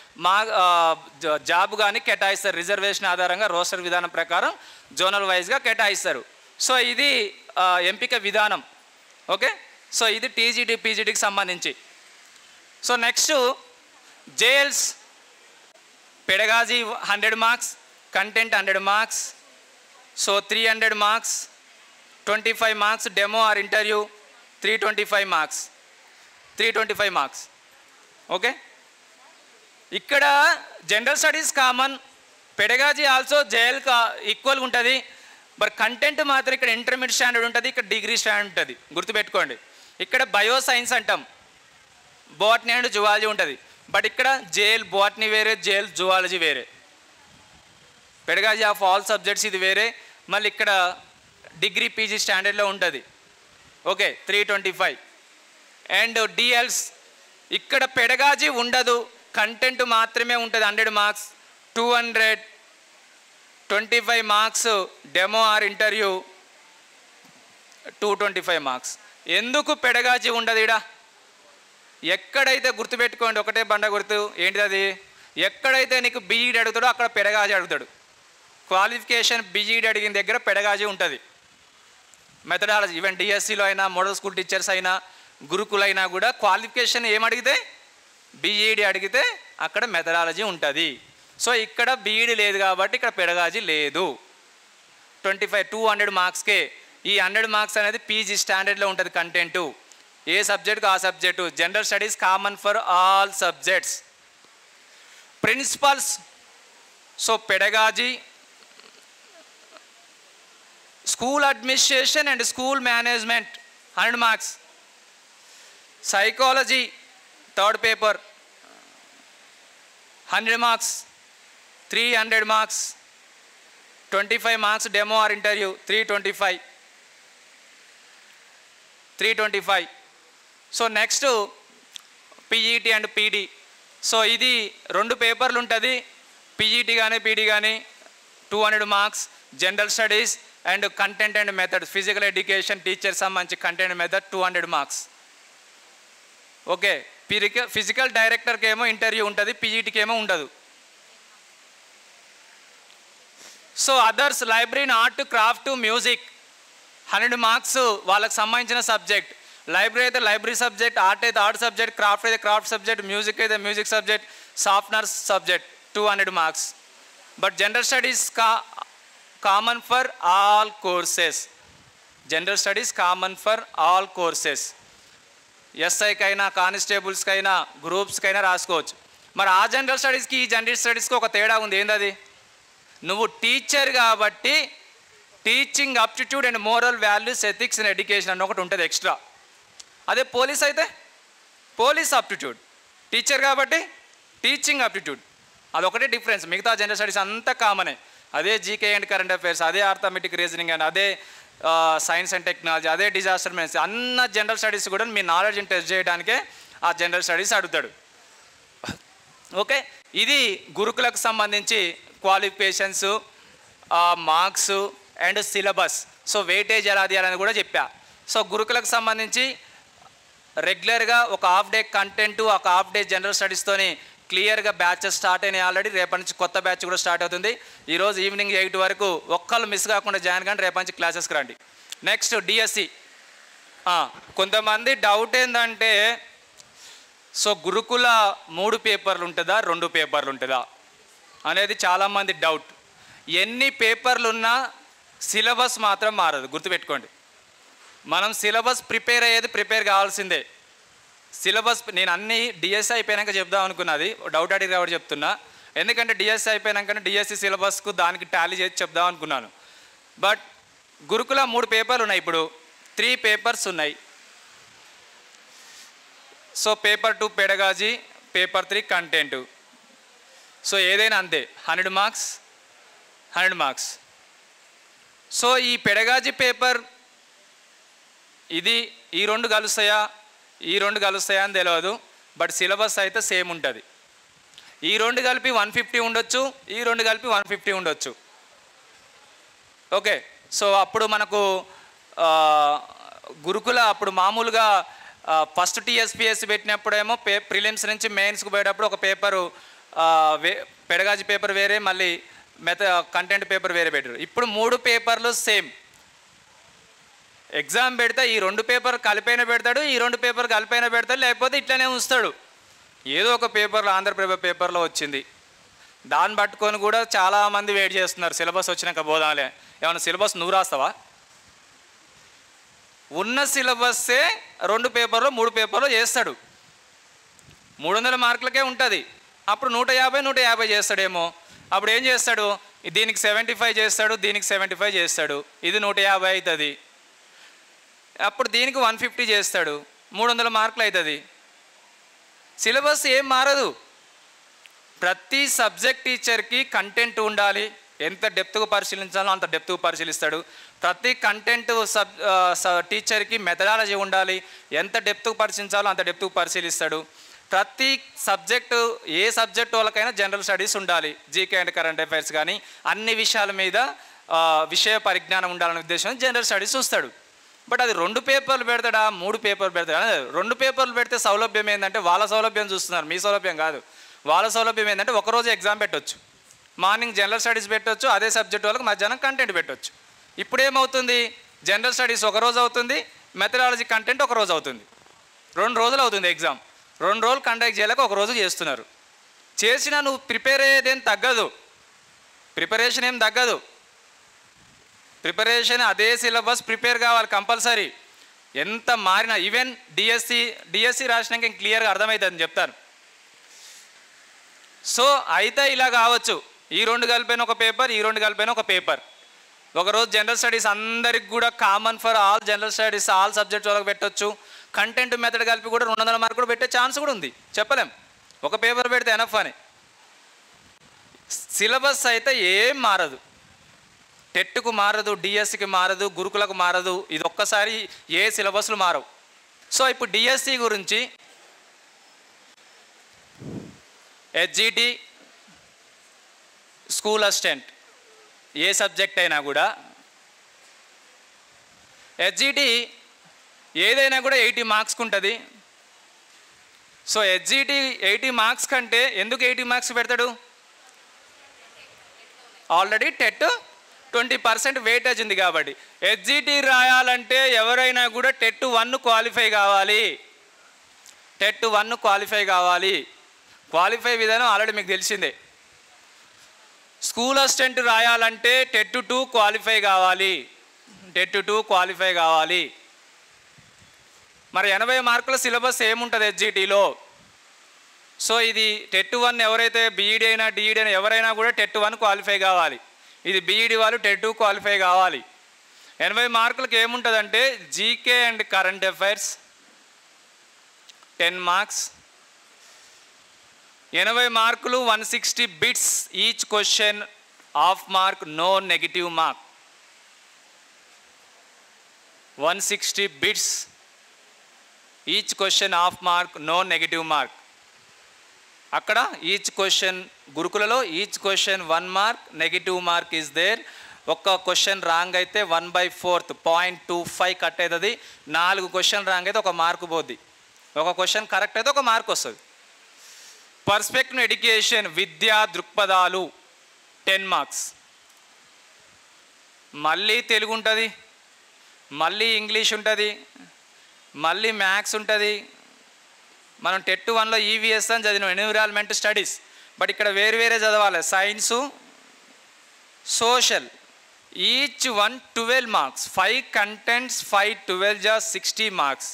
జాబ్ కానీ కేటాయిస్తారు. రిజర్వేషన్ ఆధారంగా రోస్టర్ విధానం ప్రకారం జోనల్ వైజ్గా కేటాయిస్తారు. సో ఇది ఎంపిక విధానం. ఓకే, సో ఇది టీజీటీ పీజీటీకి సంబంధించి. So next JLs pedagogy 100 marks, content 100 marks. So 300 marks, 25 marks demo or interview 325 marks, 325 marks. Okay, ఇక్కడ general studies common, pedagogy also JL ఈక్వల్గా ఉంటుంది. బట్ కంటెంట్ మాత్రం ఇక్కడ ఇంటర్మీడియట్ స్టాండర్డ్ ఉంటుంది, ఇక్కడ డిగ్రీ స్టాండర్డ్ ఉంటుంది. గుర్తుపెట్టుకోండి, ఇక్కడ బయో సైన్స్ అంటాం, బోటనీ అండ్ జువాలజీ ఉంటుంది. బట్ ఇక్కడ జేఎల్ బోటనీ వేరే, జేఎల్ జువాలజీ వేరే. పెడగాజీ ఆఫ్ ఆల్ సబ్జెక్ట్స్ ఇది వేరే. మళ్ళీ ఇక్కడ డిగ్రీ పీజీ స్టాండర్డ్లో ఉంటుంది. ఓకే, 325. అండ్ డిఎల్స్ ఇక్కడ పెడగాజీ ఉండదు, కంటెంట్ మాత్రమే ఉంటుంది. 100 marks, 225 marks demo or interview 225 marks. ఎందుకు పెడగాజీ ఉండదు ఇడా? ఎక్కడైతే గుర్తుపెట్టుకోండి, ఒకటే బండ గుర్తు ఏంటిది అది, ఎక్కడైతే నీకు బీఈడి అడుగుతాడో అక్కడ పెడగాజీ అడుగుతాడు. క్వాలిఫికేషన్ బీఈడి అడిగిన దగ్గర పెడగాజీ ఉంటుంది. మెథడాలజీ ఈవెన్ డిఎస్సిలో అయినా, మోడల్ స్కూల్ టీచర్స్ అయినా, గురుకులైనా కూడా క్వాలిఫికేషన్ ఏమడిగితే బీఈడి అడిగితే అక్కడ మెథడాలజీ ఉంటుంది. సో ఇక్కడ బీఈడి లేదు కాబట్టి ఇక్కడ పెడగాజీ లేదు. 200 మార్క్స్కే ఈ 100 మార్క్స్ అనేది పీజీ స్టాండర్డ్లో ఉంటుంది. కంటెంటు ఏ సబ్జెక్టుకు ఆ subject. General studies common for all subjects. Principles, so pedagogy, school administration and school management 100 marks. Psychology third paper 100 marks, 300 marks, 25 marks demo or interview 325. So next PET and PD. So ఇది 2 పేపర్లు ఉంటుంది, PET కానీ PD కానీ. 200 marks general studies and content and method, physical education teacher సంబంధించి content method 200 marks. Okay, physical డైరెక్టర్కి ఏమో interview ఉంటుంది, పీఈటీకి ఏమో ఉండదు. So others library, art, craft, music 100 marks వాళ్ళకి సంబంధించిన సబ్జెక్ట్. లైబ్రరీ అయితే లైబ్రరీ సబ్జెక్ట్, ఆర్ట్ అయితే ఆర్ట్ సబ్జెక్ట్, క్రాఫ్ట్ అయితే క్రాఫ్ట్ సబ్జెక్ట్, మ్యూజిక్ అయితే music subject, software subject 200 marks. But general studies common for all courses. General studies common for all courses. ఎస్ఐకైనా, కానిస్టేబుల్స్కైనా, గ్రూప్స్కైనా రాసుకోవచ్చు. మరి ఆ జనరల్ స్టడీస్కి ఈ జనరల్ స్టడీస్కి ఒక తేడా ఉంది. ఏంటది? నువ్వు టీచర్ కాబట్టి teaching aptitude and moral values, ethics and education అని ఒకటి ఉంటుంది ఎక్స్ట్రా. అదే పోలీస్ అయితే పోలీస్ అప్టిట్యూడ్, టీచర్ కాబట్టి టీచింగ్ అప్టిట్యూడ్, అదొకటే డిఫరెన్స్. మిగతా జనరల్ స్టడీస్ అంతా కామనే. అదే జీకే అండ్ కరెంట్ అఫైర్స్, అదే ఆర్థమెటిక్ రీజనింగ్ అండ్ అదే సైన్స్ అండ్ టెక్నాలజీ, అదే డిజాస్టర్ మేనేజ్మెంట్, అన్న జనరల్ స్టడీస్ కూడా మీ నాలెడ్జ్ని టెస్ట్ చేయడానికే ఆ జనరల్ స్టడీస్ అడుగుతాడు. ఓకే, ఇది గురుకులకు సంబంధించి qualifications, marks and syllabus. So weightage ఎలా తీయాలని కూడా చెప్పా. సో గురుకులకు సంబంధించి రెగ్యులర్గా ఒక హాఫ్ డే కంటెంట్, ఒక హాఫ్ డే జనరల్ స్టడీస్తోని క్లియర్గా బ్యాచెస్ స్టార్ట్ అయినాయి ఆల్రెడీ. రేపటి నుంచి కొత్త బ్యాచ్ కూడా స్టార్ట్ అవుతుంది. ఈరోజు ఈవినింగ్ 8 వరకు ఒక్కళ్ళు మిస్ కాకుండా జాయిన్ కానీ రేపటి నుంచి క్లాసెస్కి రండి. Next DSC. కొంతమంది డౌట్ ఏంటంటే, సో గురుకుల 3 పేపర్లు ఉంటుందా 2 పేపర్లు ఉంటుందా అనేది చాలామంది డౌట్. ఎన్ని పేపర్లు ఉన్నా సిలబస్ మాత్రం మారదు, గుర్తుపెట్టుకోండి. మనం సిలబస్ ప్రిపేర్ ప్రిపేర్ కావాల్సిందే. సిలబస్ నేను అన్ని డిఎస్సి అయిపోయాక చెప్దాం అనుకున్నది, డౌట్ అడిగి కాబట్టి చెప్తున్నా. ఎందుకంటే డిఎస్సి అయిపోయాకనే డిఎస్సి సిలబస్కు దానికి టాలీ చేసి చెప్దాం అనుకున్నాను. బట్ గురుకుల 3 పేపర్లు ఉన్నాయి, ఇప్పుడు 3 పేపర్స్ ఉన్నాయి. So paper 2 pedagogy, paper 3 content. So ఏదైనా అంతే 100 మార్క్స్ 100 మార్క్స్. సో ఈ పెడగాజీ పేపర్ ఇది ఈ 2 కలుస్తాయా అని తెలియదు. బట్ సిలబస్ అయితే సేమ్ ఉంటుంది. ఈ రెండు కలిపి 150 ఉండొచ్చు, ఈ రెండు కలిపి 150 ఉండొచ్చు. ఓకే, సో అప్పుడు మనకు గురుకుల అప్పుడు మామూలుగా ఫస్ట్ టీఎస్పిఎస్సి పెట్టినప్పుడేమో ప్రిలిమ్స్ నుంచి మెయిన్స్కి పోయేటప్పుడు ఒక పేపరు పెడగాజీ పేపర్ వేరే, మళ్ళీ కంటెంట్ పేపర్ వేరే పెట్టారు. ఇప్పుడు 3 పేపర్లు సేమ్. ఎగ్జామ్ పెడితే ఈ 2 పేపర్ కలిపైనా పెడతాడు, ఈ 2 పేపర్ కలిపైనా పెడతాడు, లేకపోతే ఇట్లనే ఉంచుతాడు. ఏదో ఒక పేపర్లో ఆంధ్రప్రభ పేపర్లో వచ్చింది, దాన్ని పట్టుకొని కూడా చాలామంది వెయిట్ చేస్తున్నారు సిలబస్ వచ్చినాక పోదాంలే. ఏమన్నా సిలబస్ నువ్వు రాస్తావా? ఉన్న సిలబస్సే 2 పేపర్లో 3 పేపర్లో చేస్తాడు. 300 మార్కులకే ఉంటుంది. అప్పుడు 150 చేస్తాడేమో. అప్పుడు ఏం చేస్తాడు, దీనికి 75 చేస్తాడు, దీనికి 75 చేస్తాడు, ఇది 150 అవుతుంది. అప్పుడు దీనికి 150 చేస్తాడు, 300 మార్కులు అవుతుంది. సిలబస్ ఏం మారదు. ప్రతి సబ్జెక్ట్ టీచర్కి కంటెంట్ ఉండాలి, ఎంత డెప్త్గా పరిశీలించాలో అంత డెప్త్గా పరిశీలిస్తాడు. ప్రతి కంటెంట్ టీచర్కి మెథడాలజీ ఉండాలి, ఎంత డెప్త్గా పరిశీలించాలో అంత డెప్త్గా పరిశీలిస్తాడు. ప్రతి సబ్జెక్టు ఏ సబ్జెక్టు వాళ్ళకైనా జనరల్ స్టడీస్ ఉండాలి, జీకే అండ్ కరెంట్ అఫైర్స్ కానీ అన్ని విషయాల మీద విషయ పరిజ్ఞానం ఉండాలనే ఉద్దేశం జనరల్ స్టడీస్ చూస్తాడు. బట్ అది 2 పేపర్లు పెడతాడా, 3 పేపర్లు పెడతాడా? 2 పేపర్లు పెడితే సౌలభ్యం ఏంటంటే వాళ్ళ సౌలభ్యం చూస్తున్నారు, మీ సౌలభ్యం కాదు. వాళ్ళ సౌలభ్యం ఏంటంటే ఒకరోజు ఎగ్జామ్ పెట్టవచ్చు, మార్నింగ్ జనరల్ స్టడీస్ పెట్టవచ్చు, అదే సబ్జెక్ట్ వాళ్ళకి మధ్యాహ్నం కంటెంట్ పెట్టవచ్చు. ఇప్పుడు ఏమవుతుంది, జనరల్ స్టడీస్ ఒకరోజు అవుతుంది, మెథడాలజీ కంటెంట్ ఒకరోజు అవుతుంది. 2 రోజులు అవుతుంది ఎగ్జామ్. 2 రోజులు కండక్ట్ చేయలేక ఒక రోజు చేస్తున్నారు. చేసినా నువ్వు ప్రిపేర్ అయ్యేదేం తగ్గదు, ప్రిపరేషన్ ఏం తగ్గదు. ప్రిపరేషన్ అదే సిలబస్ ప్రిపేర్ కావాలి కంపల్సరీ. ఎంత మారినా ఈవెన్ డిఎస్సి రాసినాక ఇంక క్లియర్గా అర్థమవుతుందని చెప్తాను. సో అయితే ఇలా కావచ్చు, ఈ 2 కలిపిన ఒక పేపర్, ఈ 2 కలిపిన ఒక పేపర్. ఒకరోజు జనరల్ స్టడీస్ అందరికి కూడా common for all general studies all subjects వాళ్ళకి పెట్టవచ్చు. కంటెంట్ మెథడ్ కలిపి కూడా 200 మార్కులు కూడా పెట్టే ఛాన్స్ కూడా ఉంది, చెప్పలేం. ఒక పేపర్ పెడితే ఎనఫ్ అని. సిలబస్ అయితే ఏం మారదు, టెట్కు మారదు, డిఎస్సికి మారదు, గురుకులకు మారదు. ఇది ఒక్కసారి ఏ సిలబస్లు మారవు. సో ఇప్పుడు డిఎస్సి గురించి హెచ్జిటి స్కూల్ అసిస్టెంట్ ఏ సబ్జెక్ట్ అయినా కూడా హెచ్జిటి ఏదైనా కూడా 80 మార్క్స్కి ఉంటుంది. సో హెచ్జిటి 80 మార్క్స్ కంటే ఎందుకు 80 మార్క్స్ పెడతాడు, ఆల్రెడీ టెట్ 20% వెయిటేజ్ ఉంది కాబట్టి. హెచ్జిటి రాయాలంటే ఎవరైనా కూడా టెట్ 1 క్వాలిఫై కావాలి, టెట్ 1 క్వాలిఫై కావాలి. క్వాలిఫై విధానం ఆల్రెడీ మీకు తెలిసిందే. స్కూల్ అసిస్టెంట్ రాయాలంటే టెట్ 2 క్వాలిఫై కావాలి, టెట్ 2 క్వాలిఫై కావాలి. మరి 80 మార్కుల సిలబస్ ఏముంటుంది హెచ్జిటిలో? సో ఇది టెట్ 1 ఎవరైతే బీఈడి అయినా డిఈడి అయినా ఎవరైనా కూడా టెట్ 1 క్వాలిఫై కావాలి. ఇది బీఈడి వాళ్ళు టెట్ 2 క్వాలిఫై కావాలి. 80 మార్కులకు ఏముంటుందంటే GK and current affairs 10 marks, 80 మార్కులు, 160 bits each question, half mark, no negative mark. 160 bits each question, half mark, no negative mark. అక్కడ ఈచ్ క్వశ్చన్ గురుకులలో each question 1 mark, negative mark is there. ఒక్క question wrong అయితే 1/4 0.25 cut అవుతుంది. 4 question wrong అయితే 1 mark పోద్ది, ఒక question correct అయితే 1 mark వస్తుంది. పర్స్పెక్టివ్ ఎడ్యుకేషన్ విద్యా దృక్పథాలు 10 మార్క్స్. మళ్ళీ తెలుగు ఉంటుంది, మళ్ళీ ఇంగ్లీష్ ఉంటుంది, మళ్ళీ మ్యాథ్స్ ఉంటుంది. మనం టెట్ 1లో ఈవీఎస్ అని చదివినాం, ఎన్విరాన్మెంట్ స్టడీస్. బట్ ఇక్కడ వేరు వేరే చదవాలి, science, social. Each 1 12 marks, 5 contents, 5 12 జా 60 మార్క్స్.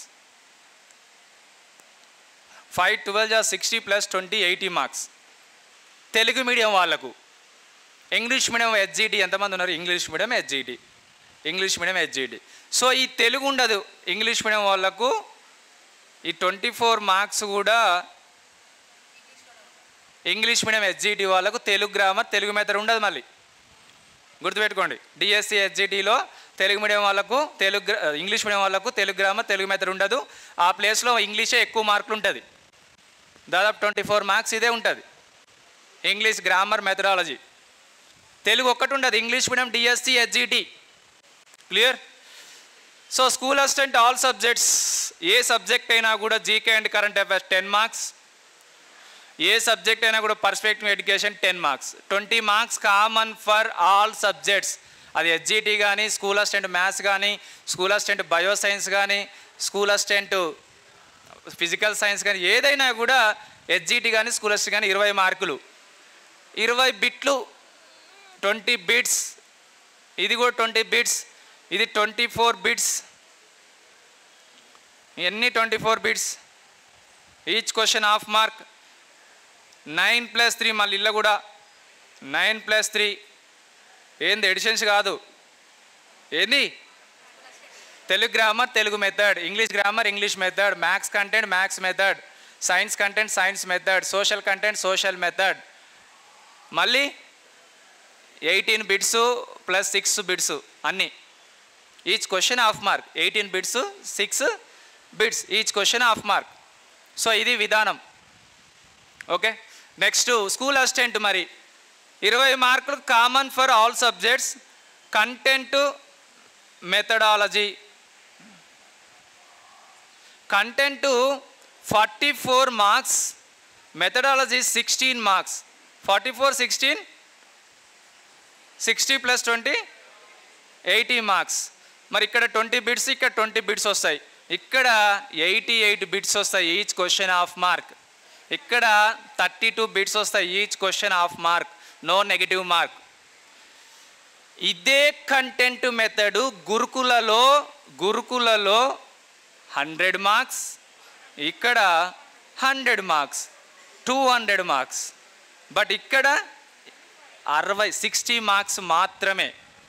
5 12 జా 60 + 20 80 మార్క్స్. తెలుగు మీడియం వాళ్ళకు. ఇంగ్లీష్ మీడియం హెచ్జిటి ఎంతమంది ఉన్నారు? English medium HGT, English medium HGT. So ఈ తెలుగు ఉండదు ఇంగ్లీష్ మీడియం వాళ్ళకు. ఈ 24 మార్క్స్ కూడా ఇంగ్లీష్ మీడియం హెచ్జిటి వాళ్ళకు. తెలుగు గ్రామర్, తెలుగు మెథడ్ ఉండదు. మళ్ళీ గుర్తుపెట్టుకోండి, డిఎస్సి హెచ్జిటిలో తెలుగు మీడియం వాళ్ళకు ఇంగ్లీష్ మీడియం వాళ్ళకు తెలుగు గ్రామర్, తెలుగు మెథడ్ ఉండదు. ఆ ప్లేస్లో ఇంగ్లీషే ఎక్కువ మార్కులు ఉంటుంది, దాదాపు 24 మార్క్స్ ఇదే ఉంటుంది. English grammar methodology. తెలుగు ఒక్కటి ఉండదు, English medium DSC HGT. Clear? So school assistant all subjects, ఏ సబ్జెక్ట్ అయినా కూడా GK and current affairs 10 marks, ఏ సబ్జెక్ట్ అయినా కూడా perspective education 10 marks, 20 marks common for all subjects. అది హెచ్జిటి కానీ, స్కూల్ అసిస్టెంట్ మ్యాథ్స్ కానీ, స్కూల్ అసిస్టెంట్ బయో సైన్స్ కానీ, స్కూల్ అసిస్టెంట్ ఫిజికల్ సైన్స్ కానీ, ఏదైనా కూడా హెచ్జిటి కానీ స్కూల్ అసిస్టెంట్ కానీ 20 మార్కులు. 20 బిట్లు 20 బిట్స్, ఇది కూడా 20 బిట్స్, ఇది 24 బిట్స్, ఇవన్నీ 24 bits. Each question half mark. 9+3 మళ్ళీ ఇళ్ళ కూడా 9+3. ఏంది ఎడిషన్స్ కాదు, ఏంది Telugu grammar Telugu method, English grammar English method, maths content maths method, science content science method, social content social method. మళ్ళీ 18 బిట్స్ ప్లస్ 6 బిట్స్ అన్నీ. Each question half mark. 18 bits 6 bits, each question half mark. So ఇది విధానం. Okay, next school assistant. మరి 20 మార్కులు common for all subjects, content methodology. Content 44 marks, methodology 16 marks. 44 16 60 + 20 80 marks. మరి ఇక్కడ 20 bits, ఇక్కడ 20 bits వస్తాయి, ఇక్కడ 88 బిట్స్ వస్తాయి, ఈచ్ క్వశ్చన్ హాఫ్ మార్క్. ఇక్కడ 32 బిట్స్ వస్తాయి, each question half mark, no negative mark. ఇదే కంటెంట్ మెథడు గురుకులలో 100 మార్క్స్, ఇక్కడ 100 మార్క్స్, 200 మార్క్స్. బట్ ఇక్కడ 60 మార్క్స్ మాత్రమే.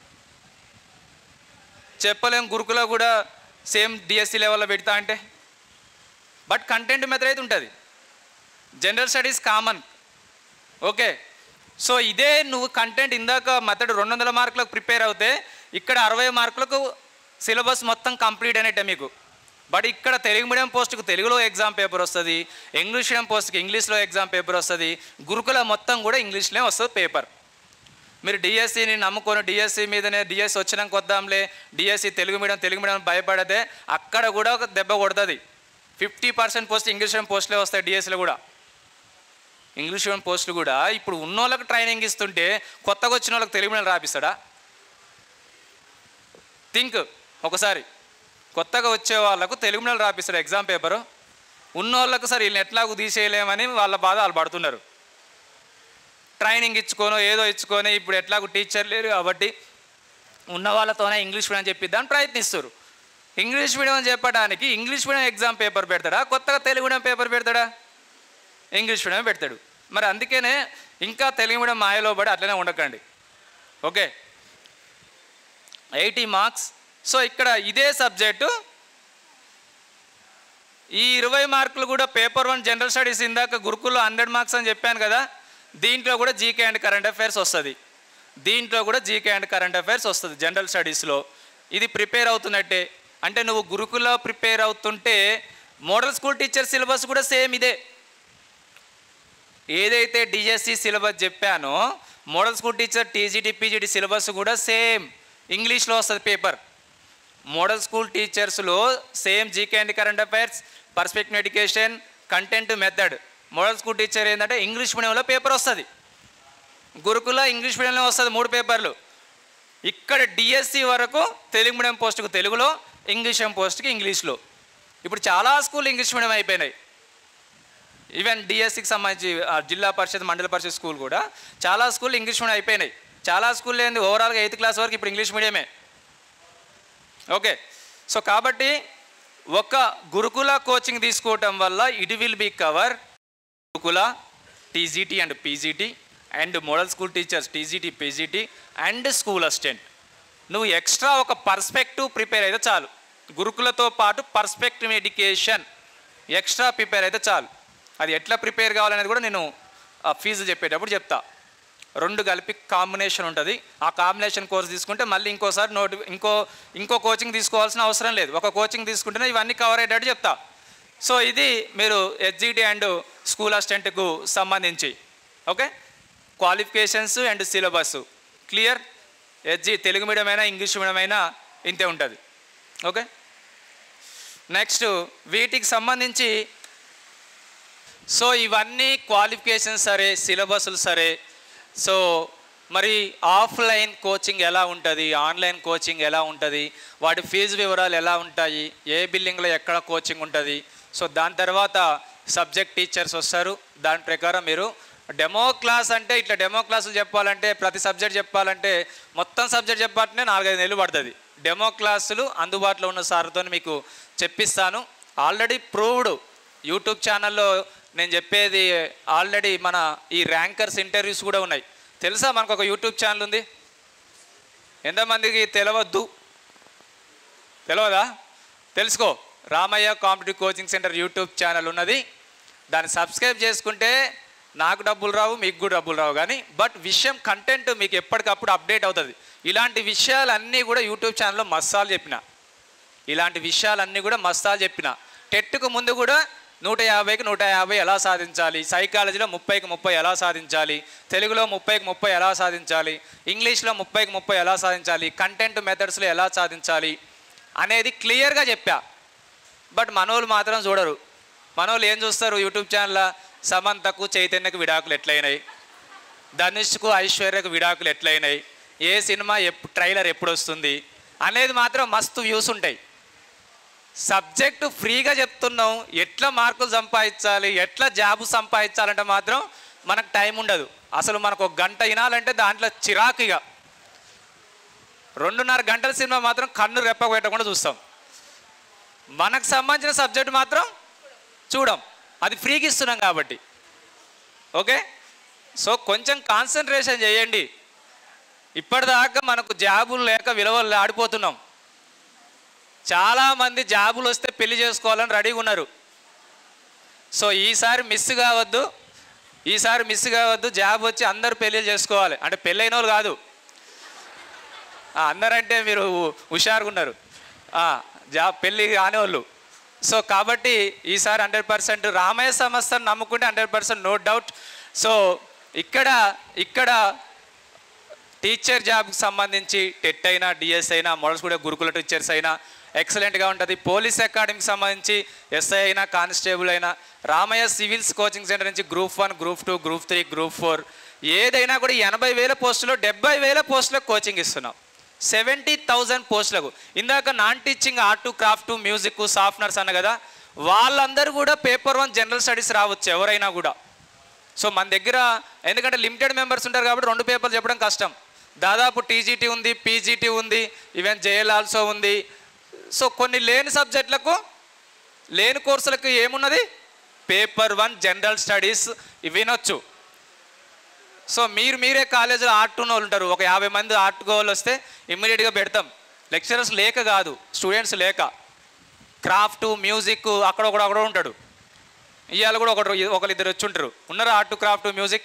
చెప్పలేం గురుకుల కూడా సేమ్ డిఎస్సి లెవెల్లో పెడతా అంటే. బట్ కంటెంట్ మెథడ్ అయితే ఉంటుంది, general studies common. Okay, so ఇదే నువ్వు కంటెంట్ ఇందాక మెథడ్ 200 మార్కులకు ప్రిపేర్ అవుతే ఇక్కడ 60 మార్కులకు సిలబస్ మొత్తం కంప్లీట్ అనేటే మీకు. బట్ ఇక్కడ తెలుగు మీడియం పోస్ట్కి తెలుగులో ఎగ్జామ్ పేపర్ వస్తుంది, ఇంగ్లీష్ మీడియం పోస్ట్కి ఇంగ్లీష్లో ఎగ్జామ్ పేపర్ వస్తుంది, గురుకుల మొత్తం కూడా ఇంగ్లీష్లో వస్తుంది పేపర్. మీరు డిఎస్సిని నమ్ముకొని డిఎస్సి మీదనే డిఎస్సి వచ్చినాక వద్దాంలే, డిఎస్సి తెలుగు మీడియం భయపడితే అక్కడ కూడా ఒక దెబ్బ కొడుతుంది. 50% పోస్ట్ ఇంగ్లీష్ మీడియం పోస్టులే వస్తాయి డిఎస్సిలో కూడా. ఇంగ్లీష్ మీడియం పోస్టులు కూడా ఇప్పుడు ఉన్న వాళ్ళకి ట్రైనింగ్ ఇస్తుంటే కొత్తగా వచ్చిన వాళ్ళకి తెలుగు మీడియం రాపిస్తాడా? థింక్ ఒకసారి. కొత్తగా వచ్చే వాళ్ళకు తెలుగు మీడియం రాపిస్తాడు ఎగ్జామ్ పేపరు, ఉన్న వాళ్ళకు సరే వీళ్ళని ఎట్లాగూ తీసేయలేమని వాళ్ళ బాధ వాళ్ళు పడుతున్నారు. ట్రైనింగ్ ఇచ్చుకోనో ఏదో ఇచ్చుకొని ఇప్పుడు ఎట్లాగూ టీచర్ లేరు కాబట్టి ఉన్న వాళ్ళతోనే ఇంగ్లీష్ మీడియం చెప్పిద్దామని ప్రయత్నిస్తారు. ఇంగ్లీష్ మీడియం చెప్పడానికి ఇంగ్లీష్ మీడియం ఎగ్జామ్ పేపర్ పెడతాడా, కొత్తగా తెలుగు మీడియం పేపర్ పెడతాడా? ఇంగ్లీష్ మీడియం పెడతాడు. మరి అందుకనే ఇంకా తెలుగు మీడియం మాయలో పడి అట్లనే ఉండకండి. Okay, 80 marks. సో ఇక్కడ ఇదే సబ్జెక్టు ఈ 20 మార్కులు కూడా పేపర్ 1 జనరల్ స్టడీస్ ఇందాక గురుకుల్లో 100 మార్క్స్ అని చెప్పాను కదా, దీంట్లో కూడా జీకే అండ్ కరెంట్ అఫైర్స్ వస్తుంది. దీంట్లో కూడా జీకే అండ్ కరెంట్ అఫైర్స్ వస్తుంది జనరల్ స్టడీస్లో. ఇది ప్రిపేర్ అవుతున్నట్టే. అంటే నువ్వు గురుకుల్లో ప్రిపేర్ అవుతుంటే మోడల్ స్కూల్ టీచర్ సిలబస్ కూడా సేమ్ ఇదే. ఏదైతే డిఎస్సి సిలబస్ చెప్పానో model school teacher TGT PGT syllabus కూడా సేమ్ ఇంగ్లీష్లో వస్తుంది పేపర్. మోడల్ స్కూల్ టీచర్స్లో same GK and current affairs, perspective education, content method. Model school teacher ఏంటంటే ఇంగ్లీష్ మీడియంలో పేపర్ వస్తుంది, గురుకుల ఇంగ్లీష్ మీడియంలో వస్తుంది 3 పేపర్లు. ఇక్కడ డిఎస్సి వరకు తెలుగు మీడియం పోస్టుకు తెలుగులో, ఇంగ్లీష్ మీడియం పోస్ట్కి ఇంగ్లీష్లో. ఇప్పుడు చాలా స్కూల్ ఇంగ్లీష్ మీడియం అయిపోయినాయి. ఈవెన్ డిఎస్సికి సంబంధించి జిల్లా పరిషత్ మండల పరిషత్ స్కూల్ కూడా చాలా స్కూల్ ఇంగ్లీష్ మీడియం అయిపోయినాయి. చాలా స్కూల్ ఏంది ఓవరాల్గా 8th క్లాస్ వరకు ఇప్పుడు ఇంగ్లీష్ మీడియమే. ఓకే, సో కాబట్టి ఒక గురుకుల కోచింగ్ తీసుకోవటం వల్ల it will be cover Gurukula, TGT and PGT and model school teachers TGT PGT and school assistant. నువ్వు ఎక్స్ట్రా ఒక పర్స్పెక్టివ్ ప్రిపేర్ అయితే చాలు. గురుకులతో పాటు పర్స్పెక్టివ్ ఎడ్యుకేషన్ ఎక్స్ట్రా ప్రిపేర్ అయితే చాలు. అది ఎట్లా ప్రిపేర్ కావాలనేది కూడా నేను ఫీజు చెప్పేటప్పుడు చెప్తా. 2 కలిపి కాంబినేషన్ ఉంటుంది. ఆ కాంబినేషన్ కోర్స్ తీసుకుంటే మళ్ళీ ఇంకోసారి ఇంకో కోచింగ్ తీసుకోవాల్సిన అవసరం లేదు. ఒక కోచింగ్ తీసుకుంటేనే ఇవన్నీ కవర్ అయ్యేటట్టు చెప్తా. సో ఇది మీరు హెచ్జిటి అండ్ స్కూల్ అసిస్టెంట్కు సంబంధించి. Okay, qualifications and syllabus clear. Telugu medium అయినా ఇంగ్లీష్ మీడియం అయినా ఇంతే ఉంటుంది. ఓకే, నెక్స్ట్ వీటికి సంబంధించి సో ఇవన్నీ క్వాలిఫికేషన్స్ సరే, సిలబస్లు సరే. సో మరి ఆఫ్లైన్ కోచింగ్ ఎలా ఉంటుంది, ఆన్లైన్ కోచింగ్ ఎలా ఉంటుంది, వాటి ఫీజు వివరాలు ఎలా ఉంటాయి, ఏ బిల్డింగ్లో ఎక్కడ కోచింగ్ ఉంటుంది. సో దాని తర్వాత సబ్జెక్ట్ టీచర్స్ వస్తారు. దాని ప్రకారం మీరు డెమో క్లాస్ అంటే ఇట్లా డెమో క్లాసులు చెప్పాలంటే, ప్రతి సబ్జెక్ట్ చెప్పాలంటే, మొత్తం సబ్జెక్ట్ చెప్పాలంటే 4-5 నెలలు పడుతుంది. డెమో క్లాసులు అందుబాటులో ఉన్న సార్తో మీకు చెప్పిస్తాను. ఆల్రెడీ ప్రూవ్డ్ యూట్యూబ్ ఛానల్లో నేను చెప్పేది. ఆల్రెడీ మన ఈ ర్యాంకర్స్ ఇంటర్వ్యూస్ కూడా ఉన్నాయి. తెలుసా మనకు ఒక యూట్యూబ్ ఛానల్ ఉంది? ఎంతమందికి తెలియదా? తెలుసుకో. Ramaiah competitive coaching centre YouTube channel ఉన్నది. దాన్ని సబ్స్క్రైబ్ చేసుకుంటే నాకు డబ్బులు రావు, మీకు కూడా డబ్బులు రావు, కానీ బట్ విషయం కంటెంట్ మీకు ఎప్పటికప్పుడు అప్డేట్ అవుతుంది. ఇలాంటి విషయాలన్నీ కూడా యూట్యూబ్ ఛానల్లో మస్తాలు చెప్పిన. టెట్కు ముందు కూడా 150కి 150 ఎలా సాధించాలి, సైకాలజీలో 30కి 30 ఎలా సాధించాలి, తెలుగులో 30కి 30 ఎలా సాధించాలి, ఇంగ్లీష్లో 30కి 30 ఎలా సాధించాలి, కంటెంట్ మెథడ్స్లో ఎలా సాధించాలి అనేది క్లియర్గా చెప్పా. బట్ మనోళ్ళు మాత్రం చూడరు. మనోళ్ళు ఏం చూస్తారు యూట్యూబ్ ఛానల్లో? సమంతకు చైతన్యకు విడాకులు ఎట్లయినాయి, ధనుష్కు ఐశ్వర్యకు విడాకులు ఎట్లయినాయి, ఏ సినిమా ట్రైలర్ ఎప్పుడు వస్తుంది అనేది మాత్రం మస్తు వ్యూస్ ఉంటాయి. సబ్జెక్టు ఫ్రీగా చెప్తున్నాం, ఎట్లా మార్కులు సంపాదించాలి, ఎట్లా జాబు సంపాదించాలంటే మాత్రం మనకు టైం ఉండదు. అసలు మనకు 1 గంట వినాలంటే దాంట్లో చిరాకుగా 2.5 గంటల సినిమా మాత్రం కన్ను రెప్పకు పెట్టకుండా చూస్తాం. మనకు సంబంధించిన సబ్జెక్టు మాత్రం చూడం, అది ఫ్రీగా ఇస్తున్నాం కాబట్టి. ఓకే, సో కొంచెం కాన్సన్ట్రేషన్ చేయండి. ఇప్పటిదాకా మనకు జాబులు లేక విలువలు ఆడిపోతున్నాం. చాలామంది జాబులు వస్తే పెళ్లి చేసుకోవాలని రెడీగా ఉన్నారు. సో ఈసారి మిస్ కావద్దు. జాబ్ వచ్చి అందరూ పెళ్ళిళ్ళు చేసుకోవాలి. అంటే పెళ్ళైన వాళ్ళు కాదు, అందరంటే మీరు హుషారుగా ఉన్నారు, పెళ్ళి కానివాళ్ళు. సో కాబట్టి ఈసారి 100% రామయ్య సంస్థను నమ్ముకుంటే 100% నో డౌట్. సో ఇక్కడ టీచర్ జాబ్కి సంబంధించి టెట్ అయినా, డిఎస్ అయినా, మోడల్స్ కూడా గురుకుల టీచర్స్ అయినా ఎక్సలెంట్గా ఉంటుంది. పోలీస్ అకాడమీకి సంబంధించి ఎస్ఐ అయినా, కానిస్టేబుల్ అయినా, రామయ్య సివిల్స్ కోచింగ్ సెంటర్ నుంచి గ్రూప్ 1, గ్రూప్ 2, గ్రూప్ 3, గ్రూప్ 4 ఏదైనా కూడా 80,000 పోస్టులు, 70,000 పోస్టులకు కోచింగ్ ఇస్తున్నాం. 70,000 పోస్టులకు. ఇందాక non teaching art, craft, music, సాఫ్ట్నర్స్ అన్న కదా, వాళ్ళందరూ కూడా పేపర్ 1 జనరల్ స్టడీస్ రావచ్చు ఎవరైనా కూడా. సో మన దగ్గర ఎందుకంటే లిమిటెడ్ మెంబర్స్ ఉంటారు కాబట్టి 2 పేపర్లు చెప్పడం కష్టం. దాదాపు టీజీటీ ఉంది, పీజీటీ ఉంది, ఈవెన్ జేఎల్ ఆల్సో ఉంది. సో కొన్ని లేని సబ్జెక్టులకు, లేని కోర్సులకు ఏమున్నది, పేపర్ 1 జనరల్ స్టడీస్ వినొచ్చు. సో మీరే కాలేజీలో ఆర్ట్ ఉన్న వాళ్ళు ఉంటారు, ఒక 50 మంది ఆర్ట్ వాళ్ళు వస్తే ఇమ్మీడియట్గా పెడతాం. లెక్చరర్స్ లేక కాదు, స్టూడెంట్స్ లేక. క్రాఫ్ట్, మ్యూజిక్ అక్కడ ఉంటాడు. ఇవాళ కూడా ఒకరిద్దరు వచ్చి ఉంటారు. ఉన్నారా ఆర్ట్, క్రాఫ్ట్, మ్యూజిక్?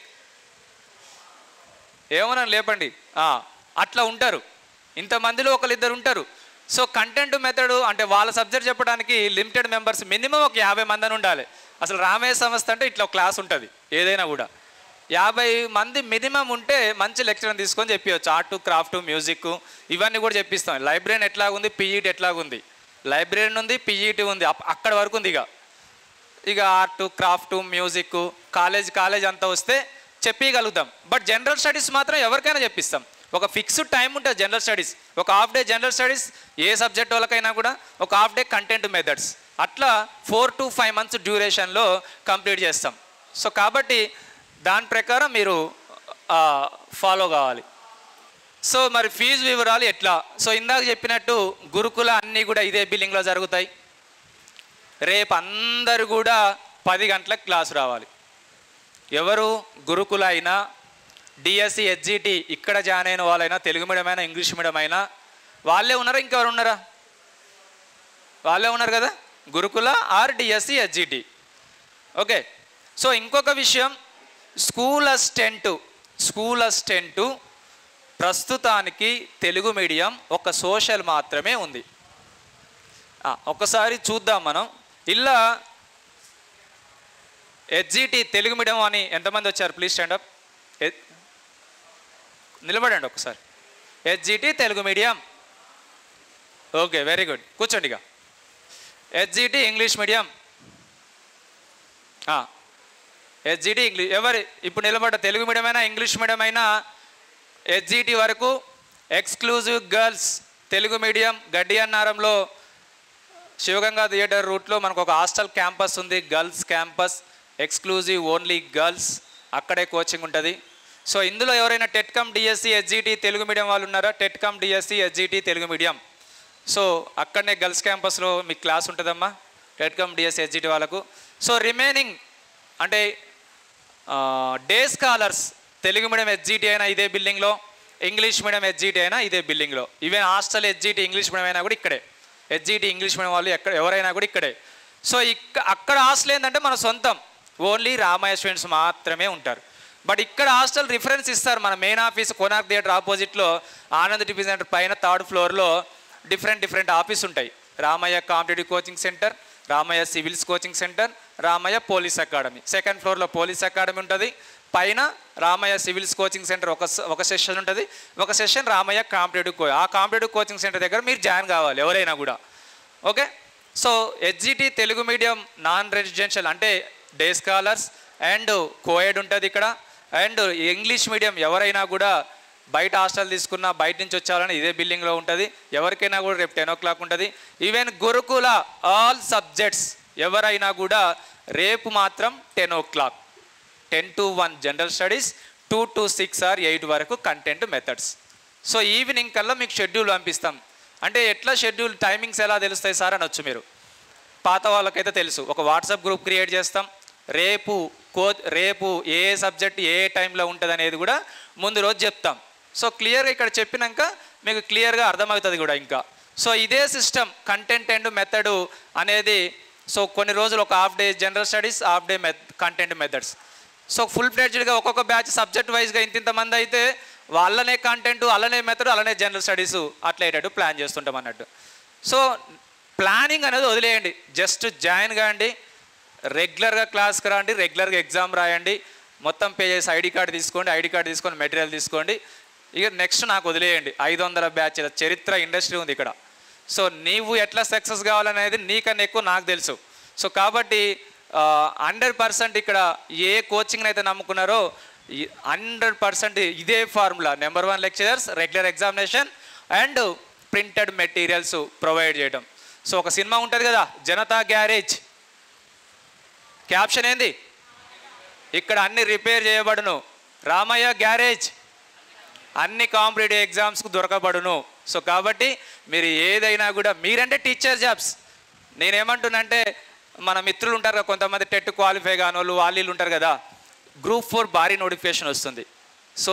ఏమన్నా లేపండి. అట్లా ఉంటారు. ఇంతమందిలో ఒకరిద్దరు ఉంటారు. సో కంటెంట్ మెథడ్ అంటే వాళ్ళ సబ్జెక్ట్ చెప్పడానికి లిమిటెడ్ మెంబర్స్, మినిమం ఒక 50 మంది అని ఉండాలి. అసలు రామయ్య సంస్థ అంటే ఇట్లా క్లాస్ ఉంటుంది. ఏదైనా కూడా 50 మంది మినిమం ఉంటే మంచి లెక్చర్ తీసుకొని చెప్పవచ్చు. ఆర్ట్, క్రాఫ్ట్, మ్యూజిక్ ఇవన్నీ కూడా చెప్పిస్తాం. లైబ్రరీ ఎట్లాగుంది, పీఈటీ ఎట్లాగుంది, లైబ్రరీ ఉంది, పీఈటీ ఉంది, అక్కడ వరకు ఉంది. ఇక ఆర్ట్, క్రాఫ్ట్, మ్యూజిక్ కాలేజ్ అంతా వస్తే చెప్పగలుగుతాం. బట్ జనరల్ స్టడీస్ మాత్రం ఎవరికైనా చెప్పిస్తాం. ఒక ఫిక్స్డ్ టైం ఉంటుంది జనరల్ స్టడీస్. ఒక హాఫ్ డే జనరల్ స్టడీస్ ఏ సబ్జెక్ట్ వాళ్ళకైనా కూడా, ఒక హాఫ్ డే కంటెంట్ మెథడ్స్, అట్లా 4 to 5 months డ్యూరేషన్లో కంప్లీట్ చేస్తాం. సో కాబట్టి దాని ప్రకారం మీరు ఫాలో కావాలి. సో మరి ఫీజు వివరాలు ఎట్లా? సో ఇందాక చెప్పినట్టు గురుకుల అన్నీ కూడా ఇదే బిల్డింగ్లో జరుగుతాయి. రేపు అందరు కూడా 10 గంటలకు క్లాసు రావాలి. ఎవరు గురుకుల అయినా, డిఎస్సి, హెచ్జిటి ఇక్కడ జాయిన్ అయిన వాళ్ళైనా, తెలుగు మీడియం అయినా, ఇంగ్లీష్ మీడియం అయినా వాళ్ళే ఉన్నారా? ఇంకెవరు ఉన్నారా? వాళ్ళే ఉన్నారు కదా, Gurukula or DSC, HGT. Okay. So ఇంకొక విషయం, స్కూల్ అసిస్టెంటు ప్రస్తుతానికి తెలుగు మీడియం ఒక సోషల్ మాత్రమే ఉంది. ఒకసారి చూద్దాం మనం. ఇలా హెచ్జిటి తెలుగు మీడియం అని ఎంతమంది వచ్చారు? Please stand up. నిలబడండి ఒకసారి. HGT Telugu medium. Okay, very good. కూర్చోండి. ఇక HGT English medium. HGT English ఎవరు ఇప్పుడు నిలబడ్డ తెలుగు మీడియం అయినా ఇంగ్లీష్ మీడియం అయినా హెచ్జిటి వరకు ఎక్స్క్లూజివ్ గర్ల్స్ తెలుగు మీడియం గడ్డి అన్నారంలో శివగంగా థియేటర్ రూట్లో మనకు ఒక హాస్టల్ క్యాంపస్ ఉంది, girls campus, exclusive only girls. అక్కడే కోచింగ్ ఉంటుంది. సో ఇందులో ఎవరైనా TET cum DSC HGT Telugu medium వాళ్ళు ఉన్నారా? TET cum DSC HGT Telugu medium. So అక్కడనే గర్ల్స్ క్యాంపస్లో మీకు క్లాస్ ఉంటుందమ్మా టెట్కమ్ డిఎస్సి హెచ్జిటి వాళ్ళకు. సో రిమైనింగ్ అంటే day scholars Telugu medium HGT అయినా ఇదే బిల్డింగ్లో, ఇంగ్లీష్ మీడియం హెచ్జిటి అయినా ఇదే బిల్డింగ్లో. Even hostel HGT English medium అయినా కూడా ఇక్కడే. హెచ్జిటి ఇంగ్లీష్ మీడియం వాళ్ళు ఎవరైనా కూడా ఇక్కడే. సో అక్కడ హాస్టల్ ఏంటంటే మన సొంతం, ఓన్లీ రామయ్య స్టూడెంట్స్ మాత్రమే ఉంటారు. బట్ ఇక్కడ హాస్టల్ రిఫరెన్స్ ఇస్తారు. మన మెయిన్ ఆఫీస్ కోనార్క్ థియేటర్ ఆపోజిట్లో ఆనంద్ టిఫిన్ సెంటర్ పైన 3rd ఫ్లోర్లో డిఫరెంట్ ఆఫీస్ ఉంటాయి. Ramaiah competitive coaching centre, Ramaiah civils coaching centre, Ramaiah police academy. 2nd ఫ్లోర్లో పోలీస్ అకాడమీ ఉంటుంది. పైన రామయ్య సివిల్స్ కోచింగ్ సెంటర్ ఒక సెషన్ ఉంటుంది, ఒక సెషన్ రామయ్య కాంపిటేటివ్. ఆ కాంపిటేటివ్ కోచింగ్ సెంటర్ దగ్గర మీరు జాయిన్ కావాలి ఎవరైనా కూడా. Okay. So HGT Telugu medium non residential అంటే డే స్కాలర్స్ అండ్ కోఎడ్ ఉంటుంది ఇక్కడ. అండ్ ఇంగ్లీష్ మీడియం ఎవరైనా కూడా బయట హాస్టల్ తీసుకున్నా బయట నుంచి వచ్చాలని ఇదే బిల్డింగ్లో ఉంటుంది. ఎవరికైనా కూడా రేపు 10 o'clock ఉంటుంది. ఈవెన్ గురుకుల ఆల్ సబ్జెక్ట్స్ ఎవరైనా కూడా రేపు మాత్రం 10 o'clock, 10 to 1 general studies, 2 to 6 or 8 వరకు కంటెంట్ మెథడ్స్. సో ఈవినింగ్ కల్లా మీకు షెడ్యూల్ పంపిస్తాం. అంటే ఎట్లా షెడ్యూల్ టైమింగ్స్ ఎలా తెలుస్తాయి సార్ అనొచ్చు మీరు. పాత వాళ్ళకైతే తెలుసు, ఒక వాట్సాప్ గ్రూప్ క్రియేట్ చేస్తాం. రేపు ఏ సబ్జెక్ట్ ఏ టైంలో ఉంటుంది అనేది కూడా ముందు రోజు చెప్తాం. సో క్లియర్గా ఇక్కడ చెప్పినాక మీకు క్లియర్గా అర్థమవుతుంది కూడా ఇంకా. సో ఇదే సిస్టమ్ కంటెంట్ అండ్ మెథడ్ అనేది. సో కొన్ని రోజులు ఒక half day general studies, half day content methods. So full ఫ్లెడ్జ్డ్గా ఒక్కొక్క బ్యాచ్ సబ్జెక్ట్ వైజ్గా ఇంతమంది అయితే వాళ్ళనే కంటెంట్, అలానే మెథడ్, అలానే జనరల్ స్టడీస్ అట్లా అయ్యేటట్టు ప్లాన్ చేస్తుంటాం అన్నట్టు. సో ప్లానింగ్ అనేది వదిలేయండి, జస్ట్ జాయిన్ కాండి, రెగ్యులర్గా క్లాస్కి రండి, రెగ్యులర్గా ఎగ్జామ్ రాయండి, మొత్తం పే చేసి ఐడి కార్డు తీసుకొని మెటీరియల్ తీసుకోండి. ఇక నెక్స్ట్ నాకు వదిలేయండి. 500 బ్యాచ్ల చరిత్ర ఇండస్ట్రీ ఉంది ఇక్కడ. సో నీవు ఎట్లా సక్సెస్ కావాలనేది నీకన్నా ఎక్కువ నాకు తెలుసు. సో కాబట్టి 100% ఇక్కడ ఏ కోచింగ్ని అయితే నమ్ముకున్నారో 100% ఇదే formula. Number 1 lecturers, regular examination and printed materials provide చేయడం. సో ఒక సినిమా ఉంటుంది కదా జనతా గ్యారేజ్, క్యాప్షన్ ఏంది? ఇక్కడ అన్ని రిపేర్ చేయబడును, రామయ్య గ్యారేజ్ అన్ని కాంపిటేటివ్ ఎగ్జామ్స్కు దొరకబడును. సో కాబట్టి మీరు ఏదైనా కూడా మీరంటే టీచర్ జాబ్స్. నేనేమంటున్నానంటే మన మిత్రులు ఉంటారు కదా కొంతమంది టెట్ క్వాలిఫై కాని వాళ్ళు వాళ్ళు ఉంటారు కదా, Group 4 భారీ నోటిఫికేషన్ వస్తుంది. సో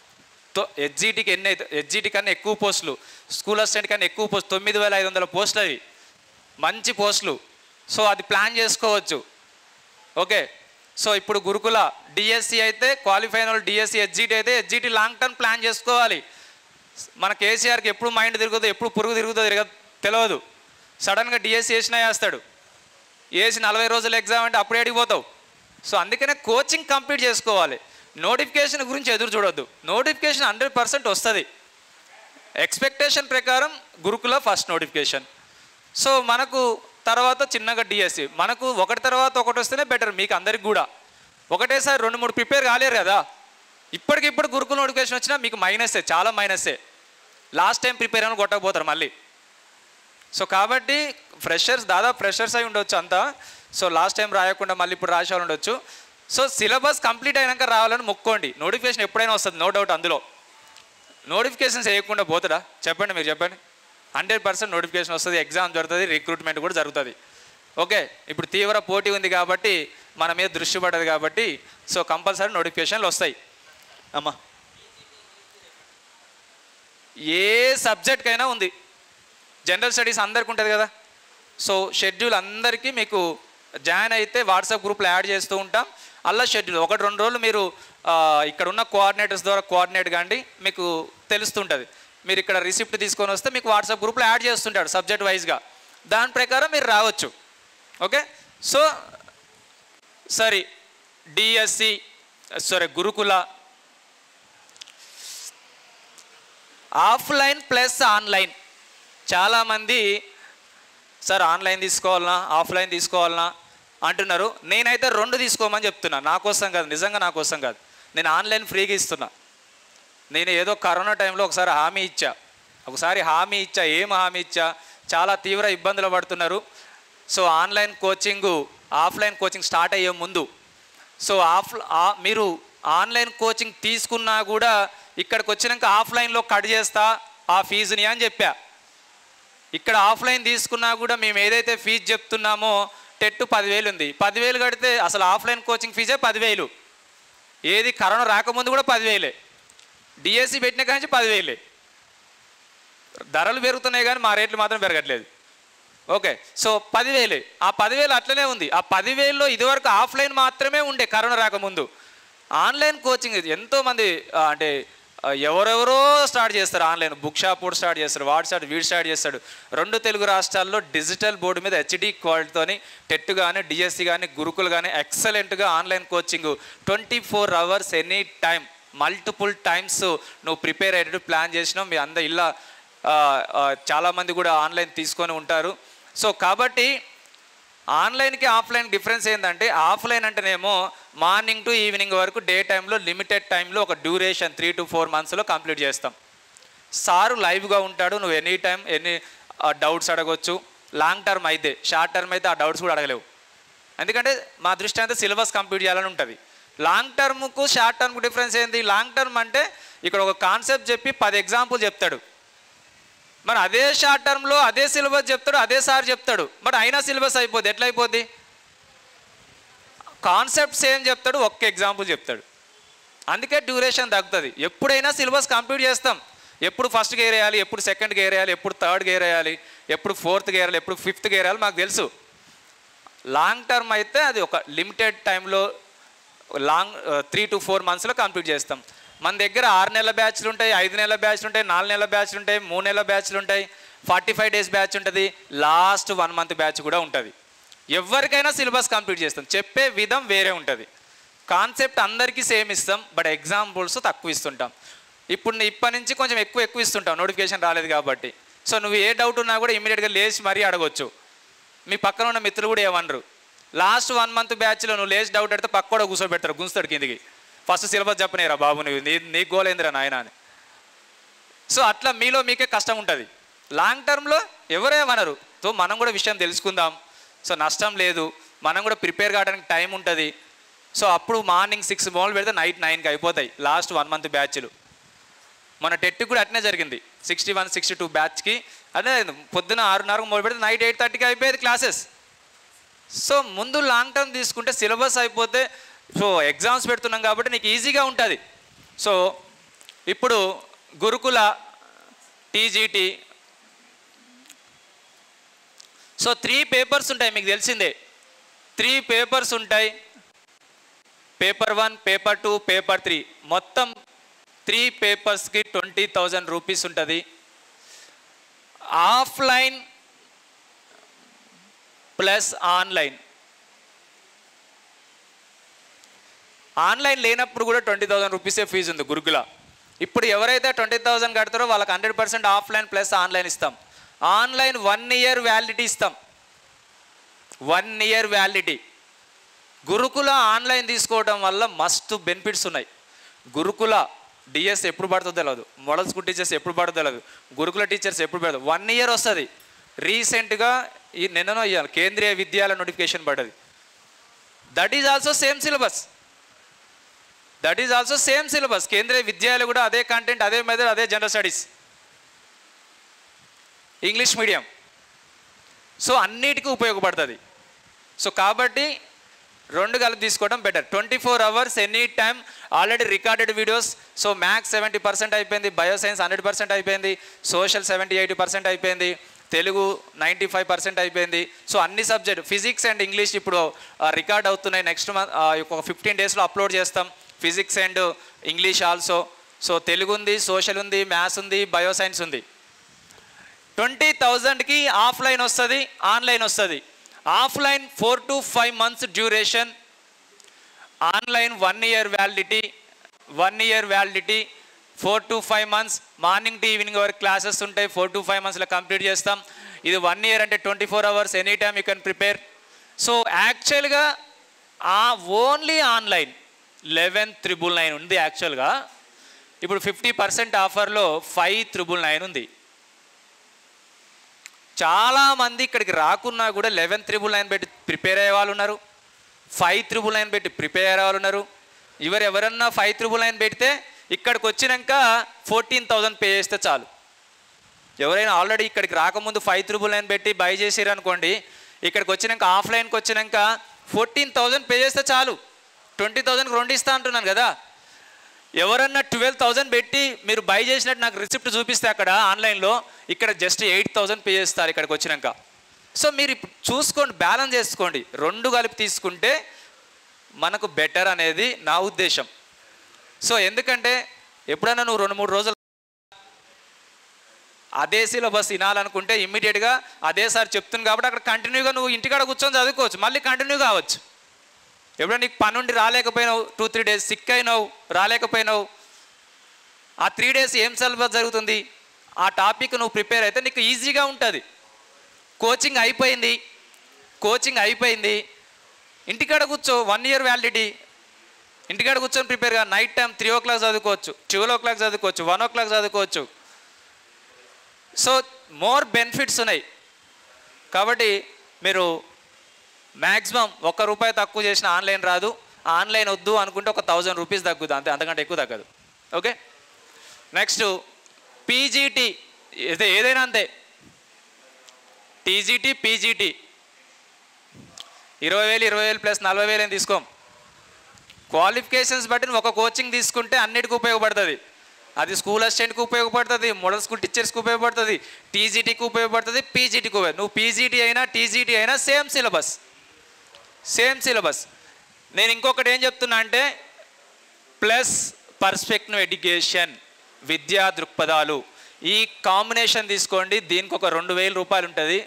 హెచ్జిటి కన్నా ఎక్కువ పోస్టులు, స్కూల్ అసిస్టెంట్ కన్నా ఎక్కువ పోస్టులు, 9,500 పోస్టులు అవి మంచి పోస్టులు. సో అది ప్లాన్ చేసుకోవచ్చు. ఓకే. సో ఇప్పుడు గురుకుల డిఎస్సి అయితే క్వాలిఫై అయిన వాళ్ళు డిఎస్సి, హెచ్జిటి అయితే హెచ్జిటి లాంగ్ టర్మ్ ప్లాన్ చేసుకోవాలి. మన కేసీఆర్కి ఎప్పుడు మైండ్ తిరుగుతుందో, ఎప్పుడు పురుగు తిరుగుతుందో తెలియదు. సడన్గా డిఎస్సి వేస్తాడు, వేసి 40 రోజుల ఎగ్జామ్ అంటే అప్పుడే అడిగిపోతావు. సో అందుకనే కోచింగ్ కంప్లీట్ చేసుకోవాలి. నోటిఫికేషన్ గురించి ఎదురు చూడొద్దు. నోటిఫికేషన్ 100% వస్తుంది. ఎక్స్పెక్టేషన్ ప్రకారం గురుకుల ఫస్ట్ నోటిఫికేషన్. సో మనకు తర్వాత చిన్నగా డిఎస్సి, మనకు ఒకటి తర్వాత ఒకటి వస్తేనే బెటర్ మీకు అందరికి కూడా. ఒకటేసారి 2-3 ప్రిపేర్ కాలేరు కదా. ఇప్పటికిప్పుడు గురుకుల నోటిఫికేషన్ వచ్చినా మీకు మైనసే, చాలా మైనసే. లాస్ట్ టైం ప్రిపేర్ అని కొట్టకపోతారు మళ్ళీ. సో కాబట్టి దాదాపు ఫ్రెషర్స్ అయి ఉండొచ్చు అంతా. సో లాస్ట్ టైం రాయకుండా మళ్ళీ ఇప్పుడు రాసేవాళ్ళు ఉండొచ్చు. సో సిలబస్ కంప్లీట్ అయినాక రావాలని మొక్కోండి. నోటిఫికేషన్ ఎప్పుడైనా వస్తుంది, నో డౌట్. అందులో నోటిఫికేషన్స్ వేయకుండా పోతుందా చెప్పండి, మీరు చెప్పండి. 100% నోటిఫికేషన్ వస్తుంది, ఎగ్జామ్ జరుగుతుంది, రిక్రూట్మెంట్ కూడా జరుగుతుంది. ఓకే. ఇప్పుడు తీవ్ర పోటీ ఉంది కాబట్టి మన మీద దృష్టి పడదు కాబట్టి సో కంపల్సరీ నోటిఫికేషన్లు వస్తాయి అమ్మా. ఏ సబ్జెక్ట్కైనా ఉంది. జనరల్ స్టడీస్ అందరికీ ఉంటుంది కదా. సో షెడ్యూల్ అందరికీ మీకు జాయిన్ అయితే వాట్సాప్ గ్రూప్లో యాడ్ చేస్తూ ఉంటాం. అలా షెడ్యూల్ 1-2 రోజులు మీరు ఇక్కడ ఉన్న కోఆర్డినేటర్స్ ద్వారా కోఆర్డినేట్ కాండి, మీకు తెలుస్తుంటుంది. మీరు ఇక్కడ రిసిప్ట్ తీసుకొని వస్తే మీకు వాట్సాప్ గ్రూప్లో యాడ్ చేస్తుంటాడు సబ్జెక్ట్ వైజ్గా. దాని ప్రకారం మీరు రావచ్చు. Okay. So DSC Gurukula offline plus online. చాలామంది సార్ ఆన్లైన్ తీసుకోవాలనా ఆఫ్లైన్ తీసుకోవాలనా అంటున్నారు. నేనైతే 2 తీసుకోమని చెప్తున్నా. నా కోసం కాదు, నిజంగా నా కోసం కాదు. నేను ఆన్లైన్ ఫ్రీగా ఇస్తున్నా. నేను ఏదో కరోనా టైంలో ఒకసారి హామీ ఇచ్చా. ఏం హామీ ఇచ్చా? చాలా తీవ్ర ఇబ్బందులు పడుతున్నారు. So online coaching offline coaching start అయ్యే ముందు సో మీరు ఆన్లైన్ కోచింగ్ తీసుకున్నా కూడా ఇక్కడికి వచ్చినాక ఆఫ్లైన్లో కట్ చేస్తా ఆ ఫీజుని అని చెప్పా. ఇక్కడ ఆఫ్లైన్ తీసుకున్నా కూడా మేము ఏదైతే ఫీజు చెప్తున్నామో టెట్ 10,000 ఉంది. 10,000 కడితే అసలు ఆఫ్లైన్ కోచింగ్ ఫీజే 10,000. ఏది కరోనా రాకముందు కూడా 10,000. డిఎస్సి పెట్టిన కానీ 10,000. ధరలు పెరుగుతున్నాయి కానీ మా రేట్లు మాత్రం పెరగట్లేదు. Okay, so 10,000. ఆ 10,000 అట్లనే ఉంది. ఆ 10,000లో ఇదివరకు ఆఫ్లైన్ మాత్రమే ఉండే కరోనా రాకముందు. ఆన్లైన్ కోచింగ్ ఎంతోమంది అంటే ఎవరెవరో స్టార్ట్ చేస్తారు. ఆన్లైన్ బుక్ షాప్ కూడా స్టార్ట్ చేస్తారు, వాట్సాప్ వీడు స్టార్ట్ చేస్తాడు. 2 తెలుగు రాష్ట్రాల్లో డిజిటల్ బోర్డు మీద హెచ్డి క్వాలిటీతోని టెట్ కానీ డిఎస్సి కానీ గురుకులు కానీ ఎక్సలెంట్గా online coaching 24 hours any time multiple times నువ్వు ప్రిపేర్ అయ్యేటట్టు ప్లాన్ చేసినావు. మీ ఇలా చాలామంది కూడా ఆన్లైన్ తీసుకొని ఉంటారు. సో కాబట్టి ఆన్లైన్కి ఆఫ్లైన్ డిఫరెన్స్ ఏంటంటే ఆఫ్లైన్ అంటేనేమో మార్నింగ్ టు ఈవినింగ్ వరకు డే టైంలో లిమిటెడ్ టైంలో ఒక డ్యూరేషన్ 3 to 4 monthsలో కంప్లీట్ చేస్తాం. సారు లైవ్గా ఉంటాడు, నువ్వు ఎనీ టైం ఎన్ని డౌట్స్ అడగవచ్చు. లాంగ్ టర్మ్ అయితే, షార్ట్ టర్మ్ అయితే ఆ డౌట్స్ కూడా అడగలేవు. ఎందుకంటే మా దృష్టి అయితే సిలబస్ కంప్లీట్ చేయాలని ఉంటుంది. లాంగ్ టర్మ్కు షార్ట్ టర్మ్కు డిఫరెన్స్ ఏంది? లాంగ్ టర్మ్ అంటే ఇక్కడ ఒక కాన్సెప్ట్ చెప్పి 10 ఎగ్జాంపుల్ చెప్తాడు. మరి అదే షార్ట్ టర్మ్లో అదే సిలబస్ చెప్తాడు, అదే సార్ చెప్తాడు. బట్ అయినా సిలబస్ అయిపోద్ది. ఎట్లా అయిపోద్ది? కాన్సెప్ట్స్ ఏం చెప్తాడు, ఒక్క ఎగ్జాంపుల్ చెప్తాడు. అందుకే డ్యూరేషన్ తగ్గుతుంది. ఎప్పుడైనా సిలబస్ కంప్లీట్ చేస్తాం. ఎప్పుడు ఫస్ట్ గేర్ వేయాలి, ఎప్పుడు సెకండ్ గేర్ వేయాలి, ఎప్పుడు థర్డ్ గేర్ వేయాలి, ఎప్పుడు ఫోర్త్ గేర్ వేయాలి, ఎప్పుడు ఫిఫ్త్ గేర్ వేయాలి మాకు తెలుసు. లాంగ్ టర్మ్ అయితే అది ఒక లిమిటెడ్ టైంలో 3 to 4 monthsలో కంప్లీట్ చేస్తాం. మన దగ్గర 6 నెలల బ్యాచ్లు ఉంటాయి, 5 నెలల బ్యాచ్లు ఉంటాయి, 4 నెలల బ్యాచ్లు ఉంటాయి, 3 నెలల బ్యాచ్లు ఉంటాయి, 45 days బ్యాచ్ ఉంటుంది, లాస్ట్ 1 month బ్యాచ్ కూడా ఉంటుంది. ఎవరికైనా సిలబస్ కంప్లీట్ చేస్తాం. చెప్పే విధం వేరే ఉంటుంది. కాన్సెప్ట్ అందరికీ సేమ్ ఇస్తాం, బట్ ఎగ్జాంపుల్స్ తక్కువ ఇస్తుంటాం. ఇప్పటి నుంచి కొంచెం ఎక్కువ ఇస్తుంటాం, నోటిఫికేషన్ రాలేదు కాబట్టి. సో నువ్వు ఏ డౌట్ ఉన్నా కూడా ఇమీడియట్గా లేచి మరీ అడగొచ్చు. మీ పక్కన ఉన్న మిత్రులు కూడా ఏమనరు. లాస్ట్ 1 month బ్యాచ్లో నువ్వు లేచి డౌట్ అడితే పక్క కూడా కూర్చోబెడతారు, గుంస్తాడు కిందికి. ఫస్ట్ సిలబస్ చెప్పనేరా బాబు, నీ గోల్ ఏందిరా నాయన అని. సో అట్లా మీలో మీకే కష్టం ఉంటుంది. లాంగ్ టర్మ్లో ఎవరేమనరు. సో మనం కూడా విషయం తెలుసుకుందాం. సో నష్టం లేదు, మనం కూడా ప్రిపేర్ కావడానికి టైం ఉంటుంది. సో అప్పుడు మార్నింగ్ 6 మొదలు పెడితే నైట్ 9కి అయిపోతాయి లాస్ట్ 1 month బ్యాచ్లు. మన టెట్కి కూడా అట్నే జరిగింది. 61, 62 బ్యాచ్కి అదే పొద్దున 6:30కు మొదలు పెడితే నైట్ 8:30కి అయిపోయేది క్లాసెస్. సో ముందు లాంగ్ టర్మ్ తీసుకుంటే సిలబస్ అయిపోతే సో ఎగ్జామ్స్ పెడుతున్నాం కాబట్టి నీకు ఈజీగా ఉంటుంది. సో ఇప్పుడు గురుకుల టీజీటీ సో 3 పేపర్స్ ఉంటాయి, మీకు తెలిసిందే. 3 పేపర్స్ ఉంటాయి. పేపర్ 1, పేపర్ 2, పేపర్ 3, మొత్తం 3 పేపర్స్కి 20,000 రూపీస్ ఉంటుంది. Offline plus online. ఆన్లైన్ లేనప్పుడు కూడా 20,000 రూపీసే ఫీజు ఉంది గురుకుల. ఇప్పుడు ఎవరైతే 20,000 కడతారో వాళ్ళకి 100% ఆఫ్లైన్ ప్లస్ ఆన్లైన్ ఇస్తాం. ఆన్లైన్ 1 year వ్యాలిడిటీ ఇస్తాం. 1 year వ్యాలిడిటీ. గురుకుల ఆన్లైన్ తీసుకోవడం వల్ల మస్తు బెనిఫిట్స్ ఉన్నాయి. గురుకుల డిఎస్ ఎప్పుడు పడుతుందో తెలియదు, మోడల్ స్కూల్ టీచర్స్ ఎప్పుడు పడుతుందో తెలియదు, గురుకుల టీచర్స్ ఎప్పుడు పడదు. 1 year వస్తుంది. రీసెంట్గా నిన్ననో ఇవ్వాలి కేంద్రీయ విద్యాలయ నోటిఫికేషన్ పడ్డది. That is also same syllabus. Kendriya Vidyalaya కూడా అదే కంటెంట్, అదే మెథడ్, అదే general studies, English medium. So అన్నిటికీ ఉపయోగపడుతుంది. సో కాబట్టి 2 కలిపి తీసుకోవడం better. 24 hours any time. Already recorded videos. So maths 70% అయిపోయింది, బయోసైన్స్ 100% అయిపోయింది, సోషల్ 70-80% అయిపోయింది, తెలుగు 95% అయిపోయింది. సో అన్ని సబ్జెక్ట్ ఫిజిక్స్ అండ్ ఇంగ్లీష్ ఇప్పుడు రికార్డ్ అవుతున్నాయి. నెక్స్ట్ మంత్ ఒక 15 daysలో అప్లోడ్ చేస్తాం physics and English also. So Telugu ఉంది, సోషల్ ఉంది, మ్యాథ్స్ ఉంది, బయోసైన్స్ ఉంది. 20,000కి ఆఫ్లైన్ వస్తుంది, ఆన్లైన్ వస్తుంది. Offline 4 to 5 months duration, online 1 year validity. 4 to 5 months morning to evening వరకు క్లాసెస్ ఉంటాయి. 4 to 5 monthsలో కంప్లీట్ చేస్తాం. ఇది 1 year అంటే 24 hours any time you can prepare. So యాక్చువల్గా ఓన్లీ ఆన్లైన్ 11,999 ఉంది. యాక్చువల్గా ఇప్పుడు 50% ఆఫర్లో 5,999 ఉంది. చాలామంది ఇక్కడికి రాకున్నా కూడా 11,999 పెట్టి ప్రిపేర్ అయ్యే వాళ్ళు ఉన్నారు, 5,999 పెట్టి ప్రిపేర్ అయ్యే వాళ్ళు ఉన్నారు. ఎవరన్నా 5,999 పెడితే ఇక్కడికి వచ్చినాక 14,000 పే చేస్తే చాలు. ఎవరైనా ఆల్రెడీ ఇక్కడికి రాకముందు 5,999 పెట్టి బై చేసారు అనుకోండి, ఇక్కడికి వచ్చినాక ఆఫ్లైన్కి వచ్చినాక 14,000 పే చేస్తే చాలు. 20,000కి 2 ఇస్తా అంటున్నాను కదా. ఎవరన్నా 12,000 పెట్టి మీరు బై చేసినట్టు నాకు రిసిప్ట్ చూపిస్తే అక్కడ ఆన్లైన్లో, ఇక్కడ జస్ట్ 8,000 పే చేస్తారు ఇక్కడికి వచ్చినాక. సో మీరు ఇప్పుడు చూసుకోండి, బ్యాలెన్స్ చేసుకోండి, 2 కలిపి తీసుకుంటే మనకు బెటర్ అనేది నా ఉద్దేశం. సో ఎందుకంటే ఎప్పుడైనా నువ్వు 2-3 రోజులు అదే సిలబస్ వినాలనుకుంటే ఇమ్మీడియట్గా అదే సార్ చెప్తుంది కాబట్టి అక్కడ కంటిన్యూగా నువ్వు ఇంటికాడ కూర్చొని చదువుకోవచ్చు, మళ్ళీ కంటిన్యూ కావచ్చు. ఎప్పుడైనా నీకు పని ఉండి రాలేకపోయినావు, 2-3 days సిక్ అయినావు, రాలేకపోయినావు, ఆ 3 days ఏం సిలబస్ జరుగుతుంది, ఆ టాపిక్ నువ్వు ప్రిపేర్ అయితే నీకు ఈజీగా ఉంటుంది. కోచింగ్ అయిపోయింది, ఇంటికాడ కూర్చో, 1 year వ్యాలిడిటీ, ఇంటికాడ కూర్చొని ప్రిపేర్గా నైట్ టైం 3 o'clock చదువుకోవచ్చు, 12 o'clock చదువుకోవచ్చు, 1 o'clock చదువుకోవచ్చు. సో మోర్ బెనిఫిట్స్ ఉన్నాయి. కాబట్టి మీరు మ్యాక్సిమం ₹1 తక్కువ చేసిన ఆన్లైన్ రాదు. ఆన్లైన్ వద్దు అనుకుంటే ఒక ₹1,000 తగ్గుతుంది, అంతే, అంతకంటే ఎక్కువ తగ్గదు. ఓకే, నెక్స్ట్ పీజీటీ, ఏదైనా అంతే, టీజీటీ పీజీటీ 20,000 ప్లస్ 40,000 ఏం తీసుకోం. క్వాలిఫికేషన్స్ బట్టి ఒక కోచింగ్ తీసుకుంటే అన్నిటికీ ఉపయోగపడుతుంది. అది స్కూల్ అసిస్టెంట్కి ఉపయోగపడుతుంది, మోడల్ స్కూల్ టీచర్స్కి ఉపయోగపడుతుంది, టీజీటీకి ఉపయోగపడుతుంది, పీజీటీకి ఉపయోగపడుతుంది. నువ్వు పీజీటీ అయినా టీజీటీ అయినా సేమ్ సిలబస్. నేను ఇంకొకటి ఏం చెప్తున్నా అంటే ప్లస్ పర్స్పెక్టివ్ ఎడ్యుకేషన్, విద్యా దృక్పథాలు, ఈ కాంబినేషన్ తీసుకోండి. దీనికి ఒక ₹2,000 ఉంటుంది.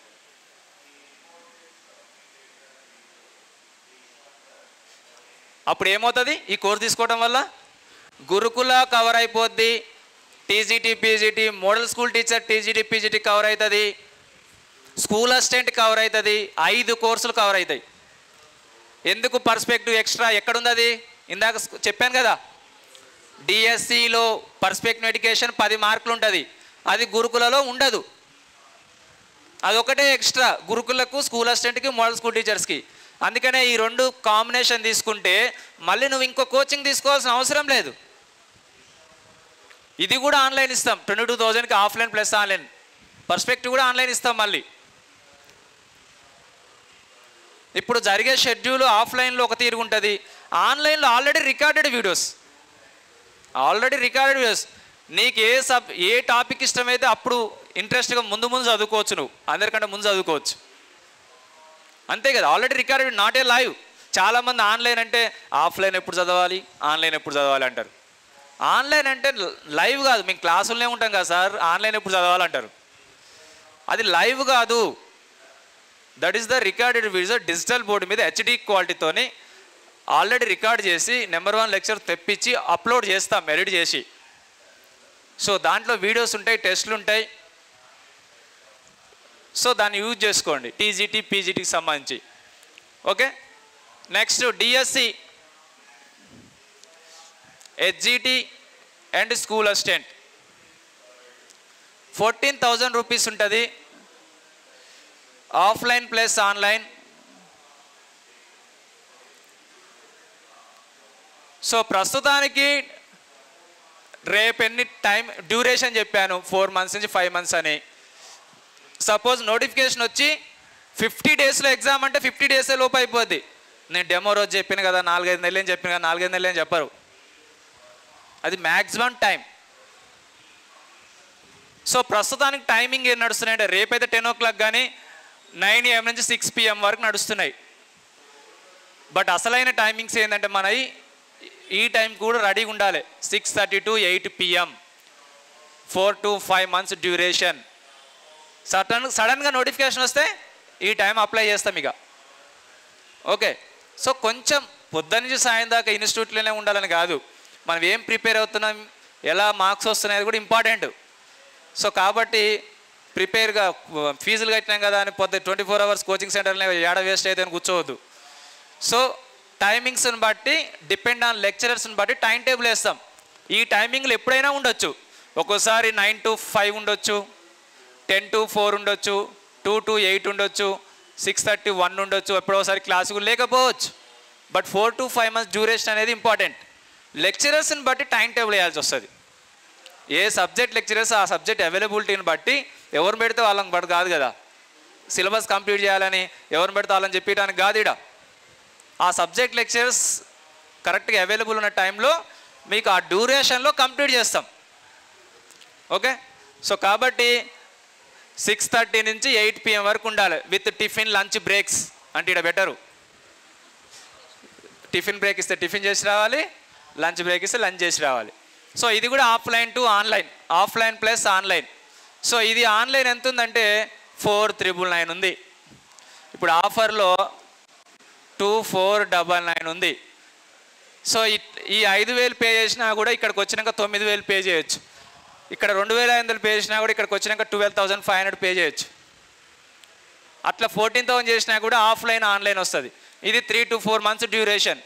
అప్పుడు ఏమవుతుంది, ఈ కోర్స్ తీసుకోవడం వల్ల గురుకుల కవర్ అయిపోద్ది, TGT PGT, model school teacher TGT PGT cover అవుతుంది, స్కూల్ అసిస్టెంట్ కవర్ అవుతుంది, 5 కోర్సులు కవర్ అవుతాయి. ఎందుకు పర్స్పెక్టివ్ ఎక్స్ట్రా ఎక్కడుంది? అది ఇందాక చెప్పాను కదా, డిఎస్సిలో పర్స్పెక్టివ్ ఎడ్యుకేషన్ 10 మార్కులు ఉంటుంది, అది గురుకులలో ఉండదు. అదొకటే ఎక్స్ట్రా గురుకులకు, స్కూల్ అసిస్టెంట్కి, మోడల్ స్కూల్ టీచర్స్కి. అందుకనే ఈ 2 కాంబినేషన్ తీసుకుంటే మళ్ళీ నువ్వు ఇంకో కోచింగ్ తీసుకోవాల్సిన అవసరం లేదు. ఇది కూడా ఆన్లైన్ ఇస్తాం, 22,000కి ఆఫ్లైన్ ప్లస్ ఆన్లైన్. పర్స్పెక్టివ్ కూడా ఆన్లైన్ ఇస్తాం. మళ్ళీ ఇప్పుడు జరిగే షెడ్యూల్ ఆఫ్లైన్లో ఒక తీరు ఉంటుంది, ఆన్లైన్లో ఆల్రెడీ రికార్డెడ్ వీడియోస్. నీకు ఏ టాపిక్ ఇష్టమైతే అప్పుడు ఇంట్రెస్ట్గా ముందు చదువుకోవచ్చు, నువ్వు అందరికంటే ముందు చదువుకోవచ్చు, అంతే కదా. Already recorded, not a live. చాలామంది ఆన్లైన్ అంటే ఆఫ్లైన్ ఎప్పుడు చదవాలి, ఆన్లైన్ ఎప్పుడు చదవాలి అంటారు. ఆన్లైన్ అంటే లైవ్ కాదు, మేము క్లాసులనే ఉంటాం కదా సార్, ఆన్లైన్ ఎప్పుడు చదవాలంటారు. అది లైవ్ కాదు, that is the recorded video. Digital board మీద HD క్వాలిటీతోని ఆల్రెడీ రికార్డ్ చేసి నెంబర్ 1 లెక్చర్ తెప్పించి అప్లోడ్ చేస్తాం, ఎడిట్ చేసి. సో దాంట్లో వీడియోస్ ఉంటాయి, టెస్ట్లు ఉంటాయి. సో దాన్ని యూజ్ చేసుకోండి టీజీటీ పీజీటీకి సంబంధించి. Okay, next DSC, HGT and school assistant 14,000 ఉంటుంది, ఆఫ్లైన్ ప్లస్ ఆన్లైన్. సో ప్రస్తుతానికి రేపు ఎన్ని టైం డ్యూరేషన్ చెప్పాను, 4 months నుంచి 5 months అని. సపోజ్ నోటిఫికేషన్ వచ్చి 50 daysలో ఎగ్జామ్ అంటే 50 days లోపు అయిపోద్ది. నేను డెమో రోజు చెప్పాను కదా 4-5 నెలలు అని చెప్పాను కదా, 4-5 నెలలు అని చెప్పరు, అది మ్యాక్సిమం టైం. సో ప్రస్తుతానికి టైమింగ్ ఏం నడుస్తున్నాయంటే రేపైతే 10 o'clock కానీ 9 AM నుంచి 6 PM వరకు నడుస్తున్నాయి. బట్ అసలైన టైమింగ్స్ ఏంటంటే మనవి ఈ టైం కూడా రెడీగా ఉండాలి. 6:30 to 8 PM, 4 to 5 months duration. సడన్గా నోటిఫికేషన్ వస్తే ఈ టైం అప్లై చేస్తాం ఇక. ఓకే, సో కొంచెం పొద్దున్న నుంచి సాయం దాకా ఇన్స్టిట్యూట్లోనే ఉండాలని కాదు, మనం ఏం ప్రిపేర్ అవుతున్నాం, ఎలా మార్క్స్ వస్తున్నాయి కూడా ఇంపార్టెంట్. సో కాబట్టి ప్రిపేర్గా ఫీజులు కట్టినాం కదా అని 24 hours కోచింగ్ సెంటర్లో ఏడ వేస్ట్ అయితే అని కూర్చోవద్దు. సో టైమింగ్స్ని బట్టి డిపెండ్ ఆన్ లెక్చరర్స్ని బట్టి టైం టేబుల్ వేస్తాం. ఈ టైమింగ్లు ఎప్పుడైనా ఉండొచ్చు. ఒక్కోసారి 9 to 5 ఉండొచ్చు, 10 to 4 ఉండొచ్చు, 2 to 8 ఉండొచ్చు, 6:30 1 ఉండొచ్చు, ఎప్పుడోసారి క్లాసుకు లేకపోవచ్చు. బట్ 4 to 5 months డ్యూరేషన్ అనేది ఇంపార్టెంట్. లెక్చరర్స్ని బట్టి టైం టేబుల్ వేయాల్సి వస్తుంది. ఏ సబ్జెక్ట్ లెక్చరర్స్ ఆ సబ్జెక్ట్ అవైలబిలిటీని బట్టి ఎవరు పెడితే వాళ్ళని బట్టి కాదు కదా, సిలబస్ కంప్లీట్ చేయాలని ఎవరు పెడితే వాళ్ళని చెప్పడానికి కాదు. ఇక్కడ ఆ సబ్జెక్ట్ లెక్చరర్స్ కరెక్ట్గా అవైలబుల్ ఉన్న టైంలో మీకు ఆ డ్యూరేషన్లో కంప్లీట్ చేస్తాం. ఓకే. సో కాబట్టి 6:30 నుంచి 8 PM వరకు ఉండాలి విత్ టిఫిన్ లంచ్ బ్రేక్స్. అంటే ఇక్కడ బెటరు, టిఫిన్ బ్రేక్ ఇస్తే టిఫిన్ చేసి రావాలి, లంచ్ బ్రేక్ ఇస్తే లంచ్ చేసి రావాలి. సో ఇది కూడా offline to online, offline plus online. So ఇది ఆన్లైన్ ఎంత ఉందంటే 4,999 ఉంది. ఇప్పుడు ఆఫర్లో 2,499 ఉంది. సో ఈ 5,000 పే చేసినా కూడా ఇక్కడికి వచ్చినాక 9,000 పే చేయొచ్చు. ఇక్కడ 2,500 పే చేసినా కూడా ఇక్కడికి వచ్చినాక 12,500 పే చేయొచ్చు. అట్లా 14,000 చేసినా కూడా ఆఫ్లైన్ ఆన్లైన్ వస్తుంది. ఇది 3 to 4 months duration.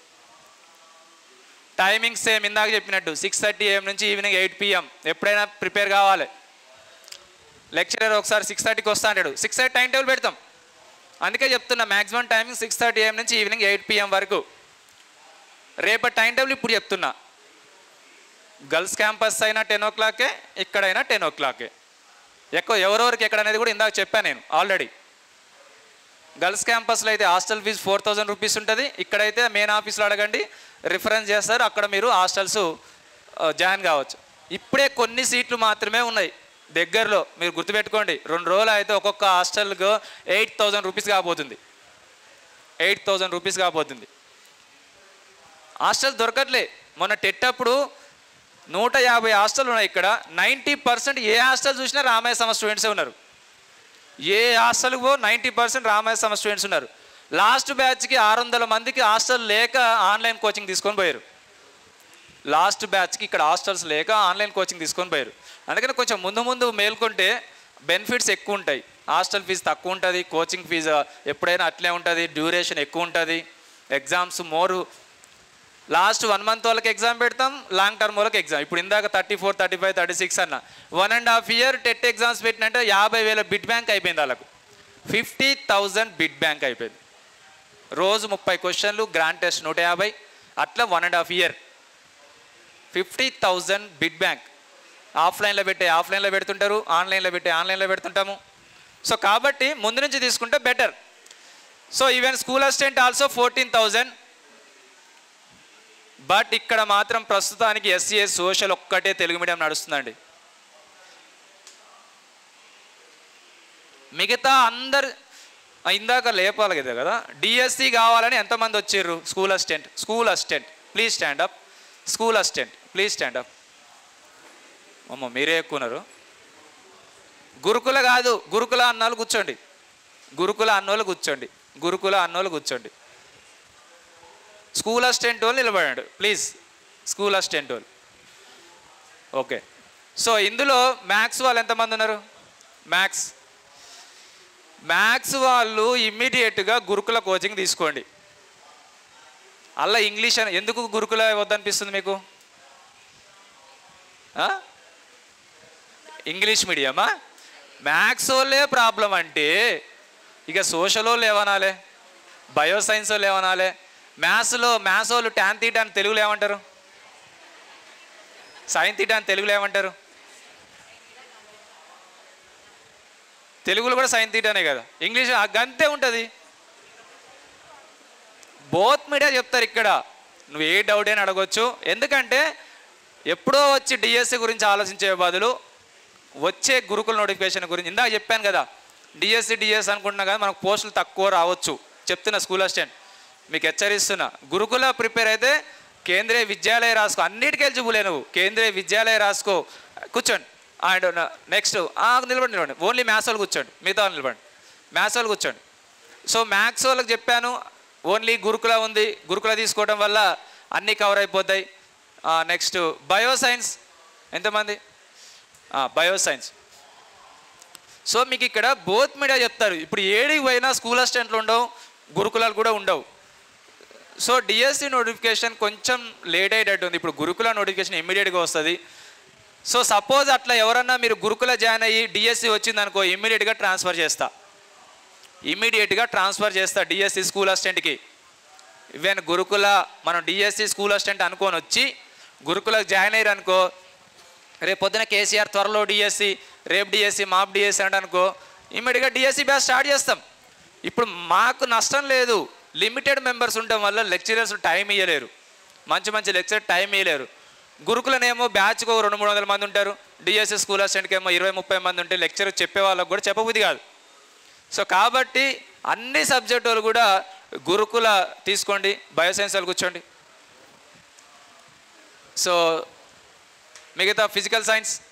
Timing same ఇందాక చెప్పినట్టు 6:30 AM నుంచి ఈవినింగ్ 8 PM ఎప్పుడైనా ప్రిపేర్ కావాలి. లెక్చరర్ ఒకసారి 6:30కి వస్తా అంటాడు, 6:30 టైం టేబుల్ పెడతాం. అందుకే చెప్తున్నా మ్యాక్సిమం టైమింగ్ 6:30 AM నుంచి ఈవినింగ్ 8 PM వరకు. రేపటి టైం టేబుల్ ఇప్పుడు చెప్తున్నా. గర్ల్స్ క్యాంపస్ అయినా 10 o'clock, ఎక్కడైనా 10 o'clock. ఎవరెవరికి ఎక్కడ అనేది కూడా ఇందాక చెప్పాను నేను ఆల్రెడీ. గర్ల్స్ క్యాంపస్లో అయితే హాస్టల్ ఫీజు 4,000 రూపీస్ ఉంటుంది. ఇక్కడైతే మెయిన్ ఆఫీస్లో అడగండి, రిఫరెన్స్ చేస్తారు, అక్కడ మీరు హాస్టల్స్ జాయిన్ కావచ్చు. ఇప్పుడే కొన్ని సీట్లు మాత్రమే ఉన్నాయి దగ్గరలో. మీరు గుర్తుపెట్టుకోండి, 2 రోజులు అయితే ఒక్కొక్క హాస్టల్కు 8,000 రూపీస్ కాబోతుంది. 8,000 రూపీస్ కాబోతుంది. హాస్టల్ దొరకట్లే. మొన్న టెట్ అప్పుడు 150 హాస్టల్ ఉన్నాయి ఇక్కడ. 90% ఏ హాస్టల్ చూసినా రామయ్య సమ స్టూడెంట్సే ఉన్నారు. ఏ హాస్టల్కి పో 90% రామయ్య సమ స్టూడెంట్స్ ఉన్నారు. లాస్ట్ బ్యాచ్కి 600 మందికి హాస్టల్ లేక ఆన్లైన్ కోచింగ్ తీసుకొని పోయారు. లాస్ట్ బ్యాచ్కి ఇక్కడ హాస్టల్స్ లేక ఆన్లైన్ కోచింగ్ తీసుకొని పోయారు. అందుకని కొంచెం ముందు మేల్కొంటే బెనిఫిట్స్ ఎక్కువ ఉంటాయి. హాస్టల్ ఫీజు తక్కువ ఉంటుంది, కోచింగ్ ఫీజు ఎప్పుడైనా అట్లే ఉంటుంది, డ్యూరేషన్ ఎక్కువ ఉంటుంది, ఎగ్జామ్స్ మోరు. లాస్ట్ 1 month వాళ్ళకి ఎగ్జామ్ పెడతాం, లాంగ్ టర్మ్ వాళ్ళకి ఎగ్జామ్. ఇప్పుడు ఇందాక 34, 35, 36 అన్న 1.5 year టెట్ ఎగ్జామ్స్ పెట్టినంటే 50,000 బిడ్ బ్యాంక్ అయిపోయింది వాళ్ళకు. 50,000 బిడ్ బ్యాంక్ అయిపోయింది. రోజు 30 క్వశ్చన్లు, గ్రాండ్ టెస్ట్ 150, అట్లా 1.5 year 50,000 బిడ్ బ్యాంక్. ఆఫ్లైన్లో పెడుతుంటారు, ఆన్లైన్లో ఆన్లైన్లో పెడుతుంటాము. సో కాబట్టి ముందు నుంచి తీసుకుంటే better. So even school assistant also 14,000. But ఇక్కడ మాత్రం ప్రస్తుతానికి SCA సోషల్ ఒక్కటే తెలుగు మీడియం నడుస్తుందండి. మిగతా అందరు ఇందాక లేపాలి కదా, DSC కావాలని ఎంతమంది వచ్చారు? School assistant please stand up. School assistant please stand up. అమ్మ మీరే ఎక్కున్నారు. గురుకుల కాదు, గురుకుల అన్నోళ్ళు కూర్చోండి. స్కూల్ అసిస్టెంట్ వాళ్ళు నిలబడండి ప్లీజ్. స్కూల్ అసిస్టెంట్ వాళ్ళు ఓకే. సో ఇందులో మ్యాథ్స్ వాళ్ళు ఎంతమంది ఉన్నారు? మ్యాథ్స్ వాళ్ళు ఇమ్మీడియట్గా గురుకుల కోచింగ్ తీసుకోండి. అలా ఇంగ్లీష్ అని ఎందుకు గురుకుల వద్దనిపిస్తుంది మీకు? ఇంగ్లీష్ మీడియమా? మ్యాథ్స్ వాళ్ళే ప్రాబ్లం అంటే ఇక సోషల్ వాళ్ళు ఏమనాలి, బయోసైన్స్ వాళ్ళు ఏమనాలి? మ్యాథ్స్ వాళ్ళు tan θ అని తెలుగులో ఏమంటారు? sin θ అని తెలుగులో ఏమంటారు? తెలుగులో కూడా sin θ అనే కదా. ఇంగ్లీష్ గంతే ఉంటుంది. బోత్ మీడియా చెప్తారు ఇక్కడ. నువ్వు ఏ డౌట్ అయినా అడగొచ్చు. ఎందుకంటే ఎప్పుడో వచ్చి DSC గురించి ఆలోచించే బదులు వచ్చే గురుకుల నోటిఫికేషన్ గురించి ఇందాక చెప్పాను కదా. DSC అనుకుంటున్నా కదా, మనకు పోస్టులు తక్కువ రావచ్చు. చెప్తున్నా స్కూల్ అసిస్టెంట్ మీకు హెచ్చరిస్తున్నా. గురుకుల ప్రిపేర్ అయితే కేంద్రీయ విద్యాలయ రాసుకో, అన్నిటికీ ఎలిజిబులే నువ్వు. కేంద్రీయ విద్యాలయ రాసుకో, కూర్చోండి. అండ్ నెక్స్ట్ నిలబడి ఓన్లీ మ్యాథ్స్ వాళ్ళు కూర్చోండి, మిగతా వాళ్ళు నిలబడి. మ్యాథ్స్ వాళ్ళు కూర్చోండి. సో మ్యాథ్స్ వాళ్ళకి చెప్పాను ఓన్లీ గురుకుల ఉంది, గురుకుల తీసుకోవడం వల్ల అన్నీ కవర్ అయిపోతాయి. నెక్స్ట్ బయోసైన్స్ ఎంతమంది? బయోసైన్స్. సో మీకు ఇక్కడ బోత్ మీడియా చెప్తారు. ఇప్పుడు ఏడికి పోయినా స్కూల్ అసిస్టెంట్లు ఉండవు, గురుకులాలు కూడా ఉండవు. సో డిఎస్సి నోటిఫికేషన్ కొంచెం లేట్ అయ్యేటట్టు ఉంది. ఇప్పుడు గురుకుల నోటిఫికేషన్ ఇమ్మీడియట్గా వస్తుంది. సో సపోజ్ అట్లా ఎవరన్నా మీరు గురుకుల జాయిన్ అయ్యి డిఎస్సి వచ్చిందనుకో, ఇమ్మీడియట్గా ట్రాన్స్ఫర్ చేస్తా డిఎస్సి స్కూల్ అసిస్టెంట్కి. ఈవెన్ గురుకుల మనం డిఎస్సి స్కూల్ అసిస్టెంట్ అనుకొని వచ్చి గురుకులకు జాయిన్ అయ్యారు అనుకో, రేపు పొద్దున కేసీఆర్ త్వరలో డిఎస్సి, రేపు డిఎస్సి, మాప్ డిఎస్సి అంటే అనుకో, ఇమ్మీడియట్గా డిఎస్సి బ్యాచ్ స్టార్ట్ చేస్తాం. ఇప్పుడు మాకు నష్టం లేదు, లిమిటెడ్ మెంబర్స్ ఉండటం వల్ల లెక్చరర్స్ టైం ఇవ్వలేరు, మంచి లెక్చరర్ టైం ఇవ్వలేరు. గురుకులనేమో బ్యాచ్కు 200-300 మంది ఉంటారు, డిఎస్సి స్కూల్ అసిస్టెంట్కి ఏమో 20-30 మంది ఉంటే లెక్చర్ చెప్పే వాళ్ళకు కూడా చెప్పబుద్ధి కాదు. సో కాబట్టి అన్ని సబ్జెక్టు వాళ్ళు కూడా గురుకుల తీసుకోండి, బయోసైన్స్ వాళ్ళు కూర్చోండి. సో మిగతా ఫిజికల్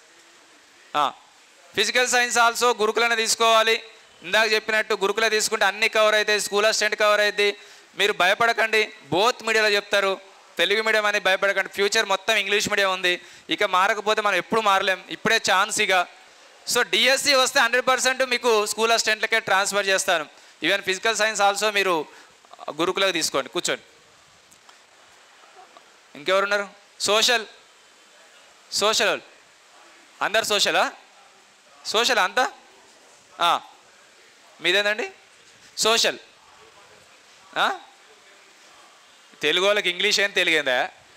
సైన్స్ ఆల్సో గురుకులనే తీసుకోవాలి. ఇందాక చెప్పినట్టు గురుకుల తీసుకుంటే అన్ని కవర్ అవుతాయి, స్కూల్ అసిస్టెంట్ కవర్ అవుతుంది. మీరు భయపడకండి, బోత్ మీడియాలో చెప్తారు. తెలుగు మీడియం అని భయపడకండి, ఫ్యూచర్ మొత్తం ఇంగ్లీష్ మీడియం ఉంది. ఇక మారకపోతే మనం ఎప్పుడు మారలేం, ఇప్పుడే ఛాన్స్ ఇక. సో డిఎస్సి వస్తే 100% మీకు స్కూల్ అసిస్టెంట్లకే ట్రాన్స్ఫర్ చేస్తాను. ఈవెన్ ఫిజికల్ సైన్స్ ఆల్సో మీరు గురుకులకు తీసుకోండి, కూర్చోండి. ఇంకెవరున్నారు? సోషల్ వాళ్ళు అందరు సోషల్ అంతా మీదేనండి. సోషల్ తెలుగు వాళ్ళకి ఇంగ్లీష్ ఏం తెలుగేందా?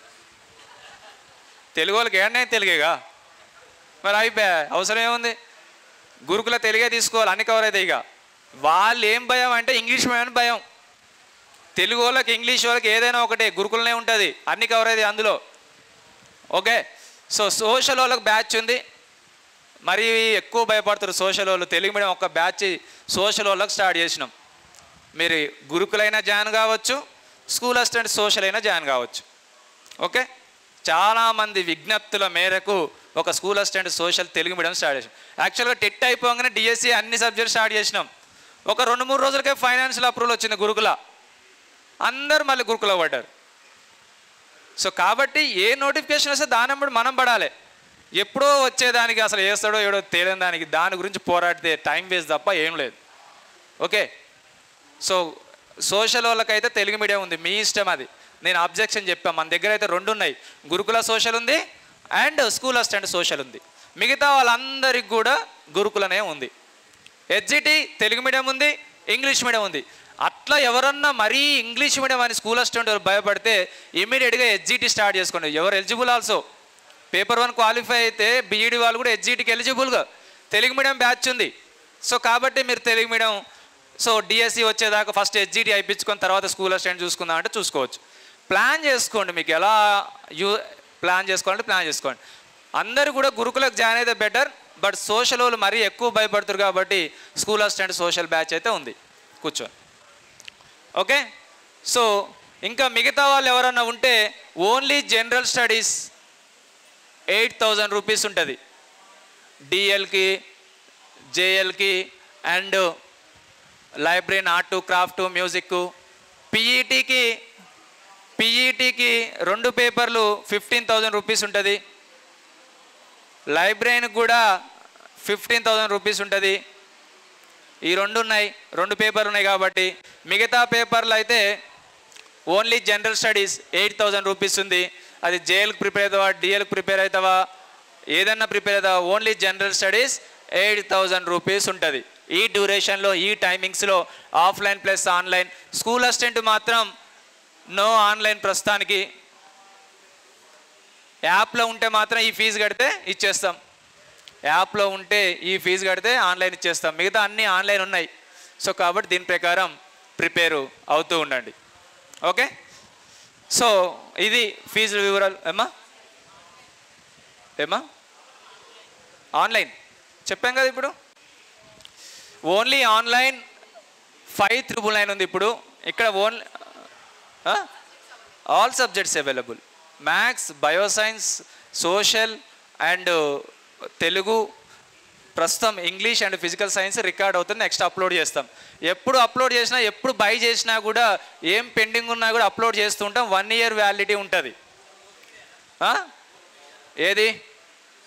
తెలుగు వాళ్ళకి ఏమన్నా తెలుగేగా, మరి అయిపోయా, అవసరం ఏముంది? గురుకుల తెలుగే తీసుకోవాలి, అన్ని కవర్ అవుతాయి. ఇక వాళ్ళు ఏం భయం అంటే ఇంగ్లీష్ మీడియం భయం. తెలుగు వాళ్ళకి ఇంగ్లీష్ వాళ్ళకి ఏదైనా ఒకటే, గురుకులనే ఉంటుంది, అన్ని కవర్ అవుతాయి అందులో. ఓకే, సో సోషల్ వాళ్ళకి బ్యాచ్ ఉంది, మరీ ఎక్కువ భయపడతారు సోషల్ వాళ్ళు. తెలుగు మీడియం ఒక బ్యాచ్ సోషల్ వాళ్ళకి స్టార్ట్ చేసినాం. మీరు గురుకులైనా జాయిన్ కావచ్చు, స్కూల్ అసిస్టెంట్ సోషల్ అయినా జాయిన్ కావచ్చు. ఓకే, చాలామంది విజ్ఞప్తుల మేరకు ఒక school assistant social Telugu medium start చేసినాం. యాక్చువల్గా టెట్ అయిపోగానే డిఎస్సి అన్ని సబ్జెక్ట్స్ స్టార్ట్ చేసినాం. ఒక 2-3 రోజులకే ఫైనాన్షియల్ అప్రూవల్ వచ్చింది గురుకుల, అందరూ మళ్ళీ గురుకుల పడ్డారు. సో కాబట్టి ఏ నోటిఫికేషన్ వస్తే దానప్పుడు మనం పడాలి. ఎప్పుడో వచ్చేదానికి అసలు వేస్తాడో ఏడో తేలిన దానికి దాని గురించి పోరాడితే టైం వేస్ట్ తప్ప ఏం లేదు. ఓకే, సో సోషల్ వాళ్ళకైతే తెలుగు మీడియం ఉంది, మీ ఇష్టం అది. నేను అబ్జెక్షన్ చెప్పాను, మన దగ్గర అయితే 2 ఉన్నాయి, గురుకుల సోషల్ ఉంది అండ్ స్కూల్ అసిస్టెంట్ సోషల్ ఉంది. మిగతా వాళ్ళందరికీ కూడా గురుకులనే ఉంది. హెచ్జిటి తెలుగు మీడియం ఉంది, ఇంగ్లీష్ మీడియం ఉంది. అట్లా ఎవరన్నా మరీ ఇంగ్లీష్ మీడియం అని స్కూల్ అసిస్టెంట్ భయపడితే ఇమీడియట్గా హెచ్జిటి స్టార్ట్ చేసుకోండి. ఎవరు ఎలిజిబుల్ ఆల్సో పేపర్ 1 క్వాలిఫై అయితే బీఈడి వాళ్ళు కూడా హెచ్జిటికి ఎలిజిబుల్గా తెలుగు మీడియం బ్యాచ్ ఉంది. సో కాబట్టి మీరు తెలుగు మీడియం, సో డిఎస్సి వచ్చేదాకా ఫస్ట్ హెచ్జిటి అయిపించుకొని తర్వాత స్కూల్ అసిస్టెంట్ చూసుకుందాం అంటే చూసుకోవచ్చు. ప్లాన్ చేసుకోండి, మీకు ఎలా ప్లాన్ చేసుకోవాలంటే ప్లాన్ చేసుకోండి. అందరూ కూడా గురుకులకు జాయిన్ అయితే బెటర్, బట్ సోషల్ వాళ్ళు మరీ ఎక్కువ భయపడుతారు కాబట్టి స్కూల్ అసిస్టెంట్ సోషల్ బ్యాచ్ అయితే ఉంది, కూర్చోండి. ఓకే, సో ఇంకా మిగతా వాళ్ళు ఎవరన్నా ఉంటే ఓన్లీ జనరల్ స్టడీస్ 8,000 రూపీస్ ఉంటుంది. డిఎల్కి, జేఎల్కి and library, art, craft, music. పీఈటీకి 2 పేపర్లు 15,000 రూపీస్ ఉంటుంది. లైబ్రరీకి కూడా 15,000 రూపీస్ ఉంటుంది. ఈ 2 ఉన్నాయి, 2 పేపర్లు ఉన్నాయి కాబట్టి. మిగతా పేపర్లు అయితే ఓన్లీ జనరల్ స్టడీస్ 8,000 రూపీస్ ఉంది. అది జేఎల్కి ప్రిపేర్ అవుతావా, డిఎల్కి ప్రిపేర్ అవుతావా, ఏదన్నా ప్రిపేర్ అవుతావా, ఓన్లీ జనరల్ స్టడీస్ 8,000 రూపీస్ ఉంటుంది. ఈ డ్యూరేషన్లో, ఈ టైమింగ్స్లో offline plus online. School assistant మాత్రం నో ఆన్లైన్ ప్రస్తుతానికి. యాప్లో ఉంటే మాత్రం ఈ ఫీజు కడితే ఇచ్చేస్తాం, యాప్లో ఉంటే ఈ ఫీజు కడితే ఆన్లైన్ ఇచ్చేస్తాం. మిగతా అన్నీ ఆన్లైన్ ఉన్నాయి. సో కాబట్టి దీని ప్రకారం ప్రిపేర్ అవుతూ ఉండండి. ఓకే, సో ఇది ఫీజు వివరాలు. ఏమా ఆన్లైన్ చెప్పాం కదా, ఇప్పుడు ఓన్లీ ఆన్లైన్ 5,999 ఉంది. ఇప్పుడు ఇక్కడ only all subjects available, maths, bioscience, social and Telugu. ప్రస్తుతం English and physical science record అవుతుంది, నెక్స్ట్ అప్లోడ్ చేస్తాం. ఎప్పుడు అప్లోడ్ చేసినా, ఎప్పుడు బై చేసినా కూడా ఏం పెండింగ్ ఉన్నా కూడా అప్లోడ్ చేస్తూ ఉంటాం. 1 year వ్యాలిడిటీ ఉంటుంది. ఏది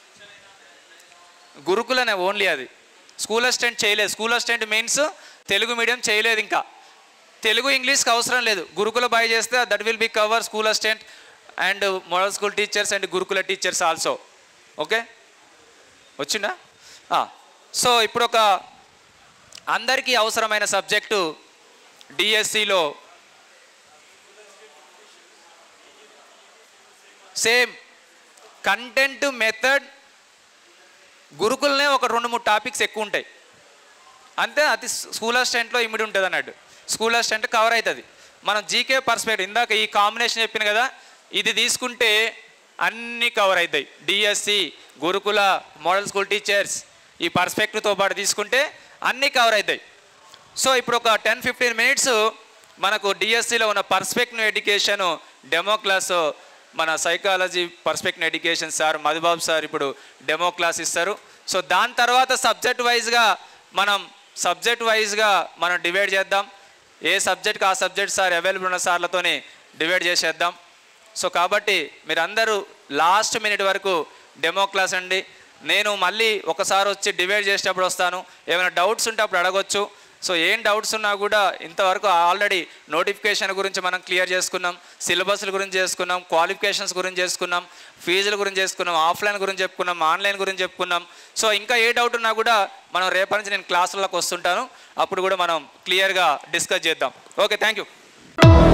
గురుకులనే ఓన్లీ అది. స్కూల్ అసిస్టెంట్ చేయలేదు. School assistant means Telugu medium చేయలేదు. ఇంకా తెలుగు ఇంగ్లీష్కి అవసరం లేదు. గురుకుల బై చేస్తే that will be cover school assistant and model school teachers and Gurukula teachers also. Okay, వచ్చిందా? సో ఇప్పుడు ఒక అందరికీ అవసరమైన సబ్జెక్టు డిఎస్సిలో సేమ్ కంటెంట్, మెథడ్, గురుకులనే ఒక 2-3 టాపిక్స్ ఎక్కువ ఉంటాయి అంతే. అది స్కూల్ అసిస్టెంట్లో ఇమిడి ఉంటుంది అన్నట్టు. స్కూల్ అసిస్టెంట్ కవర్ అవుతుంది. మనం జీకే పర్స్పెక్టివ్ ఇందాక ఈ కాంబినేషన్ చెప్పిన కదా, ఇది తీసుకుంటే అన్నీ కవర్ అవుతాయి. డిఎస్సి, గురుకుల, మోడల్ స్కూల్ టీచర్స్ ఈ పర్స్పెక్టివ్తో పాటు తీసుకుంటే అన్నీ కవర్ అవుతాయి. సో ఇప్పుడు ఒక 10-15 మినిట్స్ మనకు డిఎస్సిలో ఉన్న పర్స్పెక్టివ్ ఎడ్యుకేషను డెమో క్లాసు మన psychology perspective education sir Madhubabu sir ఇప్పుడు డెమో క్లాస్ ఇస్తారు. సో దాని తర్వాత సబ్జెక్ట్ వైజ్గా మనం డివైడ్ చేద్దాం. ఏ సబ్జెక్ట్కి ఆ సబ్జెక్ట్ సార్ అవైలబుల్ ఉన్న సార్లతోనే డివైడ్ చేసేద్దాం. సో కాబట్టి మీరందరూ లాస్ట్ మినిట్ వరకు డెమో క్లాస్ అండి. నేను మళ్ళీ ఒకసారి వచ్చి డివైడ్ చేసేటప్పుడు వస్తాను. ఏమైనా డౌట్స్ ఉంటే అప్పుడు అడగొచ్చు. సో ఏం డౌట్స్ ఉన్నా కూడా ఇంతవరకు ఆల్రెడీ నోటిఫికేషన్ గురించి మనం క్లియర్ చేసుకున్నాం, సిలబస్ల గురించి చేసుకున్నాం, క్వాలిఫికేషన్స్ గురించి చేసుకున్నాం, ఫీజుల గురించి చేసుకున్నాం, ఆఫ్లైన్ గురించి చెప్పుకున్నాం, ఆన్లైన్ గురించి చెప్పుకున్నాం. సో ఇంకా ఏ డౌట్ ఉన్నా కూడా మనం రేపటి నుంచి నేను క్లాసులకు వస్తుంటాను, అప్పుడు కూడా మనం క్లియర్గా డిస్కస్ చేద్దాం. Okay, thank you.